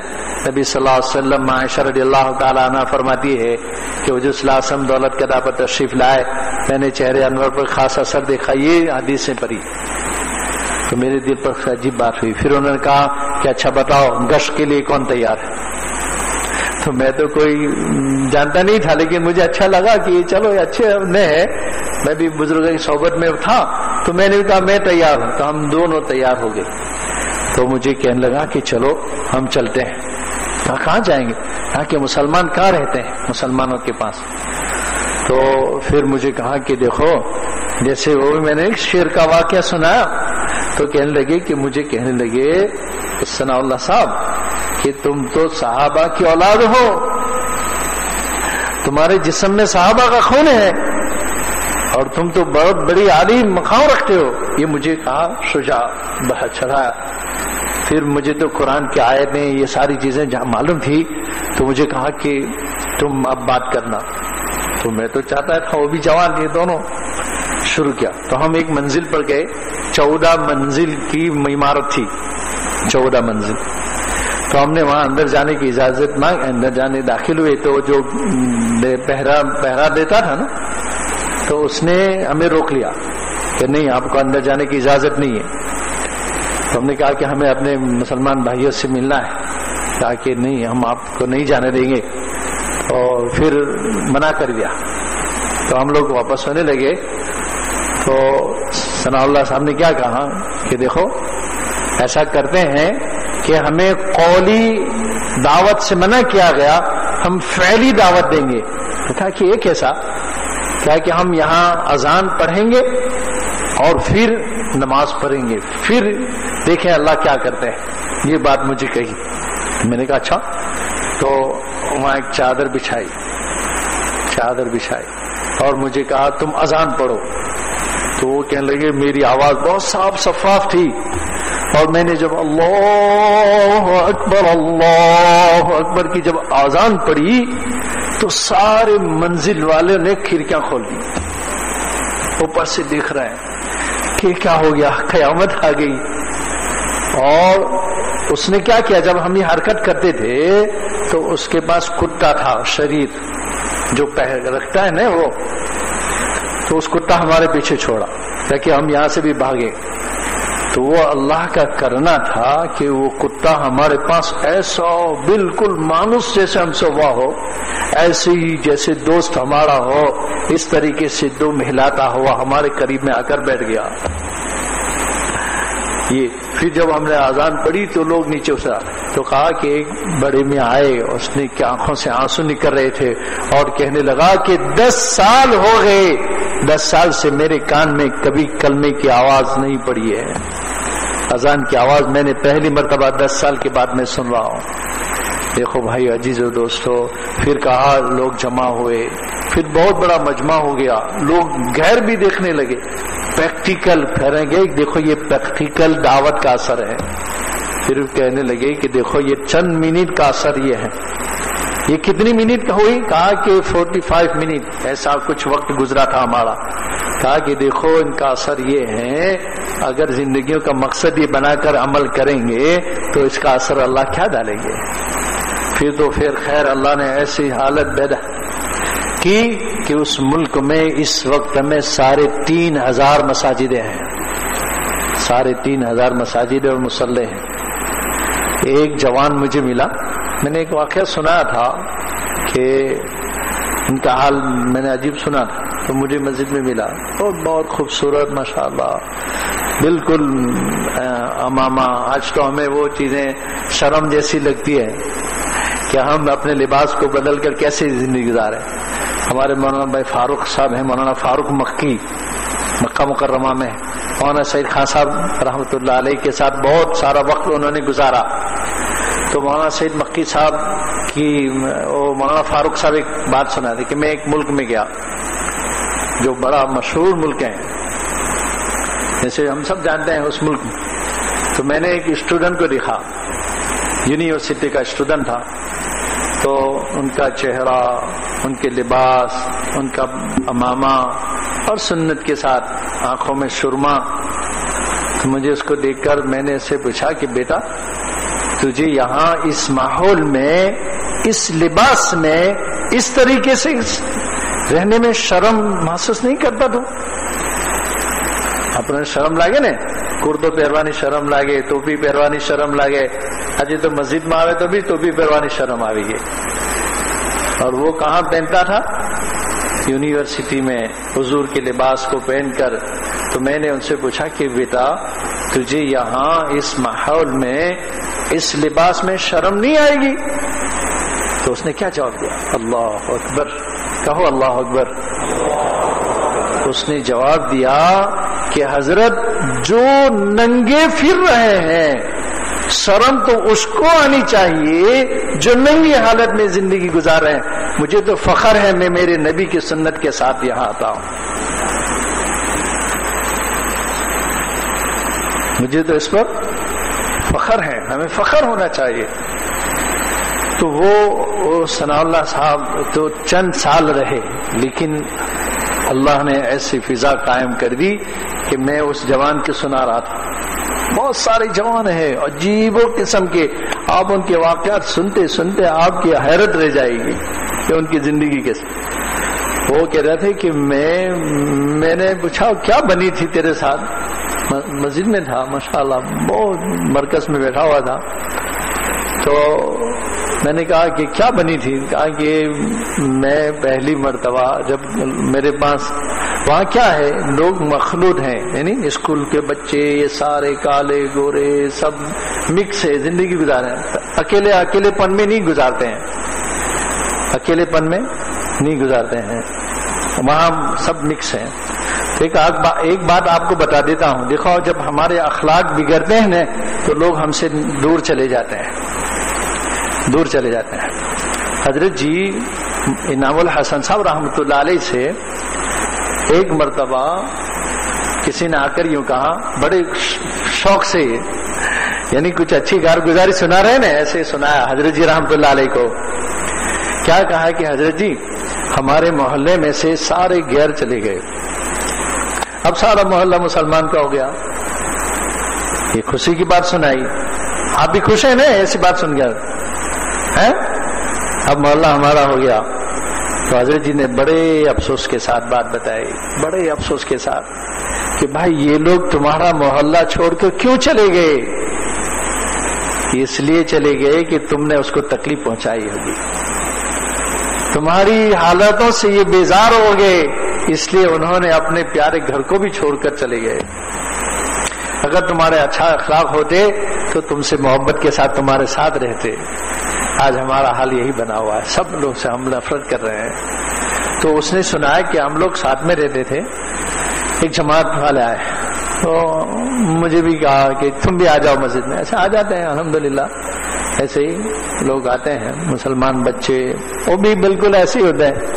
نبی صلی اللہ علیہ وسلم عائشہ رضی اللہ تعالیٰ عنہ فرماتی ہے کہ حضور صلی اللہ علیہ وسلم دولت کے ادا پر تشریف لائے، میں نے چہرے انور پر خاص اثر دیکھا، یہ حدیثیں پڑھی تو میرے دل پر عجیب بات ہوئی۔ پھر انہوں نے کہا کہ اچھا بتاؤ گشت کے لیے کون تیار ہے؟ تو میں تو کوئی جانتا نہیں تھا، لیکن مجھے اچھا لگا کہ چلو اچھے نے ہے، میں بھی بزرگوں کی صحبت میں تھا تو میں نے بھی کہا میں تیار ہوں، تو ہم دونوں تیار ہو گئے۔ تو مجھے کہنے لگا کہ چلو ہم چلتے ہیں۔ کہاں جائیں گے؟ کہا کہ مسلمان کہاں رہتے ہیں مسلمانوں کے پاس۔ تو پھر مجھے کہا کہ دیکھو جیسے وہ میں نے ایک شعر کا واقعہ سنایا تو کہنے لگے کہ مجھے کہنے لگے ثناء اللہ صاحب کہ تم تو صحابہ کی اولاد ہو، تمہارے جسم میں صحابہ کا خون ہے اور تم تو بہت بڑی عالی مقام رکھتے ہو۔ یہ مجھے کہا شجاع بہت چڑھایا۔ پھر مجھے تو قرآن کی آیتیں یہ ساری چیزیں جہاں معلوم تھی تو مجھے کہا کہ تم اب بات کرنا۔ تو میں تو چاہتا تھا، وہ بھی جوان تھے دونوں۔ شروع کیا تو ہم ایک منزل پر گئے، 14 منزل کی عمارت تھی، 14 منزل۔ تو ہم نے وہاں اندر جانے کی اجازت مانگ، اندر جانے داخل ہوئے تو جو پہرا دیتا تھا نا تو اس نے ہمیں روک لیا کہ نہیں آپ کو اندر جانے کی اجازت نہیں ہے۔ تو ہم نے کہا کہ ہمیں اپنے مسلمان بھائیوں سے ملنا ہے، کہا کہ نہیں ہم آپ کو نہیں جانے دیں گے، اور پھر منع کر دیا۔ تو ہم لوگ واپس ہونے لگے تو ثناء اللہ صاحب نے کیا کہا کہ دیکھو ایسا کرتے ہیں کہ ہمیں قولی دعوت سے منع کیا گیا، ہم فعلی دعوت دیں گے۔ کہا کہ یہ کیسا؟ کہا کہ ہم یہاں اذان پڑھیں گے اور پھر نماز پڑھیں گے، پھر دیکھیں اللہ کیا کرتے ہیں۔ یہ بات مجھے کہی، میں نے کہا اچھا۔ تو وہاں ایک چادر بچھائی اور مجھے کہا تم اذان پڑھو۔ تو وہ کہنے لگے، میری آواز بہت صاف شفاف تھی اور میں نے جب اللہ اکبر کی جب اذان پڑھی تو سارے منزل والے نے کھڑکیاں کھول دی، اوپر سے دیکھ رہے ہیں کہ کیا ہو گیا، قیامت آ گئی۔ اور اس نے کیا کیا، جب ہم یہ حرکت کرتے تھے تو اس کے پاس کتا تھا شریف جو رکھتا ہے نا وہ، تو اس کتا ہمارے پیچھے چھوڑا تاکہ ہم یہاں سے بھی بھاگے۔ تو وہ اللہ کا کرنا تھا کہ وہ کتا ہمارے پاس ایسا بالکل مانوس جیسے ہم سے ہوا ہو، ایسے ہی جیسے دوست ہمارا ہو، اس طریقے سے دو مہلاتا ہوا ہمارے قریب میں آ کر بیٹھ گیا۔ یہ پھر جب ہم نے اذان پڑھی تو لوگ نیچے اترا تو کہا کہ ایک بڑے میں آئے، اس نے کی آنکھوں سے آنسو نکل رہے تھے اور کہنے لگا کہ 10 سال ہو گئے، 10 سال سے میرے کان میں کبھی کلمے کی آواز نہیں پڑی ہے، اذان کی آواز میں نے پہلی مرتبہ 10 سال کے بعد میں سن رہا ہوں۔ دیکھو بھائی عزیز و دوستو، پھر کہا لوگ جمع ہوئے، پھر بہت بڑا مجمع ہو گیا، لوگ غیر بھی دیکھنے لگے، پریکٹیکل کریں گے، دیکھو یہ پریکٹیکل دعوت کا اثر ہے۔ پھر کہنے لگے کہ دیکھو یہ چند منٹ کا اثر یہ ہے۔ یہ کتنی منٹ کا ہوئی؟ کہا کہ 45 منٹ، ایسا کچھ وقت گزرا تھا ہمارا۔ کہا کہ دیکھو ان کا اثر یہ ہے، اگر زندگیوں کا مقصد یہ بنا کر عمل کریں گے تو اس کا اثر اللہ کیا ڈالیں گے۔ پھر خیر اللہ نے ایسی حالت پیدا کی کہ اس ملک میں اس وقت میں 3,500 مساجدیں ہیں، 3,500 مساجد اور مصلے ہیں۔ ایک جوان مجھے ملا، میں نے ایک واقعہ سنا تھا کہ ان کا حال میں نے عجیب سنا تھا، تو مجھے مسجد میں ملا، بہت خوبصورت ماشاءاللہ، بالکل امامہ۔ آج تو ہمیں وہ چیزیں شرم جیسی لگتی ہے کہ ہم اپنے لباس کو بدل کر کیسے زندگی گزاریں۔ ہمارے مولانا بھائی فاروق صاحب ہیں، مولانا فاروق مکی، مکہ مکرمہ میں، مولانا سعید خان صاحب رحمۃ اللہ علیہ کے ساتھ بہت سارا وقت انہوں نے گزارا۔ تو مولانا سعید مکی صاحب کی مولانا فاروق صاحب ایک بات سنا تھی کہ میں ایک ملک میں گیا جو بڑا مشہور ملک ہے، جیسے ہم سب جانتے ہیں اس ملک میں۔ تو میں نے ایک اسٹوڈنٹ کو دیکھا، یونیورسٹی کا اسٹوڈنٹ تھا، تو ان کا چہرہ، ان کے لباس، ان کا امامہ اور سنت کے ساتھ آنکھوں میں سرما۔ تو مجھے اس کو دیکھ کر میں نے اس سے پوچھا کہ بیٹا تجھے یہاں اس ماحول میں، اس لباس میں، اس طریقے سے رہنے میں شرم محسوس نہیں کرتا؟ تو اپنے شرم لگے نا، کرتو پہروانی شرم لگے، ٹوپی پہروانی شرم لگے، اجے تو مسجد میں آوے تو بھی ٹوپی پہروانی شرم آئے گی. اور وہ کہاں پہنتا تھا؟ یونیورسٹی میں حضور کے لباس کو پہن کر. تو میں نے ان سے پوچھا کہ بیٹا تجھے یہاں اس ماحول میں، اس لباس میں شرم نہیں آئے گی؟ تو اس نے کیا جواب دیا؟ اللہ اکبر، کہو اللہ اکبر. اس نے جواب دیا کہ حضرت جو ننگے پھر رہے ہیں، شرم تو اس کو آنی چاہیے جو ننگی حالت میں زندگی گزار رہے ہیں. مجھے تو فخر ہے میں میرے نبی کی سنت کے ساتھ یہاں آتا ہوں، مجھے تو اس پر فخر ہے، ہمیں فخر ہونا چاہیے. تو وہ ثناء اللہ صاحب تو چند سال رہے، لیکن اللہ نے ایسی فضا قائم کر دی کہ میں اس جوان کے سنا رہا تھا. بہت سارے جوان ہیں عجیب و قسم کے، آپ ان کے واقعات سنتے سنتے آپ کی حیرت رہ جائے گی کہ ان کی زندگی کیسے. وہ کہہ رہے تھے کہ میں نے پوچھا کیا بنی تھی تیرے ساتھ؟ مسجد میں تھا ماشاءاللہ، بہت مرکز میں بیٹھا ہوا تھا. تو میں نے کہا کہ کیا بنی تھی؟ کہا کہ میں پہلی مرتبہ جب میرے پاس وہاں کیا ہے، لوگ مخلوط ہیں، یعنی اسکول کے بچے یہ سارے کالے گورے سب مکس ہے، زندگی گزارے ہیں. اکیلے پن میں نہیں گزارتے ہیں، اکیلے پن میں نہیں گزارتے ہیں، وہاں سب مکس ہیں. ایک بات آپ کو بتا دیتا ہوں، دیکھو جب ہمارے اخلاق بگڑتے ہیں نا تو لوگ ہم سے دور چلے جاتے ہیں. حضرت جی انعام الحسن صاحب رحمۃ اللہ علیہ سے ایک مرتبہ کسی نے آ کر یوں کہا، بڑے شوق سے، یعنی کچھ اچھی کارگزاری سنا رہے نا، ایسے سنایا حضرت جی رحمۃ اللہ علیہ کو. کیا کہا کہ حضرت جی ہمارے محلے میں سے سارے غیر چلے گئے، اب سارا محلہ مسلمان کا ہو گیا. یہ خوشی کی بات سنائی، آپ بھی خوش ہیں نا ایسی بات سن کر؟ اب محلہ ہمارا ہو گیا. تو حضرت جی نے بڑے افسوس کے ساتھ بات بتائی، بڑے افسوس کے ساتھ، کہ بھائی یہ لوگ تمہارا محلہ چھوڑ کر کیوں چلے گئے؟ اس لیے چلے گئے کہ تم نے اس کو تکلیف پہنچائی ہوگی، تمہاری حالتوں سے یہ بیزار ہو گئے، اس لیے انہوں نے اپنے پیارے گھر کو بھی چھوڑ کر چلے گئے. اگر تمہارے اچھا اخلاق ہوتے تو تم سے محبت کے ساتھ تمہارے ساتھ رہتے. آج ہمارا حال یہی بنا ہوا ہے، سب لوگ سے ہم نفرت کر رہے ہیں. تو اس نے سنا کہ ہم لوگ ساتھ میں رہتے تھے. ایک جماعت والے آئے تو مجھے بھی کہا کہ تم بھی آ جاؤ مسجد میں. ایسے آ جاتے ہیں الحمدللہ، ایسے ہی لوگ آتے ہیں، مسلمان بچے وہ بھی بالکل ایسے ہی ہوتے ہیں.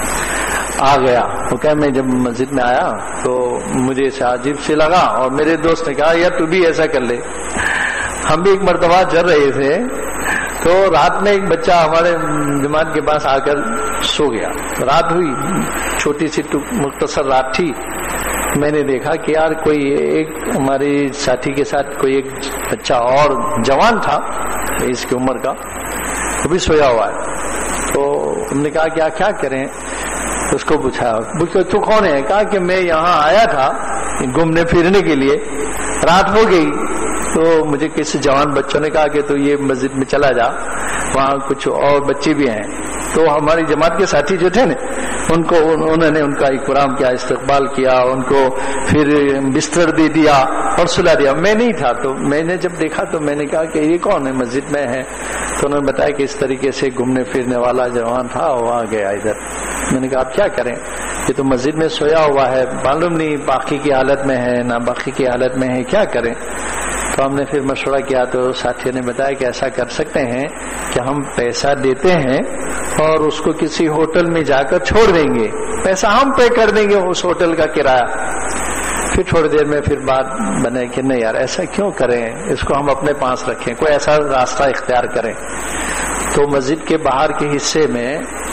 آ گیا وہ کہ میں جب مسجد میں آیا تو مجھے اسے عجیب سے لگا، اور میرے دوست نے کہا یار تو بھی ایسا کر لے. ہم بھی ایک مرتبہ چل رہے تھے تو رات میں ایک بچہ ہمارے جماعت کے پاس آ کر سو گیا. رات ہوئی، چھوٹی سی مختصر رات تھی. میں نے دیکھا کہ یار کوئی ایک ہماری ساتھی کے ساتھ کوئی ایک بچہ اور جوان تھا اس کی عمر کا، وہ بھی سویا ہوا ہے. تو ہم نے کہا کیا کریں؟ اس کو پوچھا تو کون ہے؟ کہا کہ میں یہاں آیا تھا گھومنے پھرنے کے لیے، رات ہو گئی تو مجھے کسی جوان بچوں نے کہا کہ تو یہ مسجد میں چلا جا، وہاں کچھ اور بچے بھی ہیں. تو ہماری جماعت کے ساتھی جو تھے نا انہوں نے ان کا اکرام کیا، استقبال کیا، ان کو پھر بستر دے دیا اور سلا دیا. میں نہیں تھا، تو میں نے جب دیکھا تو میں نے کہا کہ یہ کون ہے مسجد میں ہے؟ تو انہوں نے بتایا کہ اس طریقے سے گھومنے پھرنے والا جوان تھا، وہاں گیا ادھر. میں نے کہا آپ کیا کریں، یہ تو مسجد میں سویا ہوا ہے، معلوم نہیں باقی کی حالت میں ہے نہ باقی کی حالت میں ہے، کیا کریں؟ تو ہم نے پھر مشورہ کیا تو ساتھی نے بتایا کہ ایسا کر سکتے ہیں کہ ہم پیسہ دیتے ہیں اور اس کو کسی ہوٹل میں جا کر چھوڑ دیں گے، پیسہ ہم پے کر دیں گے اس ہوٹل کا کرایہ. پھر تھوڑی دیر میں پھر بات بنے کہ نہیں یار ایسا کیوں کریں، اس کو ہم اپنے پاس رکھیں، کوئی ایسا راستہ اختیار کریں. تو مسجد کے باہر کے حصے میں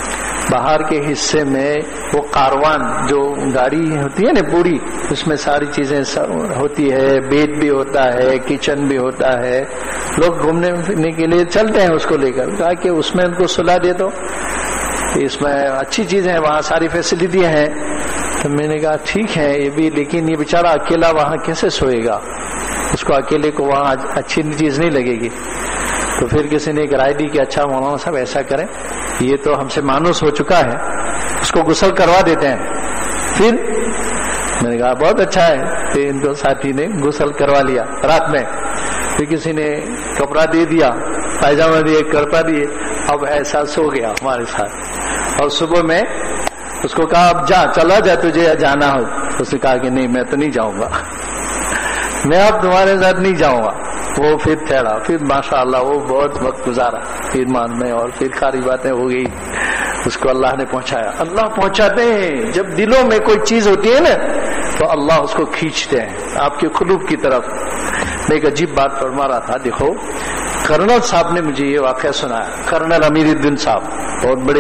باہر کے حصے میں وہ کاروان جو گاڑی ہوتی ہے نا پوری، اس میں ساری چیزیں ہوتی ہے، بیڈ بھی ہوتا ہے، کچن بھی ہوتا ہے، لوگ گھومنے پھرنے کے لیے چلتے ہیں اس کو لے کر، کہا کہ اس میں ان کو سلا دے دو، اس میں اچھی چیزیں ہیں، وہاں ساری فیسلٹیاں ہیں۔ تو میں نے کہا ٹھیک ہے یہ بھی، لیکن یہ بیچارہ اکیلا وہاں کیسے سوئے گا، اس کو اکیلے کو وہاں اچھی چیز نہیں لگے گی۔ تو پھر کسی نے ایک رائے دی کہ اچھا مولانا صاحب ایسا کریں، یہ تو ہم سے مانوس ہو چکا ہے، اس کو غسل کروا دیتے ہیں۔ پھر میں نے کہا بہت اچھا ہے، پھر ان دو ساتھی نے غسل کروا لیا رات میں، پھر کسی نے کپڑا دے دیا، پائجامہ دیے، کرتا دیے، اب ایسا سو گیا ہمارے ساتھ۔ اور صبح میں اس کو کہا اب جا، چلا جا، تجھے جانا ہو، اس نے کہا کہ نہیں میں تو نہیں جاؤں گا، میں اب تمہارے ساتھ نہیں جاؤں گا۔ وہ پھر ٹھہرا، پھر ماشاءاللہ وہ بہت وقت گزارا ایمان میں، اور پھر ساری باتیں ہو گئی، اس کو اللہ نے پہنچایا۔ اللہ پہنچاتے ہیں، جب دلوں میں کوئی چیز ہوتی ہے نا تو اللہ اس کو کھینچتے ہیں آپ کے قلوب کی طرف۔ میں ایک عجیب بات فرما رہا تھا، دیکھو کرنل صاحب نے مجھے یہ واقعہ سنایا، کرنل امیر الدین صاحب بہت بڑے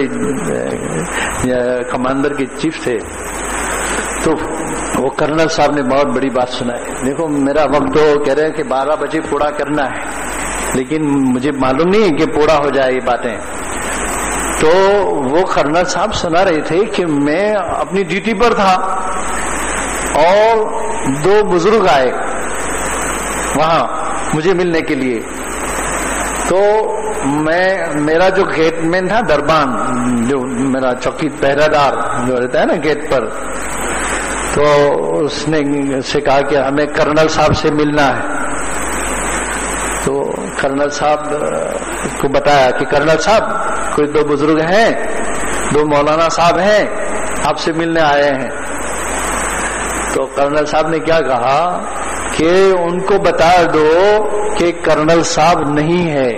کمانڈر کے چیف تھے، تو وہ کرنل صاحب نے بہت بڑی بات سنائی۔ دیکھو میرا وقت تو کہہ رہے ہیں کہ 12 بجے پورا کرنا ہے، لیکن مجھے معلوم نہیں کہ پورا ہو جائے یہ باتیں۔ تو وہ کرنل صاحب سنا رہے تھے کہ میں اپنی ڈیوٹی پر تھا اور 2 بزرگ آئے وہاں مجھے ملنے کے لیے، تو میرا جو گیٹ مین تھا دربان، جو میرا چوکی پہرہ دار جو رہتا ہے نا گیٹ پر، تو اس نے سے کہا کہ ہمیں کرنل صاحب سے ملنا ہے۔ تو کرنل صاحب کو بتایا کہ کرنل صاحب کوئی 2 بزرگ ہیں، 2 مولانا صاحب ہیں، آپ سے ملنے آئے ہیں۔ تو کرنل صاحب نے کیا کہا کہ ان کو بتا دو کہ کرنل صاحب نہیں ہے۔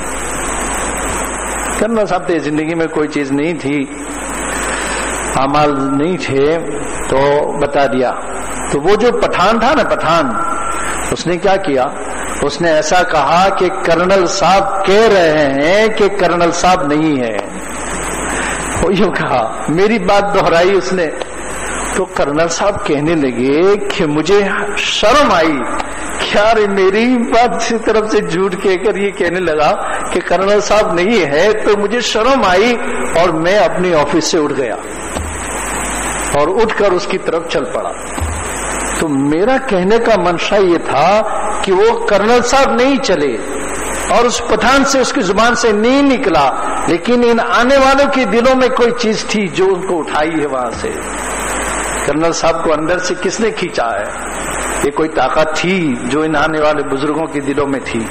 کرنل صاحب تھے، زندگی میں کوئی چیز نہیں تھی، اعمال نہیں تھے، تو بتا دیا۔ تو وہ جو پٹھان تھا نا، پٹھان، اس نے کیا کیا، اس نے ایسا کہا کہ کرنل صاحب کہہ رہے ہیں کہ کرنل صاحب نہیں ہے، وہ یوں کہا، میری بات دہرائی اس نے۔ تو کرنل صاحب کہنے لگے کہ مجھے شرم آئی، کیا رے میری بات کی طرف سے جھوٹ کہہ کر یہ کہنے لگا کہ کرنل صاحب نہیں ہے، تو مجھے شرم آئی اور میں اپنی آفس سے اٹھ گیا اور اٹھ کر اس کی طرف چل پڑا۔ تو میرا کہنے کا منشا یہ تھا کہ وہ کرنل صاحب نہیں چلے اور اس پٹھان سے اس کی زبان سے نہیں نکلا، لیکن ان آنے والوں کے دلوں میں کوئی چیز تھی جو ان کو اٹھائی ہے وہاں سے۔ کرنل صاحب کو اندر سے کس نے کھینچا ہے؟ یہ کوئی طاقت تھی جو ان آنے والے بزرگوں کے دلوں میں تھی۔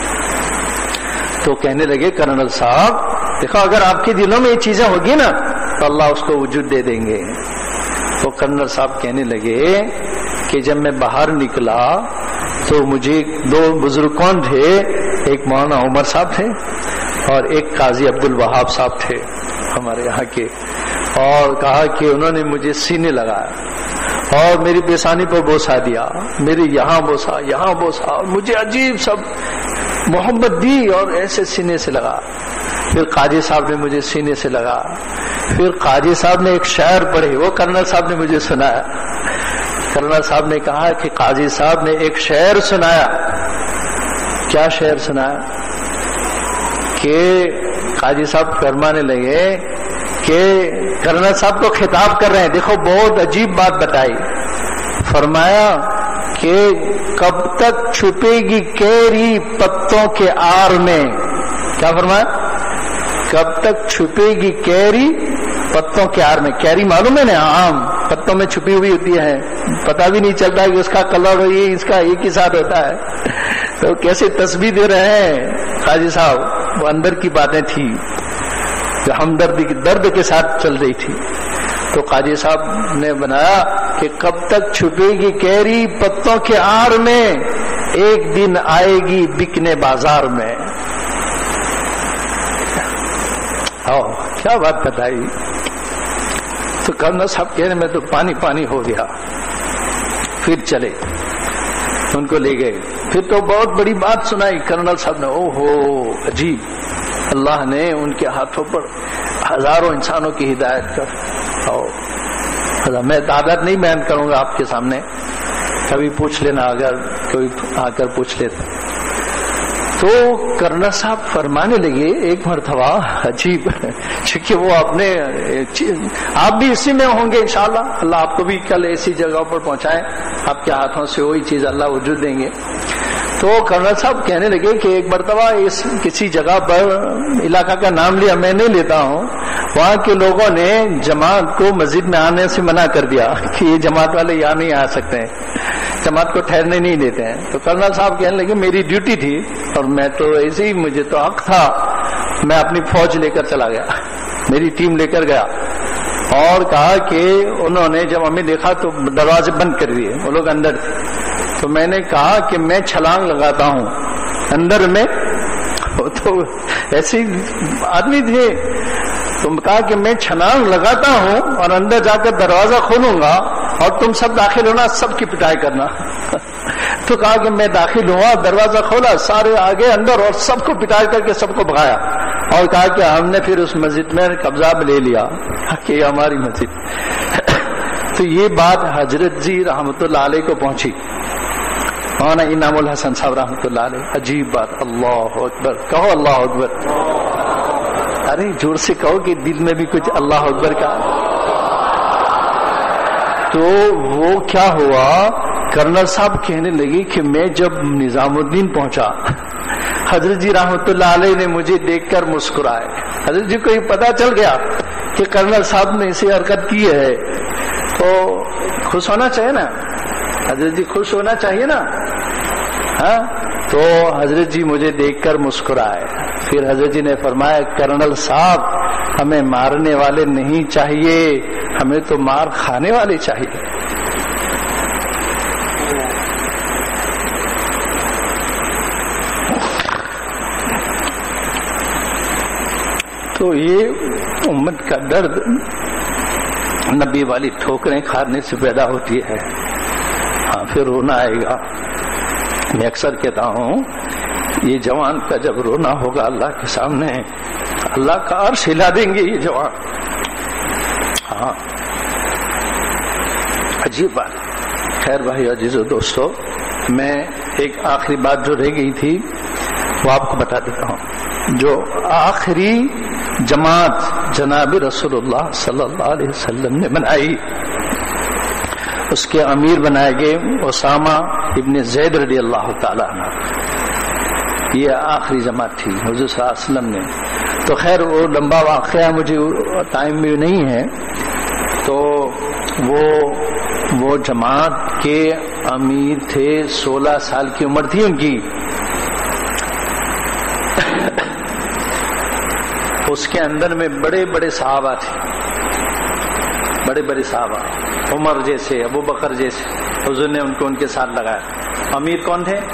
تو کہنے لگے کرنل صاحب دیکھو، اگر آپ کے دلوں میں یہ چیزیں ہوگی نا تو اللہ اس کو وجود دے دیں گے۔ تو کرنل صاحب کہنے لگے کہ جب میں باہر نکلا تو مجھے 2 بزرگ کون تھے، ایک مولانا عمر صاحب تھے اور ایک قاضی عبد الوہاب صاحب تھے ہمارے یہاں کے، اور کہا کہ انہوں نے مجھے سینے لگایا اور میری پیشانی پر بوسا دیا، میری یہاں بوسا، یہاں بوسا، اور مجھے عجیب سب محبت دی اور ایسے سینے سے لگا۔ پھر قاضی صاحب نے مجھے سینے سے لگا، پھر قاضی صاحب نے ایک شعر پڑھے، وہ کرنل صاحب نے مجھے سنایا۔ کرنل صاحب نے کہا کہ قاضی صاحب نے ایک شعر سنایا۔ کیا شعر سنایا کہ قاضی صاحب فرمانے لگے کہ کرنل صاحب کو خطاب کر رہے ہیں، دیکھو بہت عجیب بات بتائی، فرمایا کہ کب تک چھپے گی کیری پتوں کے آر میں۔ کیا فرمایا؟ کب تک چھپے گی کیری پتوں کے آر میں۔ کیری معلوم ہے نا، آم پتوں میں چھپی ہوئی ہوتی ہے، پتہ بھی نہیں چلتا کہ اس کا کلر یہ اس کا ایک ہی ساتھ ہوتا ہے۔ تو کیسے تسبیح دے رہے ہیں قاضی صاحب، وہ اندر کی باتیں تھی جو ہمدردی کی درد کے ساتھ چل رہی تھی۔ تو قاضی صاحب نے بنایا کہ کب تک چھپے گی کیری پتوں کے آر میں، ایک دن آئے گی بکنے بازار میں۔ کیا بات بتائی۔ تو کرنل صاحب کہنے میں تو پانی پانی ہو گیا۔ پھر چلے، ان کو لے گئے، پھر تو بہت بڑی بات سنائی کرنل صاحب نے۔ او ہو عجیب، اللہ نے ان کے ہاتھوں پر ہزاروں انسانوں کی ہدایت کر. اور میں تعداد نہیں بیان کروں گا آپ کے سامنے, کبھی پوچھ لینا اگر کوئی آ کر پوچھ لیتا. تو کرنل صاحب فرمانے لگے ایک مرتبہ عجیب, چونکہ وہ اپنے آپ بھی اسی میں ہوں گے انشاءاللہ, اللہ آپ کو بھی کل ایسی جگہ پر پہنچائے, آپ کے ہاتھوں سے وہی چیز اللہ وجود دیں گے. تو کرنل صاحب کہنے لگے کہ ایک مرتبہ اس کسی جگہ پر, علاقہ کا نام لیا میں نہیں لیتا ہوں, وہاں کے لوگوں نے جماعت کو مسجد میں آنے سے منع کر دیا کہ یہ جماعت والے یہاں نہیں آ سکتے ہیں, جماعت کو ٹھہرنے نہیں دیتے ہیں. تو کرنل صاحب کہنے لگے میری ڈیوٹی تھی اور میں تو ایسے ہی, مجھے تو حق تھا, میں اپنی فوج لے کر چلا گیا, میری ٹیم لے کر گیا, اور کہا کہ انہوں نے جب ہمیں دیکھا تو دروازے بند کر دیے, وہ لوگ اندر تھے. تو میں نے کہا کہ میں چھلانگ لگاتا ہوں اندر میں, تو ایسے آدمی تھے, تم کہا کہ میں چھلانگ لگاتا ہوں اور اندر جا کر دروازہ کھولوں گا اور تم سب داخل ہونا, سب کی پٹائی کرنا. تو کہا کہ میں داخل ہوا, دروازہ کھولا, سارے آگے اندر اور سب کو پٹائی کر کے سب کو بھگایا, اور کہا کہ ہم نے پھر اس مسجد میں قبضہ لے لیا کہ یہ ہماری مسجد. تو یہ بات حضرت جی رحمت اللہ علیہ کو پہنچی, مولانا انعام الحسن صاحب رحمت اللہ علیہ. عجیب بات, اللہ اکبر, کہو اللہ اکبر. ارے زور سے کہو کہ دل میں بھی کچھ اللہ اکبر کا. تو وہ کیا ہوا, کرنل صاحب کہنے لگے کہ میں جب نظام الدین پہنچا, حضرت جی رحمت اللہ علیہ نے مجھے دیکھ کر مسکرائے. حضرت جی کو یہ پتا چل گیا کہ کرنل صاحب نے ایسی حرکت کی ہے, تو خوش ہونا چاہیے نا, حضرت جی خوش ہونا چاہیے نا. ہاں, تو حضرت جی مجھے دیکھ کر مسکرائے. پھر حضرت جی نے فرمایا کرنل صاحب ہمیں مارنے والے نہیں چاہیے, ہمیں تو مار کھانے والے چاہیے. تو یہ امت کا درد نبی والی ٹھوکریں کھانے سے پیدا ہوتی ہے. ہاں, پھر رونا آئے گا. میں اکثر کہتا ہوں یہ جوان کا جب رونا ہوگا اللہ کے سامنے, اللہ کا عرش ہلا دیں گے یہ جوان. ہاں, عجیب بات. خیر بھائی عزیزو دوستو, میں ایک آخری بات جو رہ گئی تھی وہ آپ کو بتا دیتا ہوں. جو آخری جماعت جناب رسول اللہ صلی اللہ علیہ وسلم نے بنائی, اس کے امیر بنائے گئے اسامہ ابن زید رضی اللہ تعالیٰ عنہ. یہ آخری جماعت تھی حضور صلی اللہ علیہ وسلم نے. تو خیر وہ لمبا واقعہ مجھے ٹائم میں نہیں ہے. تو وہ جماعت کے امیر تھے, 16 سال کی عمر تھی ان کی. اس کے اندر میں بڑے بڑے صحابہ تھے, بڑے بڑے صحابہ, عمر جیسے, ابو بکر جیسے. حضور نے ان کو ان کے ساتھ لگایا. امیر کون تھے؟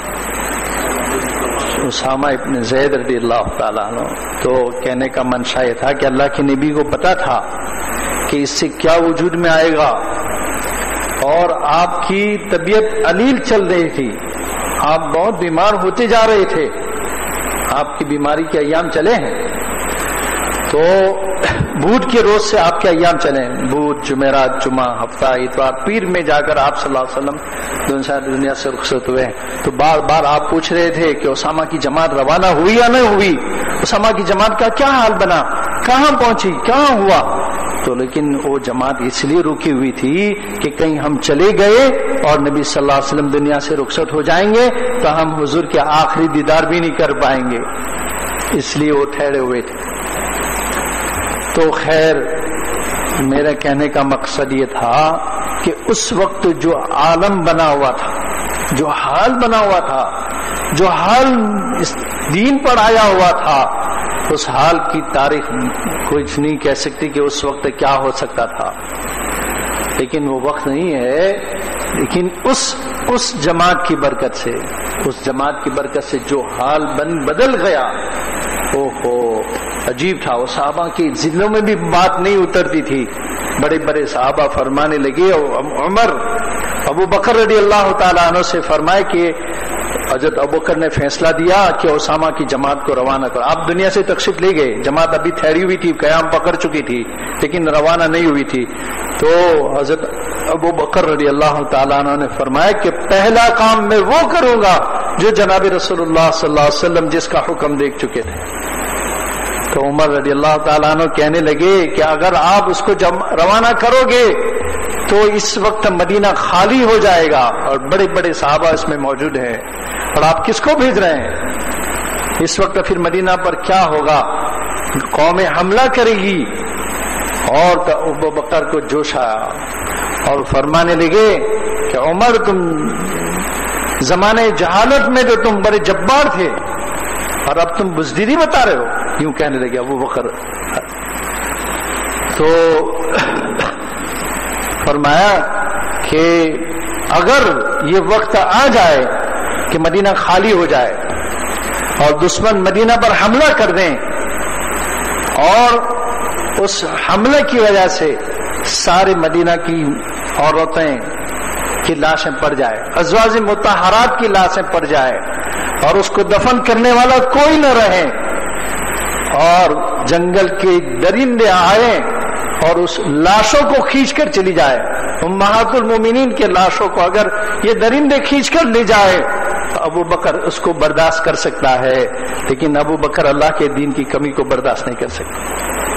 اسامہ ابن زید رضی اللہ تعالیٰ عنہ. تو کہنے کا منشا یہ تھا کہ اللہ کے نبی کو پتا تھا کہ اس سے کیا وجود میں آئے گا, اور آپ کی طبیعت علیل چل رہی تھی, آپ بہت بیمار ہوتے جا رہے تھے, آپ کی بیماری کے ایام چلے ہیں. تو بدھ کے روز سے آپ کے ایام چلے, بدھ, جمعرات, جمعہ, ہفتہ, اتوار, پیر میں جا کر آپ صلی اللہ علیہ وسلم دنیا سے رخصت ہوئے. تو بار بار آپ پوچھ رہے تھے کہ اسامہ کی جماعت روانہ ہوئی یا نہیں ہوئی, اسامہ کی جماعت کا کیا حال بنا, کہاں پہنچی, کہاں ہوا. تو لیکن وہ جماعت اس لیے رکی ہوئی تھی کہ کہیں ہم چلے گئے اور نبی صلی اللہ علیہ وسلم دنیا سے رخصت ہو جائیں گے تو ہم حضور کے آخری دیدار بھی نہیں کر پائیں گے, اس لیے وہ ٹھہرے ہوئے تھے. تو خیر میرا کہنے کا مقصد یہ تھا کہ اس وقت جو عالم بنا ہوا تھا, جو حال بنا ہوا تھا, جو حال اس دین پر آیا ہوا تھا, اس حال کی تاریخ کچھ نہیں کہہ سکتی کہ اس وقت کیا ہو سکتا تھا. لیکن وہ وقت نہیں ہے, لیکن اس جماعت کی برکت سے, اس جماعت کی برکت سے جو حال بدل گیا, اوہو عجیب تھا. وہ صحابہ کی ذلوں میں بھی بات نہیں اترتی تھی. بڑے بڑے صحابہ فرمانے لگے, عمر, ابو بکر رضی اللہ تعالیٰ عنہ سے فرمائے کہ حضرت ابوبکر نے فیصلہ دیا کہ اسامہ کی جماعت کو روانہ کرو. آپ دنیا سے تشریف لے گئے, جماعت ابھی ٹھہری ہوئی تھی, قیام پکڑ چکی تھی, لیکن روانہ نہیں ہوئی تھی. تو حضرت ابوبکر رضی اللہ تعالیٰ عنہ نے فرمایا کہ پہلا کام میں وہ کروں گا جو جناب رسول اللہ صلی اللہ علیہ وسلم جس کا حکم دیکھ چکے تھے. تو عمر رضی اللہ تعالیٰ عنہ کہنے لگے کہ اگر آپ اس کو روانہ کرو گے تو اس وقت مدینہ خالی ہو جائے گا اور بڑے بڑے صحابہ اس میں موجود ہیں, اور آپ کس کو بھیج رہے ہیں؟ اس وقت پھر مدینہ پر کیا ہوگا؟ قوم حملہ کرے گی. اور ابوبکر کو جوش آیا اور فرمانے لگے کہ عمر, تم زمانے جہالت میں تو تم بڑے جبار تھے اور اب تم بزدلی بتا رہے ہو, یوں کہنے لگے ابوبکر. تو فرمایا کہ اگر یہ وقت آ جائے کہ مدینہ خالی ہو جائے اور دشمن مدینہ پر حملہ کر دیں اور اس حملے کی وجہ سے سارے مدینہ کی عورتیں کی لاشیں پڑ جائے, ازواج مطہرات کی لاشیں پڑ جائے اور اس کو دفن کرنے والا کوئی نہ رہے, اور جنگل کے درندے آئے اور اس لاشوں کو کھینچ کر چلی جائے, امہات المومنین کے لاشوں کو اگر یہ درندے کھینچ کر لے جائے تو ابوبکر اس کو برداشت کر سکتا ہے, لیکن ابوبکر اللہ کے دین کی کمی کو برداشت نہیں کر سکتا.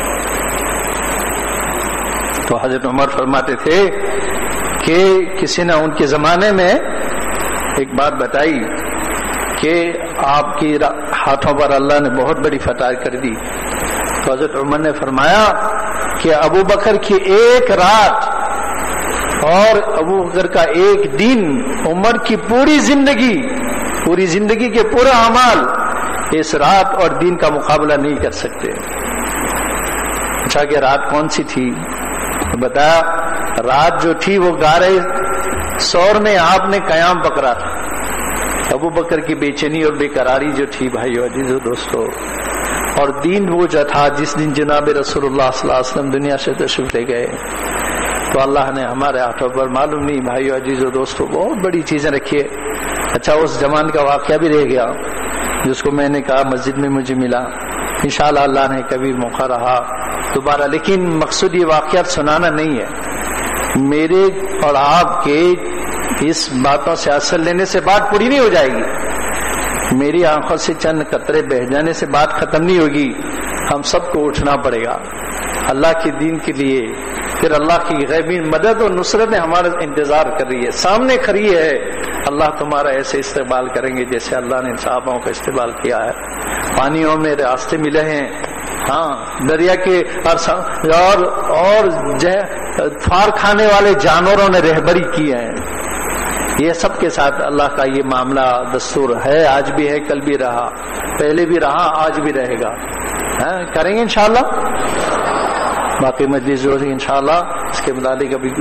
تو حضرت عمر فرماتے تھے کہ کسی نے ان کے زمانے میں ایک بات بتائی کہ آپ کی ہاتھوں پر اللہ نے بہت بڑی فتح کر دی. تو حضرت عمر نے فرمایا کہ ابوبکر کی ایک رات اور ابوبکر کا ایک دن عمر کی پوری زندگی کے پورے اعمال اس رات اور دن کا مقابلہ نہیں کر سکتے. اچھا کہ رات کون سی تھی؟ بتایا رات جو تھی وہ غار ثور میں آپ نے قیام پکڑا تھا. ابوبکر کی بے چینی اور بے قراری جو تھی بھائیو عزیزو دوستو, اور دین وہ جو تھا جس دن جناب رسول اللہ صلی اللہ علیہ وسلم دنیا سے تشریف لے گئے, تو اللہ نے ہمارے ہاتھوں پر معلوم نہیں بھائیو عزیزو دوستو بہت بڑی چیزیں رکھی ہے. اچھا اس زمان کا واقعہ بھی رہ گیا جس کو میں نے کہا مسجد میں مجھے ملا, انشاءاللہ اللہ نے کبھی موقع رہا دوبارہ, لیکن مقصود یہ واقعات سنانا نہیں ہے. میرے اور آپ کے اس باتوں سے اثر لینے سے بات پوری نہیں ہو جائے گی, میری آنکھوں سے چند قطرے بہ جانے سے بات ختم نہیں ہوگی. ہم سب کو اٹھنا پڑے گا اللہ کے دین کے لیے. پھر اللہ کی غیبی مدد اور نصرت ہمارا انتظار کر رہی ہے, سامنے کھڑی ہے. اللہ تمہارا ایسے استقبال کریں گے جیسے اللہ نے صحابوں کا استقبال کیا ہے. پانیوں میں راستے ملے ہیں, ہاں دریا کے اور فار کھانے والے جانوروں نے رہبری کی ہے. یہ سب کے ساتھ اللہ کا یہ معاملہ دستور ہے, آج بھی ہے, کل بھی رہا, پہلے بھی رہا, آج بھی رہے گا. کریں گے انشاءاللہ. باقی مجلس جو ہے انشاءاللہ اس کے متعلق ابھی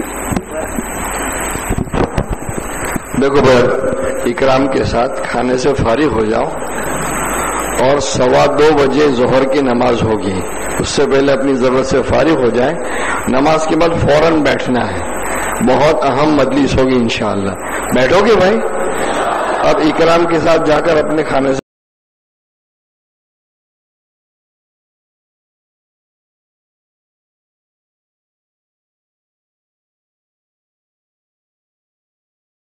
دیکھو بھائی اکرام کے ساتھ کھانے سے فارغ ہو جاؤ اور 2:15 بجے ظہر کی نماز ہوگی, اس سے پہلے اپنی ضرورت سے فارغ ہو جائیں. نماز کے بعد فوراً بیٹھنا ہے, بہت اہم مجلس ہوگی انشاءاللہ. بیٹھو گے بھائی؟ اب اکرام کے ساتھ جا کر اپنے کھانے سے